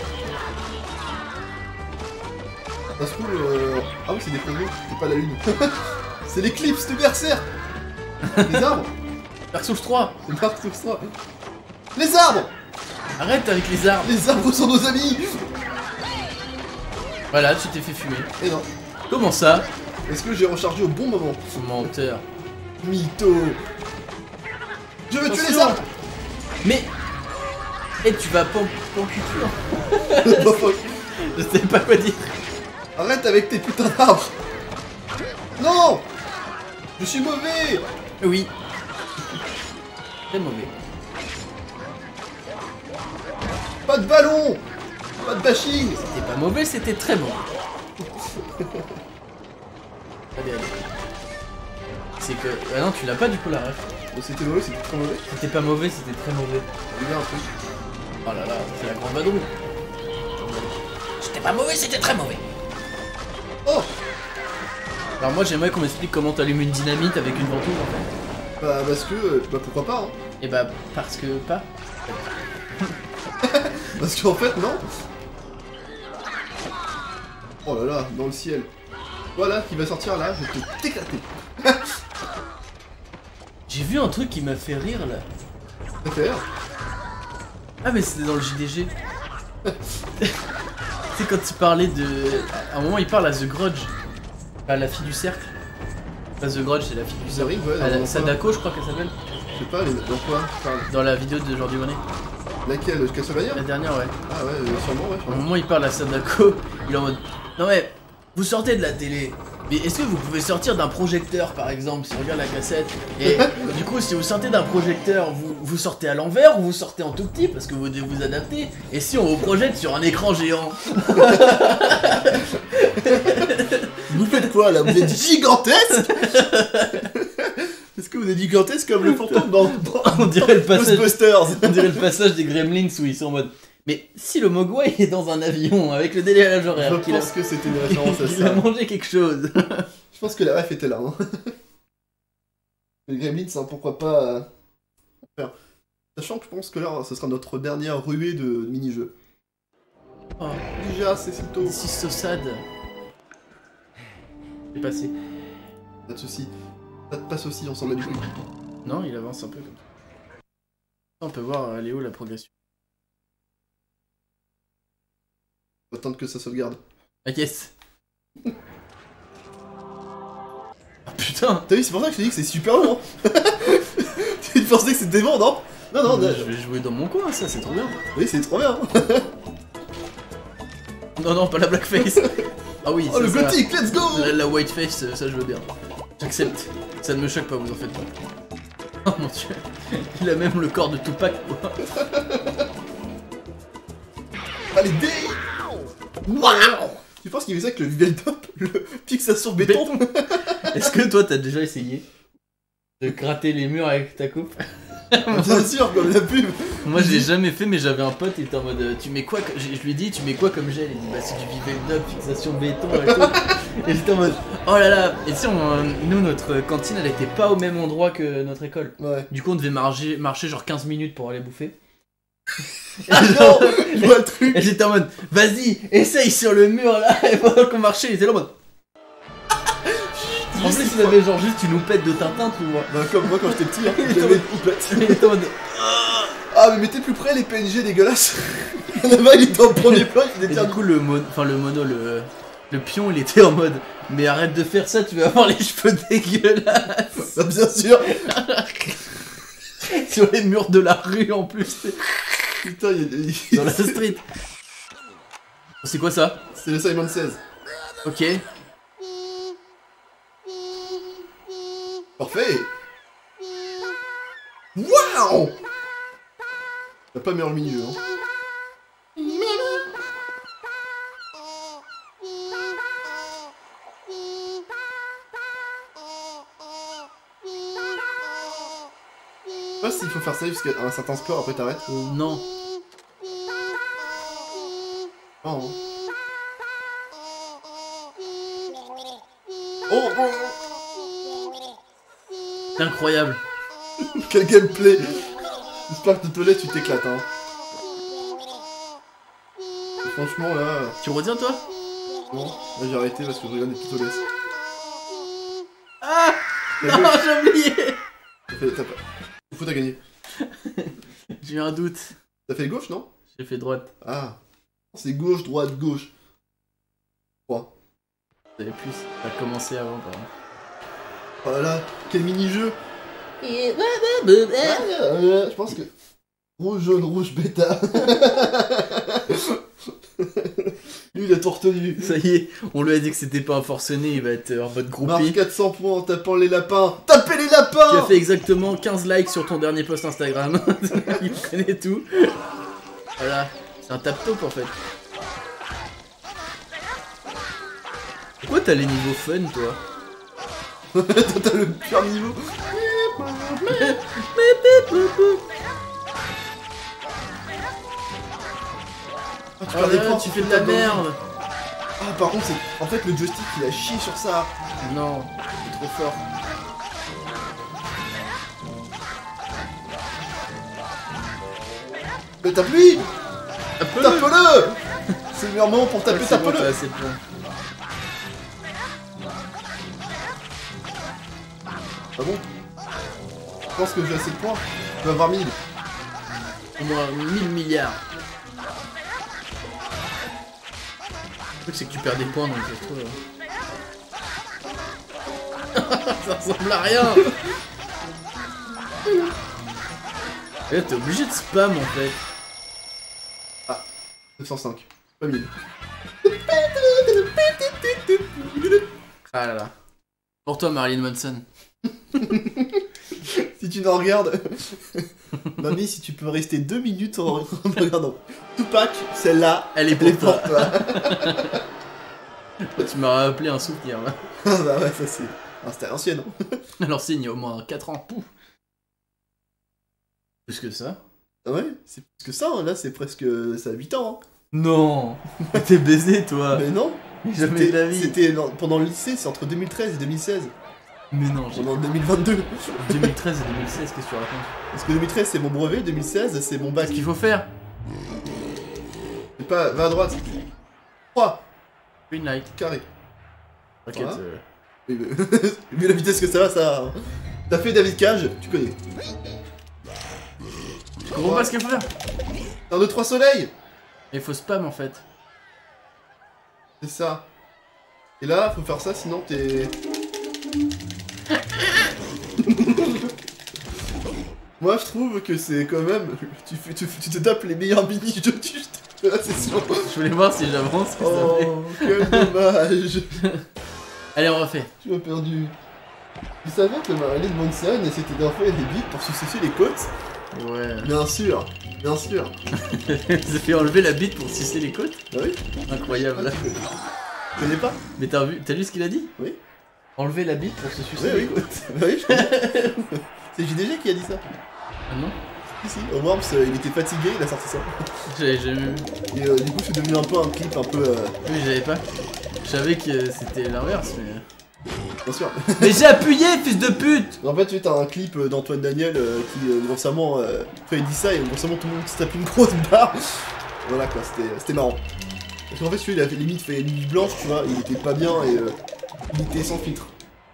Speaker 1: Ça se trouve, euh... ah oui, c'est des projets, c'est pas la lune. C'est l'éclipse de Berserk. Les arbres.
Speaker 2: Dark Souls trois.
Speaker 1: C'est Dark Souls trois. Les arbres.
Speaker 2: Arrête avec les arbres.
Speaker 1: Les arbres sont nos amis.
Speaker 2: Voilà, tu t'es fait fumer.
Speaker 1: Et non.
Speaker 2: Comment ça?
Speaker 1: Est-ce que j'ai rechargé au bon moment?
Speaker 2: Menteur.
Speaker 1: Mytho. Je veux tuer les
Speaker 2: Attention.
Speaker 1: arbres.
Speaker 2: Mais... Et tu vas pan... pancuture. Je sais pas quoi dire.
Speaker 1: Arrête avec tes putains d'arbres. Non. Je suis mauvais.
Speaker 2: Oui. Très mauvais.
Speaker 1: Pas de ballon. Pas de bashing.
Speaker 2: C'était pas mauvais, c'était très bon. Allez, allez. C'est que... Ah non, tu l'as pas du coup la ref.
Speaker 1: Bon, c'était mauvais, c'était très mauvais.
Speaker 2: C'était pas mauvais, c'était très mauvais.
Speaker 1: Il y a un truc.
Speaker 2: Oh là là, c'est la grande vadrouille. C'était pas mauvais, c'était très mauvais.
Speaker 1: Oh.
Speaker 2: Alors moi j'aimerais qu'on m'explique comment t'allumes une dynamite avec une ventouse en fait.
Speaker 1: Bah parce que... euh, Bah pourquoi pas, hein.
Speaker 2: Et bah parce que pas.
Speaker 1: Parce qu'en fait, non. Oh là là, dans le ciel. Voilà, qui va sortir là, je vais te t'éclater.
Speaker 2: J'ai vu un truc qui m'a fait rire là.
Speaker 1: Ça fait rire.
Speaker 2: Ah mais c'était dans le J D G. C'est quand tu parlais de... À un moment il parle à The Grudge. À la fille du cercle. Pas The Grudge, c'est la fille du
Speaker 1: The
Speaker 2: cercle.
Speaker 1: Ring, ouais,
Speaker 2: À la-
Speaker 1: dans-
Speaker 2: Sadako je crois qu'elle s'appelle.
Speaker 1: Je sais pas, les... dans quoi tu parles?
Speaker 2: Dans la vidéo de Jordi Monet.
Speaker 1: Laquelle? Castlevania?
Speaker 2: La dernière ouais.
Speaker 1: Ah ouais, euh, sûrement, ouais.
Speaker 2: Au moment où il parle à Sadako, il est en mode... Non mais, vous sortez de la télé, mais est-ce que vous pouvez sortir d'un projecteur par exemple, si on regarde la cassette? Et du coup, si vous sortez d'un projecteur, vous, vous sortez à l'envers ou vous sortez en tout petit parce que vous devez vous adapter? Et si on vous projette sur un écran géant?
Speaker 1: Vous faites quoi là? Vous êtes gigantesque? Est-ce que vous êtes gigantesque comme le fantôme dans, dans
Speaker 2: On dirait le passage,
Speaker 1: Ghostbusters?
Speaker 2: on dirait le passage des Gremlins où ils sont en mode... Mais si le Mogwai est dans un avion avec le décalage horaire,
Speaker 1: Je
Speaker 2: qu'il a,
Speaker 1: pense que c'était une référence à
Speaker 2: qu'il a
Speaker 1: ça.
Speaker 2: mangé quelque chose.
Speaker 1: Je pense que la ref était là. Hein. Les Gremlins, hein, pourquoi pas euh, faire. Sachant que je pense que là, ce sera notre dernière ruée de mini-jeu.
Speaker 2: Oh,
Speaker 1: Déjà, c'est si tôt.
Speaker 2: si so sad. C'est passé.
Speaker 1: Pas de soucis. Ça te passe aussi, on s'en met du coup.
Speaker 2: Non, il avance un peu comme ça. On peut voir euh, Léo la progression.
Speaker 1: On va attendre que ça sauvegarde.
Speaker 2: Ah yes. Ah putain.
Speaker 1: T'as vu, c'est pour ça que je t'ai dit que c'est super long. Hein. Tu pensais que c'était bon, non? Non, non,
Speaker 2: Mais
Speaker 1: non.
Speaker 2: je vais jouer dans mon coin, ça c'est trop bien.
Speaker 1: Oui, c'est trop bien.
Speaker 2: Non, non, pas la blackface. Ah oui,
Speaker 1: Oh,
Speaker 2: ça,
Speaker 1: le
Speaker 2: ça,
Speaker 1: gothique, let's go.
Speaker 2: la, la whiteface, euh, ça je veux bien. J'accepte. Ça ne me choque pas, vous en faites pas. Oh mon dieu. Il a même le corps de Tupac, quoi.
Speaker 1: Allez, dé. Waouh. Tu penses qu'il fait ça avec le Viveldop, le fixation béton?
Speaker 2: Est-ce que toi t'as déjà essayé de gratter les murs avec ta coupe?
Speaker 1: Bien sûr, comme la pub.
Speaker 2: Moi je l'ai jamais fait, mais j'avais un pote, il était en mode euh, tu mets quoi que- Je je lui ai dit tu mets quoi comme gel? Il dit bah c'est du Vivel fixation béton et tout. Et j'étais en mode oh là là. Et tu sais, on, euh, nous notre cantine elle était pas au même endroit que notre école.
Speaker 1: Ouais.
Speaker 2: Du coup on devait marcher, marcher genre quinze minutes pour aller bouffer.
Speaker 1: Ah non, je vois le truc.
Speaker 2: Et j'étais en mode vas-y essaye sur le mur là. Et pendant qu'on marchait il était là en mode. En plus il avait genre juste une houppette de Tintin tu vois.
Speaker 1: Bah comme moi quand j'étais petit, hein,
Speaker 2: Il était en
Speaker 1: j'avais
Speaker 2: mode-
Speaker 1: une houppette.
Speaker 2: Il était en mode
Speaker 1: Ah mais mettez plus près les P N G dégueulasses. Là-bas il était en premier plan, il
Speaker 2: Et
Speaker 1: était
Speaker 2: du coup le mono, enfin le mono, le, le pion il était en mode mais arrête de faire ça, tu vas avoir les cheveux dégueulasses
Speaker 1: Bah bien sûr.
Speaker 2: sur les murs de la rue en plus,
Speaker 1: Putain, il y a des...
Speaker 2: dans la street. C'est quoi ça?
Speaker 1: C'est le Simon seize.
Speaker 2: Ok.
Speaker 1: Parfait. Waouh. T'as pas meilleur milieu hein. Je sais pas s'il faut faire ça jusqu'à un certain score, après t'arrêtes.
Speaker 2: Euh, non.
Speaker 1: Oh, hein. Oh, oh,
Speaker 2: C'est incroyable.
Speaker 1: oh. Quel gameplay. J'espère que tu te laisses, tu t'éclates hein. Et franchement là...
Speaker 2: Tu retiens toi?
Speaker 1: Non, là j'ai arrêté parce que je regarde des pistolets.
Speaker 2: Ah
Speaker 1: La
Speaker 2: non,
Speaker 1: gauche,
Speaker 2: j'ai oublié.
Speaker 1: t'as fait- t'as pas... Il faut t'as gagné.
Speaker 2: J'ai eu un doute.
Speaker 1: T'as fait gauche, non?
Speaker 2: J'ai fait droite.
Speaker 1: Ah. C'est gauche, droite, gauche. trois.
Speaker 2: J'avais plus. Ça a commencé avant par exemple.
Speaker 1: Oh là là, quel mini-jeu.
Speaker 2: Eh.
Speaker 1: Je pense que... Rouge, jaune, rouge, bêta. Lui, il a tout retenu.
Speaker 2: Ça y est, on lui a dit que c'était pas un forcené, il va être en mode
Speaker 1: Marque
Speaker 2: groupie.
Speaker 1: quatre cents points en tapant les lapins. Tapez les lapins.
Speaker 2: Tu as fait exactement quinze likes sur ton dernier post Instagram. Il connaît tout. Voilà, c'est un tap-top en fait. Pourquoi t'as les niveaux fun toi?
Speaker 1: Toi, t'as le pire niveau. Ah, tu
Speaker 2: Oh
Speaker 1: perds des
Speaker 2: là là,
Speaker 1: points,
Speaker 2: tu
Speaker 1: tu
Speaker 2: fais de la
Speaker 1: tapes dans le vide.
Speaker 2: merde.
Speaker 1: Ah, par contre, c'est... En fait, le joystick, il a chié sur ça.
Speaker 2: Non, c'est trop fort.
Speaker 1: Mais tape-lui.
Speaker 2: Tape-le.
Speaker 1: Tape-le. C'est le meilleur moment pour taper,
Speaker 2: Ouais, c'est bon,
Speaker 1: tape-le.
Speaker 2: t'as assez de points.
Speaker 1: Ah bon? Je pense que j'ai assez de points. Je vais avoir mille.
Speaker 2: Au moins mille milliards. Le truc c'est que tu perds des points donc c'est trop... Ça ressemble à rien. Et là t'es obligé de spam en fait.
Speaker 1: neuf cent cinq. Pas mille.
Speaker 2: Ah là là. Pour toi Marilyn Manson.
Speaker 1: Si tu nous regardes... Mamie, si tu peux rester deux minutes en regardant Tupac, celle-là,
Speaker 2: Elle est
Speaker 1: elle est
Speaker 2: pour
Speaker 1: pour
Speaker 2: toi.
Speaker 1: toi.
Speaker 2: Tu m'as rappelé un souvenir là.
Speaker 1: Ah bah ouais, ça c'est... Ah, c'était à l'ancienne. Hein.
Speaker 2: Alors c'est il y a au moins quatre ans. Pouf. Plus que ça.
Speaker 1: Ah ouais, c'est plus que ça, hein. Là c'est presque... ça a huit ans. Hein.
Speaker 2: Non. T'es baisé toi.
Speaker 1: Mais non,
Speaker 2: Jamais de la vie.
Speaker 1: c'était dans- pendant le lycée, c'est entre deux mille treize et deux mille seize.
Speaker 2: Mais non, j'ai
Speaker 1: Pendant deux mille vingt-deux.
Speaker 2: deux mille treize et deux mille seize, qu'est-ce que tu racontes?
Speaker 1: Parce que deux mille treize c'est mon brevet, deux mille seize c'est mon bac.
Speaker 2: Qu'est-ce qu'il faut faire?
Speaker 1: C'est pas... Va à droite. trois.
Speaker 2: Green light.
Speaker 1: Carré.
Speaker 2: T'inquiète.
Speaker 1: Voilà.
Speaker 2: euh,
Speaker 1: Oui, mais... Vu la vitesse que ça va, ça... hein. T'as fait David Cage, tu connais.
Speaker 2: Je comprends pas ce qu'il faut faire.
Speaker 1: un, deux, trois soleils.
Speaker 2: Il faut spam en fait.
Speaker 1: C'est ça. Et là, faut faire ça, sinon t'es... Moi, je trouve que c'est quand même... Tu, fais, tu, tu te tapes les meilleurs mini-jeux de la session.
Speaker 2: Je voulais voir si j'avance, ce que ça fait.
Speaker 1: Oh, quel dommage.
Speaker 2: Allez, on refait.
Speaker 1: Tu m'as perdu. Tu savais que Marilyn Manson s'était d'enfler des bites pour se sucer les côtes?
Speaker 2: Ouais.
Speaker 1: Bien sûr, bien sûr.
Speaker 2: Il s'est fait enlever la bite pour sucer les côtes.
Speaker 1: Bah oui,
Speaker 2: Incroyable.
Speaker 1: tu connais pas?
Speaker 2: Mais t'as vu, t'as lu ce qu'il a dit?
Speaker 1: Oui.
Speaker 2: Enlever la bite pour se sucer
Speaker 1: Oui,
Speaker 2: les
Speaker 1: oui.
Speaker 2: côtes.
Speaker 1: Bah oui, je connais. C'est J D G qui a dit ça.
Speaker 2: Ah non?
Speaker 1: Si, si, au Worms, euh, il était fatigué, il a sorti ça.
Speaker 2: J'avais jamais vu.
Speaker 1: Et euh, du coup, c'est devenu un peu un clip un peu. Euh...
Speaker 2: Oui, j'avais pas. Je savais que c'était l'inverse, mais.
Speaker 1: Bien sûr.
Speaker 2: Mais j'ai appuyé, fils de pute!
Speaker 1: En fait, tu sais, t'as un clip d'Antoine Daniel euh, qui, euh, grossièrement, euh, fait, il dit ça et grossièrement tout le monde se tape une grosse barre. Voilà quoi, c'était marrant. Parce qu'en fait, celui-là, il avait limite fait une nuit blanche, tu vois, il était pas bien et euh, il était sans filtre.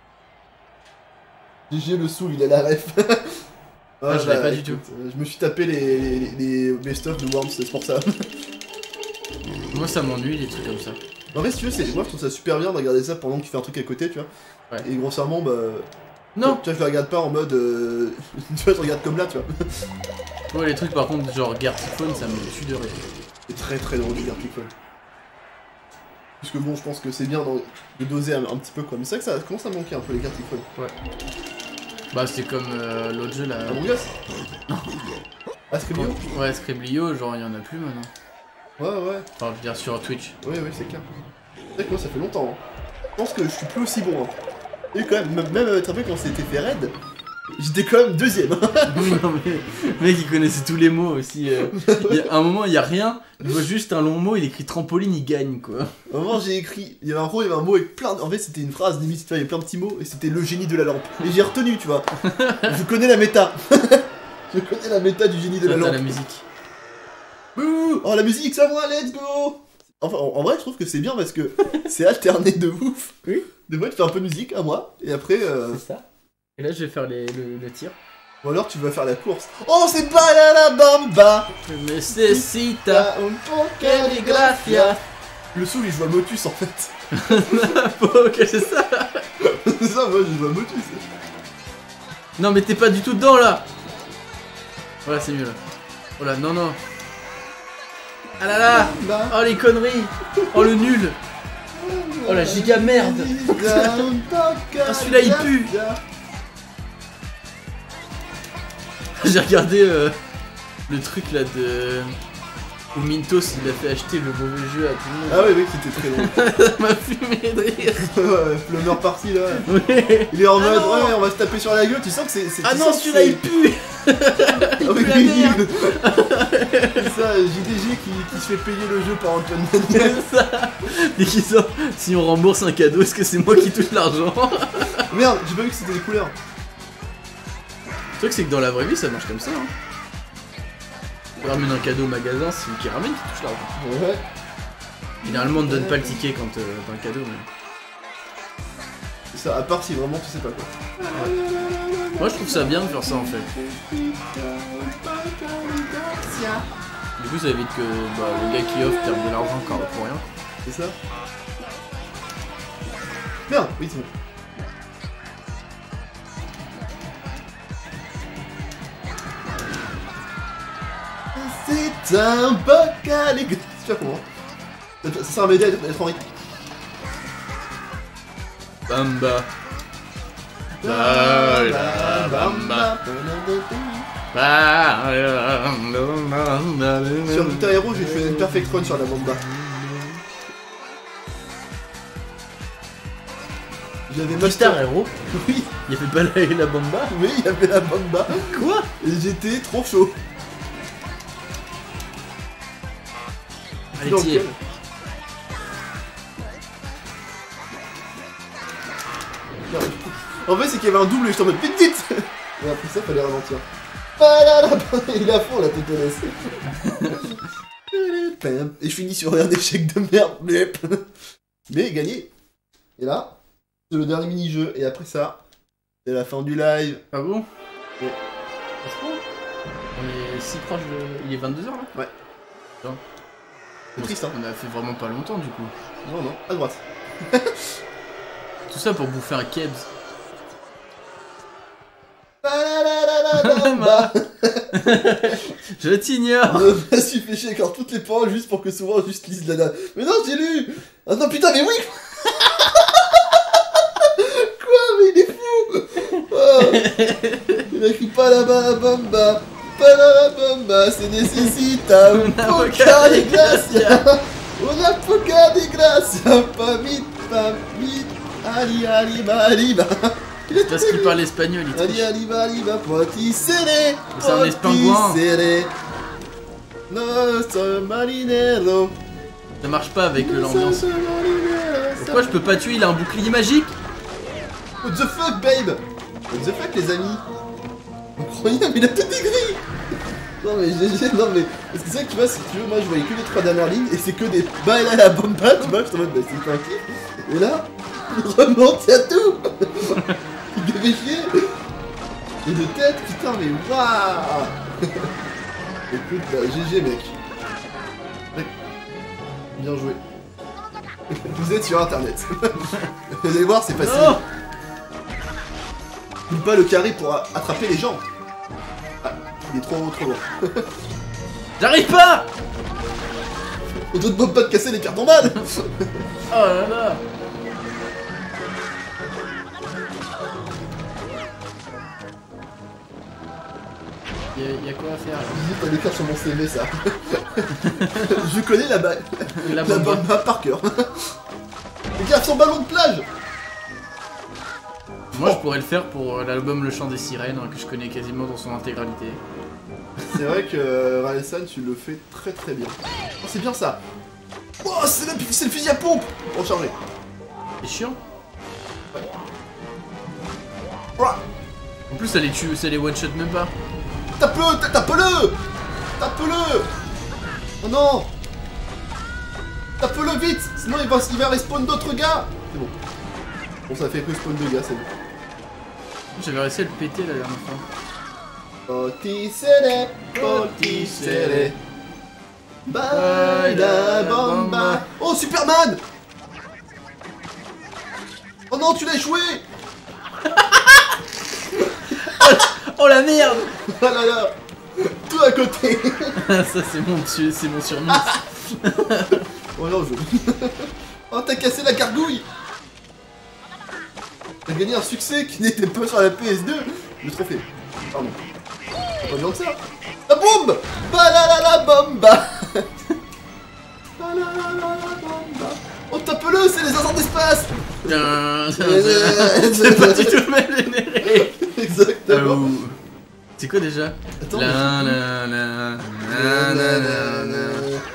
Speaker 1: G G le soul, il a la ref.
Speaker 2: Ah, je l'avais pas du tout.
Speaker 1: Euh, je me suis tapé les, les, les best-of de Worms, c'est pour ça.
Speaker 2: Moi, ça m'ennuie, les trucs comme ça.
Speaker 1: En fait, si tu veux, moi je trouve ça super bien de regarder ça pendant que tu fais un truc à côté, tu vois.
Speaker 2: Ouais.
Speaker 1: Et grossièrement, bah.
Speaker 2: Non!
Speaker 1: Tu vois, je le regarde pas en mode. Euh... tu vois, je regarde comme là, tu vois.
Speaker 2: Ouais, les trucs par contre, genre Gartic-Phone, ça me tue de rire.
Speaker 1: C'est très très drôle du Gartic-Phone. Parce que bon, je pense que c'est bien de doser un, un petit peu quoi. Mais c'est vrai que ça commence à manquer un peu les Gartic-Phone.
Speaker 2: Ouais. Bah, c'est comme euh, l'autre jeu là.
Speaker 1: Among Us? Ah, Scriblio?
Speaker 2: Ouais, Scriblio, genre, il y en a plus maintenant.
Speaker 1: Ouais, ouais.
Speaker 2: Enfin, je veux dire sur Twitch.
Speaker 1: Ouais, ouais, c'est clair. C'est vrai que moi, ça fait longtemps. Hein. Je pense que je suis plus aussi bon. Hein. Et quand même, même, même tu te rappelles quand c'était fait raid, j'étais quand même deuxième.
Speaker 2: Non mais, le mec il connaissait tous les mots aussi. Euh. Il y a un moment il y a rien, il voit juste un long mot, il écrit trampoline, il gagne quoi.
Speaker 1: À un moment j'ai écrit, il y avait un mot, il y avait un mot avec plein de... En fait c'était une phrase limite, tu vois, il y avait plein de petits mots et c'était le génie de la lampe. Et j'ai retenu, tu vois. Je connais la méta. Je connais la méta du génie de la
Speaker 2: T'as
Speaker 1: lampe.
Speaker 2: la musique.
Speaker 1: Ouh, oh la musique, ça moi, let's go. Enfin, en, en vrai, je trouve que c'est bien parce que c'est alterné de ouf.
Speaker 2: Oui.
Speaker 1: Des fois, tu fais un peu de musique à moi, et après. Euh...
Speaker 2: C'est ça. Et là, je vais faire les, le, le tir.
Speaker 1: Ou alors, tu vas faire la course. Oh, c'est pas la la bamba.
Speaker 2: Necesita un poco de gracia.
Speaker 1: Le soul, il joue à Motus en fait.
Speaker 2: Ok, c'est ça.
Speaker 1: C'est ça, moi, je joue à Motus.
Speaker 2: Non, mais t'es pas du tout dedans là. Voilà, c'est mieux là. Oh là, non, non. Ah là là. Oh les conneries. Oh le nul. Oh la giga merde. Ah celui-là il pue. J'ai regardé euh, le truc là de... où Mintos il a fait acheter le mauvais jeu à tout le monde.
Speaker 1: Ah ouais, oui, c'était très drôle.
Speaker 2: Ça m'a fumé de rire.
Speaker 1: Ouais, Plumber Party là.
Speaker 2: Ouais.
Speaker 1: Il est en
Speaker 2: Ah
Speaker 1: mode,
Speaker 2: non.
Speaker 1: ouais, on va se taper sur la gueule, tu sens que c'est...
Speaker 2: Ah non, celui-là il pue. Il
Speaker 1: Ah oui,
Speaker 2: pue la
Speaker 1: oui,
Speaker 2: merde.
Speaker 1: c'est ça, J D G qui, qui se fait payer le jeu par Antoine Daniel.
Speaker 2: C'est ça. Et qui sort, si on rembourse un cadeau, est-ce que c'est moi qui touche l'argent?
Speaker 1: Merde, j'ai pas vu que c'était des couleurs.
Speaker 2: Le truc c'est que dans la vraie vie ça marche comme ça hein. Tu ramènes un cadeau au magasin, c'est lui qui ramène qui touche l'argent.
Speaker 1: Ouais.
Speaker 2: Généralement on ne donne pas le ticket quand euh, t'as un cadeau mais...
Speaker 1: C'est ça, à part si vraiment tu sais pas quoi.
Speaker 2: Ouais. Moi je trouve ça bien de faire ça en fait. Du coup ça évite que bah, le gars qui offre perde de l'argent encore pour rien.
Speaker 1: C'est ça. Merde, oui c'est bon. C'est un bocal et... Tu vois comment? Ça sert à m'aider à être en rythme.
Speaker 2: Bamba. Ba, la, bamba. Ba, la, bamba.
Speaker 1: Sur Guitar Hero, j'ai fait une perfect run sur la bamba. J'avais
Speaker 2: Guitar Hero.
Speaker 1: Oui,
Speaker 2: Il a fait pas la, la bamba.
Speaker 1: oui, il y avait la bamba.
Speaker 2: Quoi?
Speaker 1: Et j'étais trop chaud.
Speaker 2: Allez,
Speaker 1: Donc,
Speaker 2: tiens.
Speaker 1: En fait, c'est qu'il y avait un double et j'étais en mode vite vite. Et après ça, fallait ralentir. Il est à fond la tétonesse. Et je finis sur un échec de merde. Mais gagné. Et là, c'est le dernier mini-jeu. Et après ça, c'est la fin du live.
Speaker 2: Ah bon?
Speaker 1: Ouais.
Speaker 2: On est si proche de... Il est vingt-deux heures là?
Speaker 1: Ouais.
Speaker 2: Putain.
Speaker 1: C'est triste, hein.
Speaker 2: On a fait vraiment pas longtemps du coup.
Speaker 1: Non, non, à droite.
Speaker 2: Tout ça pour bouffer un kebs. Je t'ignore.
Speaker 1: Je me suis fait chier encore toutes les paroles juste pour que souvent je juste lise la date. Mais non, j'ai lu. Ah non, putain, mais oui. Quoi? Mais il est fou. Oh. Il a écrit pas là-bas, bamba. Pas là, bamba, c'est necessita un poca de gracia. Una poca de gracia. Pas vite, pas vite. Ali, ali, ba, ali, ba. Il est
Speaker 2: Parce qu'il parle espagnol, il
Speaker 1: Allez,
Speaker 2: triche.
Speaker 1: allez, va, allez, va, potisere.
Speaker 2: C'est un espingouin.
Speaker 1: Potisere. Nostro marinero.
Speaker 2: Ça marche pas avec euh, l'ambiance.
Speaker 1: Nostro marinero.
Speaker 2: Pourquoi je peux pas tuer? Il a un bouclier magique.
Speaker 1: What the fuck, babe? What the fuck, les amis? Incroyable, il a tout dégris. Non mais G G, non mais... Parce que c'est vrai que tu vois, si tu veux, moi je voyais que les trois dernières lignes et c'est que des balles à la bomba, tu vois, je suis en mode, bah c'est pas un kiff. Et là, il remonte à tout. Il devait chier. Et de tête, putain, mais waouh. Écoute, bah G G, mec. Mec. Bien joué. Vous êtes sur internet. Vous allez voir, c'est facile.
Speaker 2: Oh,
Speaker 1: Coupe pas le carré pour a- attraper les gens. Ah, il est trop trop loin.
Speaker 2: j'arrive pas.
Speaker 1: On te demande pas de casser les pierres tombales.
Speaker 2: Oh là là. Y'a y a quoi à faire là?
Speaker 1: T'as des cartes sur mon C V, ça. Je connais la, ba...
Speaker 2: La
Speaker 1: la
Speaker 2: bombe.
Speaker 1: bomba par cœur. Regarde son ballon de plage.
Speaker 2: Moi je pourrais le faire pour euh, l'album Le Chant des Sirènes, hein, que je connais quasiment dans son intégralité.
Speaker 1: C'est vrai que euh, Ralessan, tu le fais très très bien. Oh, c'est bien ça. Oh, c'est le, c'est le fusil à pompe. Pour charger.
Speaker 2: C'est chiant.
Speaker 1: Oh,
Speaker 2: En plus ça les tue, ça les one shot même pas.
Speaker 1: tape-le, ta- tape-le. Tape-le. Oh non. Tape-le vite. Sinon il va, il va respawn d'autres gars. C'est bon. Bon, ça fait que spawn de gars, c'est bon.
Speaker 2: J'avais réussi à le péter la dernière fois.
Speaker 1: Potisere, potisere. Baila bomba. Oh, Superman. Oh non, tu l'as échoué.
Speaker 2: Oh la merde.
Speaker 1: Oh là là. Tout à côté.
Speaker 2: Ça c'est mon, tu- c'est mon surnom.
Speaker 1: Oh non, je... Oh, t'as cassé la gargouille. T'as gagné un succès qui n'était pas sur la P S deux. Le trophée. Pardon. Pas bien que ça. La bombe. Balalala bomba. Balalala bomba. Oh, tape-le, c'est les hasards d'espace.
Speaker 2: C'est pas du tout le même générique.
Speaker 1: Exactement.
Speaker 2: Euh, C'est quoi déjà?
Speaker 1: Attends,
Speaker 2: La,
Speaker 1: mais-
Speaker 2: la, la, la, la, la, la.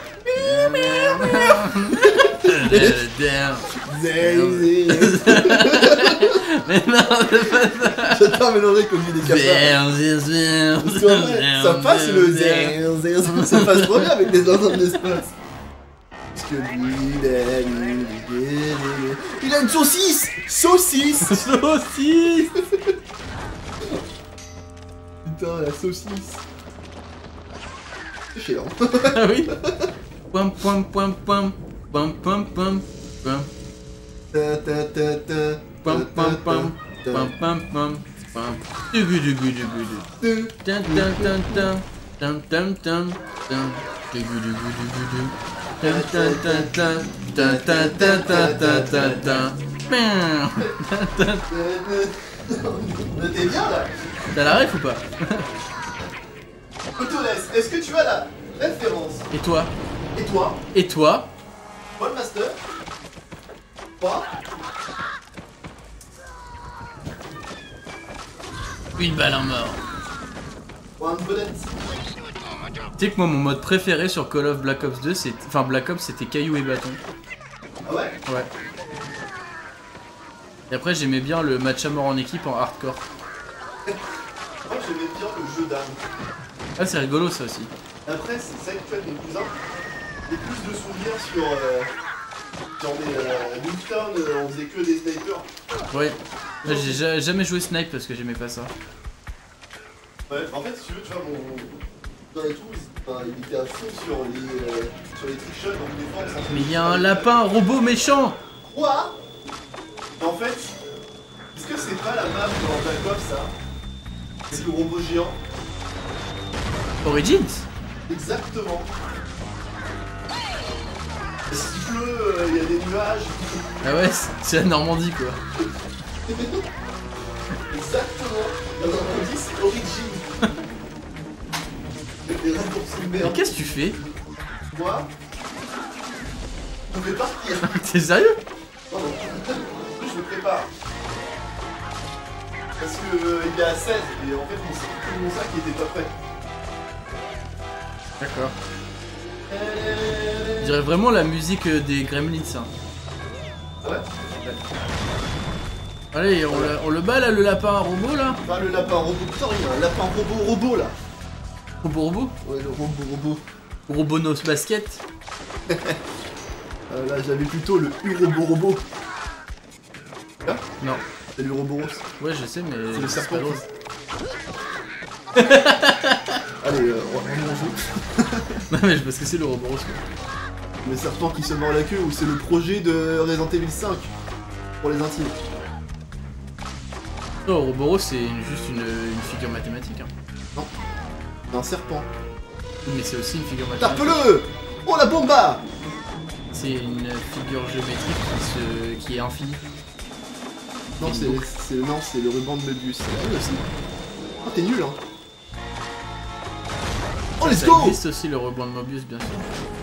Speaker 1: Zézé.
Speaker 2: Mais non, c'est pas ça.
Speaker 1: J'adore mélanger comme dit des cafards. Parce qu'en vrai, ça passe le zézé. Ça passe trop bien avec les hasards d'espace. Parce que lui, il a, il a une saucisse. Saucisse.
Speaker 2: Saucisse.
Speaker 1: Putain, la saucisse. C'est chiant.
Speaker 2: Ah oui. Pom pom pom pom pom pom pom pom
Speaker 1: Ta ta ta ta.
Speaker 2: pom pom pom pom pom pom pom. Dugu dugu dugu dugu. Tan tan tan tan tan tan tan tan. Dugu dugu dugu dugu. Tan tan tan tan tan tan tan tan tan tan tan. Tan.
Speaker 1: T'es bien là.
Speaker 2: T'as la ref ou pas?
Speaker 1: Autoless, est-ce que tu as la référence?
Speaker 2: Et toi?
Speaker 1: Et toi?
Speaker 2: Et toi?
Speaker 1: Paul Master? Quoi?
Speaker 2: Une balle en mort.
Speaker 1: One bullet.
Speaker 2: Tu sais que moi mon mode préféré sur Call of Black Ops deux, c'est... Enfin Black Ops c'était caillou et bâton.
Speaker 1: Ah ouais?
Speaker 2: Ouais. Et après j'aimais bien le match à mort en équipe en hardcore.
Speaker 1: Moi j'aimais bien le jeu d'armes.
Speaker 2: Ah c'est rigolo ça aussi.
Speaker 1: Après, c'est ça que fait mon cousin. J'ai plus de souvenirs sur. Euh, sur des. Euh, Nuketown, euh, on faisait que des snipers.
Speaker 2: Ouais. Là, j'ai ja- jamais joué Snipe parce que j'aimais pas ça.
Speaker 1: Ouais, en fait, si tu veux, tu vois, mon. Dans les trous, il, enfin, il était à fond sur les. Euh, sur les trickshots, donc des fois, on s'en
Speaker 2: Mais il y a un lapin robot méchant.
Speaker 1: Quoi? En fait, est-ce que c'est pas la map dans Black Ops ça? C'est le robot géant?
Speaker 2: Origins.
Speaker 1: Exactement. S'il pleut, il y a des nuages.
Speaker 2: Ah ouais, c'est- c'est la Normandie quoi.
Speaker 1: Exactement. La Normandie, c'est Origin. Des raccourcis de
Speaker 2: Mais
Speaker 1: merde.
Speaker 2: qu'est-ce que tu fais?
Speaker 1: Moi, je vais partir.
Speaker 2: T'es sérieux?
Speaker 1: Pardon. Je me prépare. parce que euh, il est à seize et en fait mon sac, mon sac il était pas prêt.
Speaker 2: D'accord. Je dirais vraiment la musique des Gremlins. Hein.
Speaker 1: Ah ouais.
Speaker 2: Allez, on, le, on le bat là, le lapin robot là.
Speaker 1: Bah le lapin robot, putain il y a un lapin robot robot là.
Speaker 2: Robot robot.
Speaker 1: Ouais le robot robot.
Speaker 2: Robonos basket.
Speaker 1: euh, là j'avais plutôt le U-robot robot. Là
Speaker 2: Non.
Speaker 1: C'est le robot rose.
Speaker 2: Ouais je sais mais...
Speaker 1: C'est le serpent
Speaker 2: pas
Speaker 1: rose. Allez, euh, on joue.
Speaker 2: Non mais je pense que c'est le robot rose.
Speaker 1: Le serpent qui se mord la queue ou c'est le projet de Resident Evil cinq pour les intimes.
Speaker 2: Non, le robot rose c'est une- juste une, une figure mathématique. Hein.
Speaker 1: Non. Un serpent.
Speaker 2: Oui, mais c'est aussi une figure mathématique.
Speaker 1: Tape-le. Oh la bomba.
Speaker 2: C'est une figure géométrique qui, se... qui est infinie.
Speaker 1: Non
Speaker 2: C'est
Speaker 1: c'est
Speaker 2: une boucle.
Speaker 1: c'est non c'est le ruban de Möbius. C'est lui aussi. Oh t'es nul hein. Oh let's
Speaker 2: Ça
Speaker 1: go.
Speaker 2: existe aussi le rebond de Mobius bien sûr.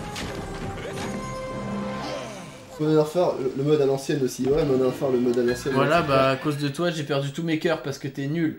Speaker 1: Modern Warfare, le, le mode à l'ancienne aussi. Ouais Modern Warfare, le mode à l'ancienne.
Speaker 2: Voilà,
Speaker 1: ouais.
Speaker 2: bah à cause de toi j'ai perdu tous mes cœurs parce que t'es nul.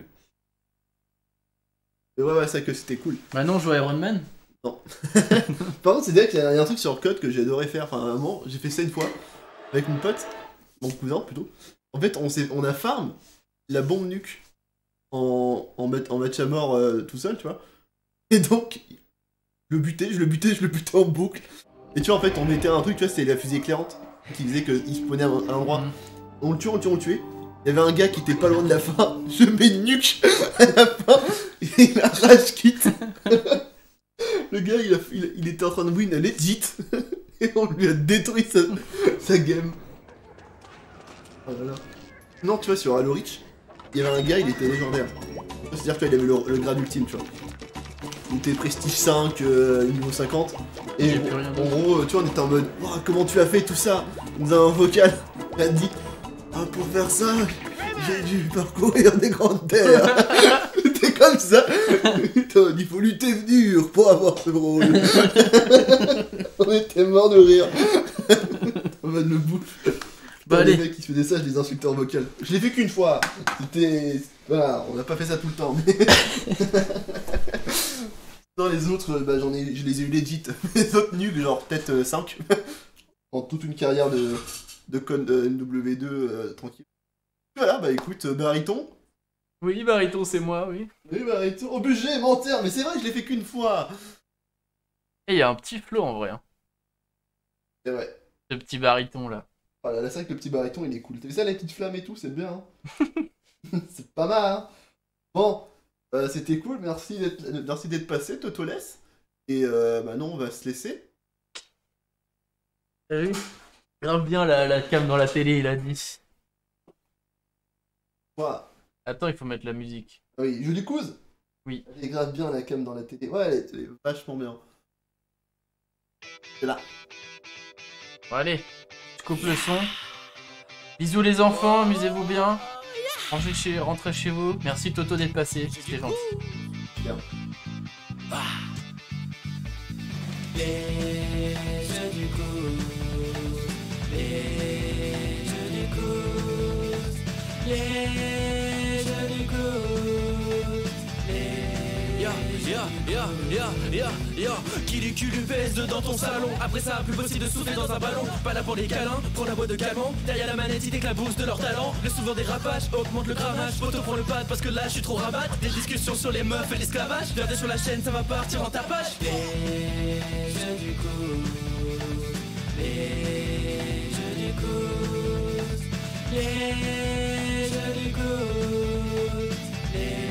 Speaker 1: Mais ouais ouais c'est vrai que c'était cool.
Speaker 2: Maintenant on joue à Iron Man.
Speaker 1: Par contre c'est vrai qu'il y, a il y a un truc sur Code que j'ai adoré faire. Enfin à un moment j'ai fait ça une fois avec mon pote, mon cousin plutôt. En fait on, s'est- on a farm la bombe nuque en, en, mat- en match à mort euh, tout seul tu vois. Et donc je le butais, je le butais, je le butais en boucle. Et tu vois en fait on mettait un truc tu vois c'était la fusée éclairante qui faisait qu'il spawnait à un, à un endroit.
Speaker 2: Mhm.
Speaker 1: On le tue, on le tue, on le tuait. Il y avait un gars qui était pas loin de la fin. Je mets nuque à la fin. Et il a rage quitte. Le gars, il, a, il, il était en train de win à legit. Et on lui a détruit sa, sa game. Oh là là. Non, tu vois, sur Halo Reach, il y avait un gars, il était légendaire. C'est-à-dire qu'il avait le, le grade ultime, tu vois. Il était prestige cinq, euh, niveau cinquante. Et
Speaker 2: J'ai plus rien
Speaker 1: en
Speaker 2: d'autre.
Speaker 1: gros, tu vois, on était en mode, Ouah, comment tu as fait tout ça? Il nous a un vocal. Il a dit, ah, pour faire ça, j'ai dû parcourir des grandes terres. C'était comme ça. Putain, il faut lutter dur pour avoir ce rôle. On était mort de rire. On va le bouffe.
Speaker 2: Bah
Speaker 1: Les
Speaker 2: allez.
Speaker 1: mecs qui se faisaient ça, je les insultais en vocal. Je l'ai fait qu'une fois. C'était. Voilà, on n'a pas fait ça tout le temps. Mais... non, les autres, bah, j'en ai... je les ai eu legit. Les autres nuls, genre peut-être euh, cinq. En toute une carrière de, de con de N W deux euh, tranquille. Voilà, bah écoute, euh, Bariton.
Speaker 2: Oui, Bariton, c'est moi, oui.
Speaker 1: Oui, Bariton. Obligé, menteur, mais c'est vrai, je l'ai fait qu'une fois.
Speaker 2: Et il y a un petit flow en vrai. Hein.
Speaker 1: C'est vrai.
Speaker 2: Ce petit Bariton là.
Speaker 1: Voilà, là, c'est vrai que le petit Bariton, il est cool. T'as vu ça, la petite flamme et tout, c'est bien. Hein. C'est pas mal, hein. Bon, euh, c'était cool, merci d'être merci d'être passé, Totoles. Et euh, maintenant, on va se laisser.
Speaker 2: T'as vu? Grave bien la, la cam dans la télé, il a dit.
Speaker 1: Voilà.
Speaker 2: Attends, il faut mettre la musique.
Speaker 1: Ah oui, jeu du couze.
Speaker 2: Oui.
Speaker 1: Elle est grave bien, la cam dans la télé. Ouais, elle est, elle est vachement bien. C'est là.
Speaker 2: Bon, allez, je coupe le son. Bisous les enfants, amusez-vous bien. Rentrez chez, rentrez chez vous. Merci Toto d'être passé, c'était gentil.
Speaker 1: Bien.
Speaker 4: Les jeux du coup, les jeux du coup, les jeux du coup, les
Speaker 5: Ya, ya, ya, ya, ya, ya. Qui du cul lui baise dans ton salon. Après ça, plus possible de souffler dans un ballon. Pas là pour les câlins, prends la boîte de calmant. Derrière la manette, ils t'éclaboussent de leur talent. Le souvent dérapage augmente le grammage. Photo prend le pad parce que là, je suis trop rabat. Des discussions sur les meufs et l'esclavage. Regardez sur la chaîne, ça va partir en tapage.
Speaker 4: les jeux du coup, les jeux du coup, les jeux du coup, les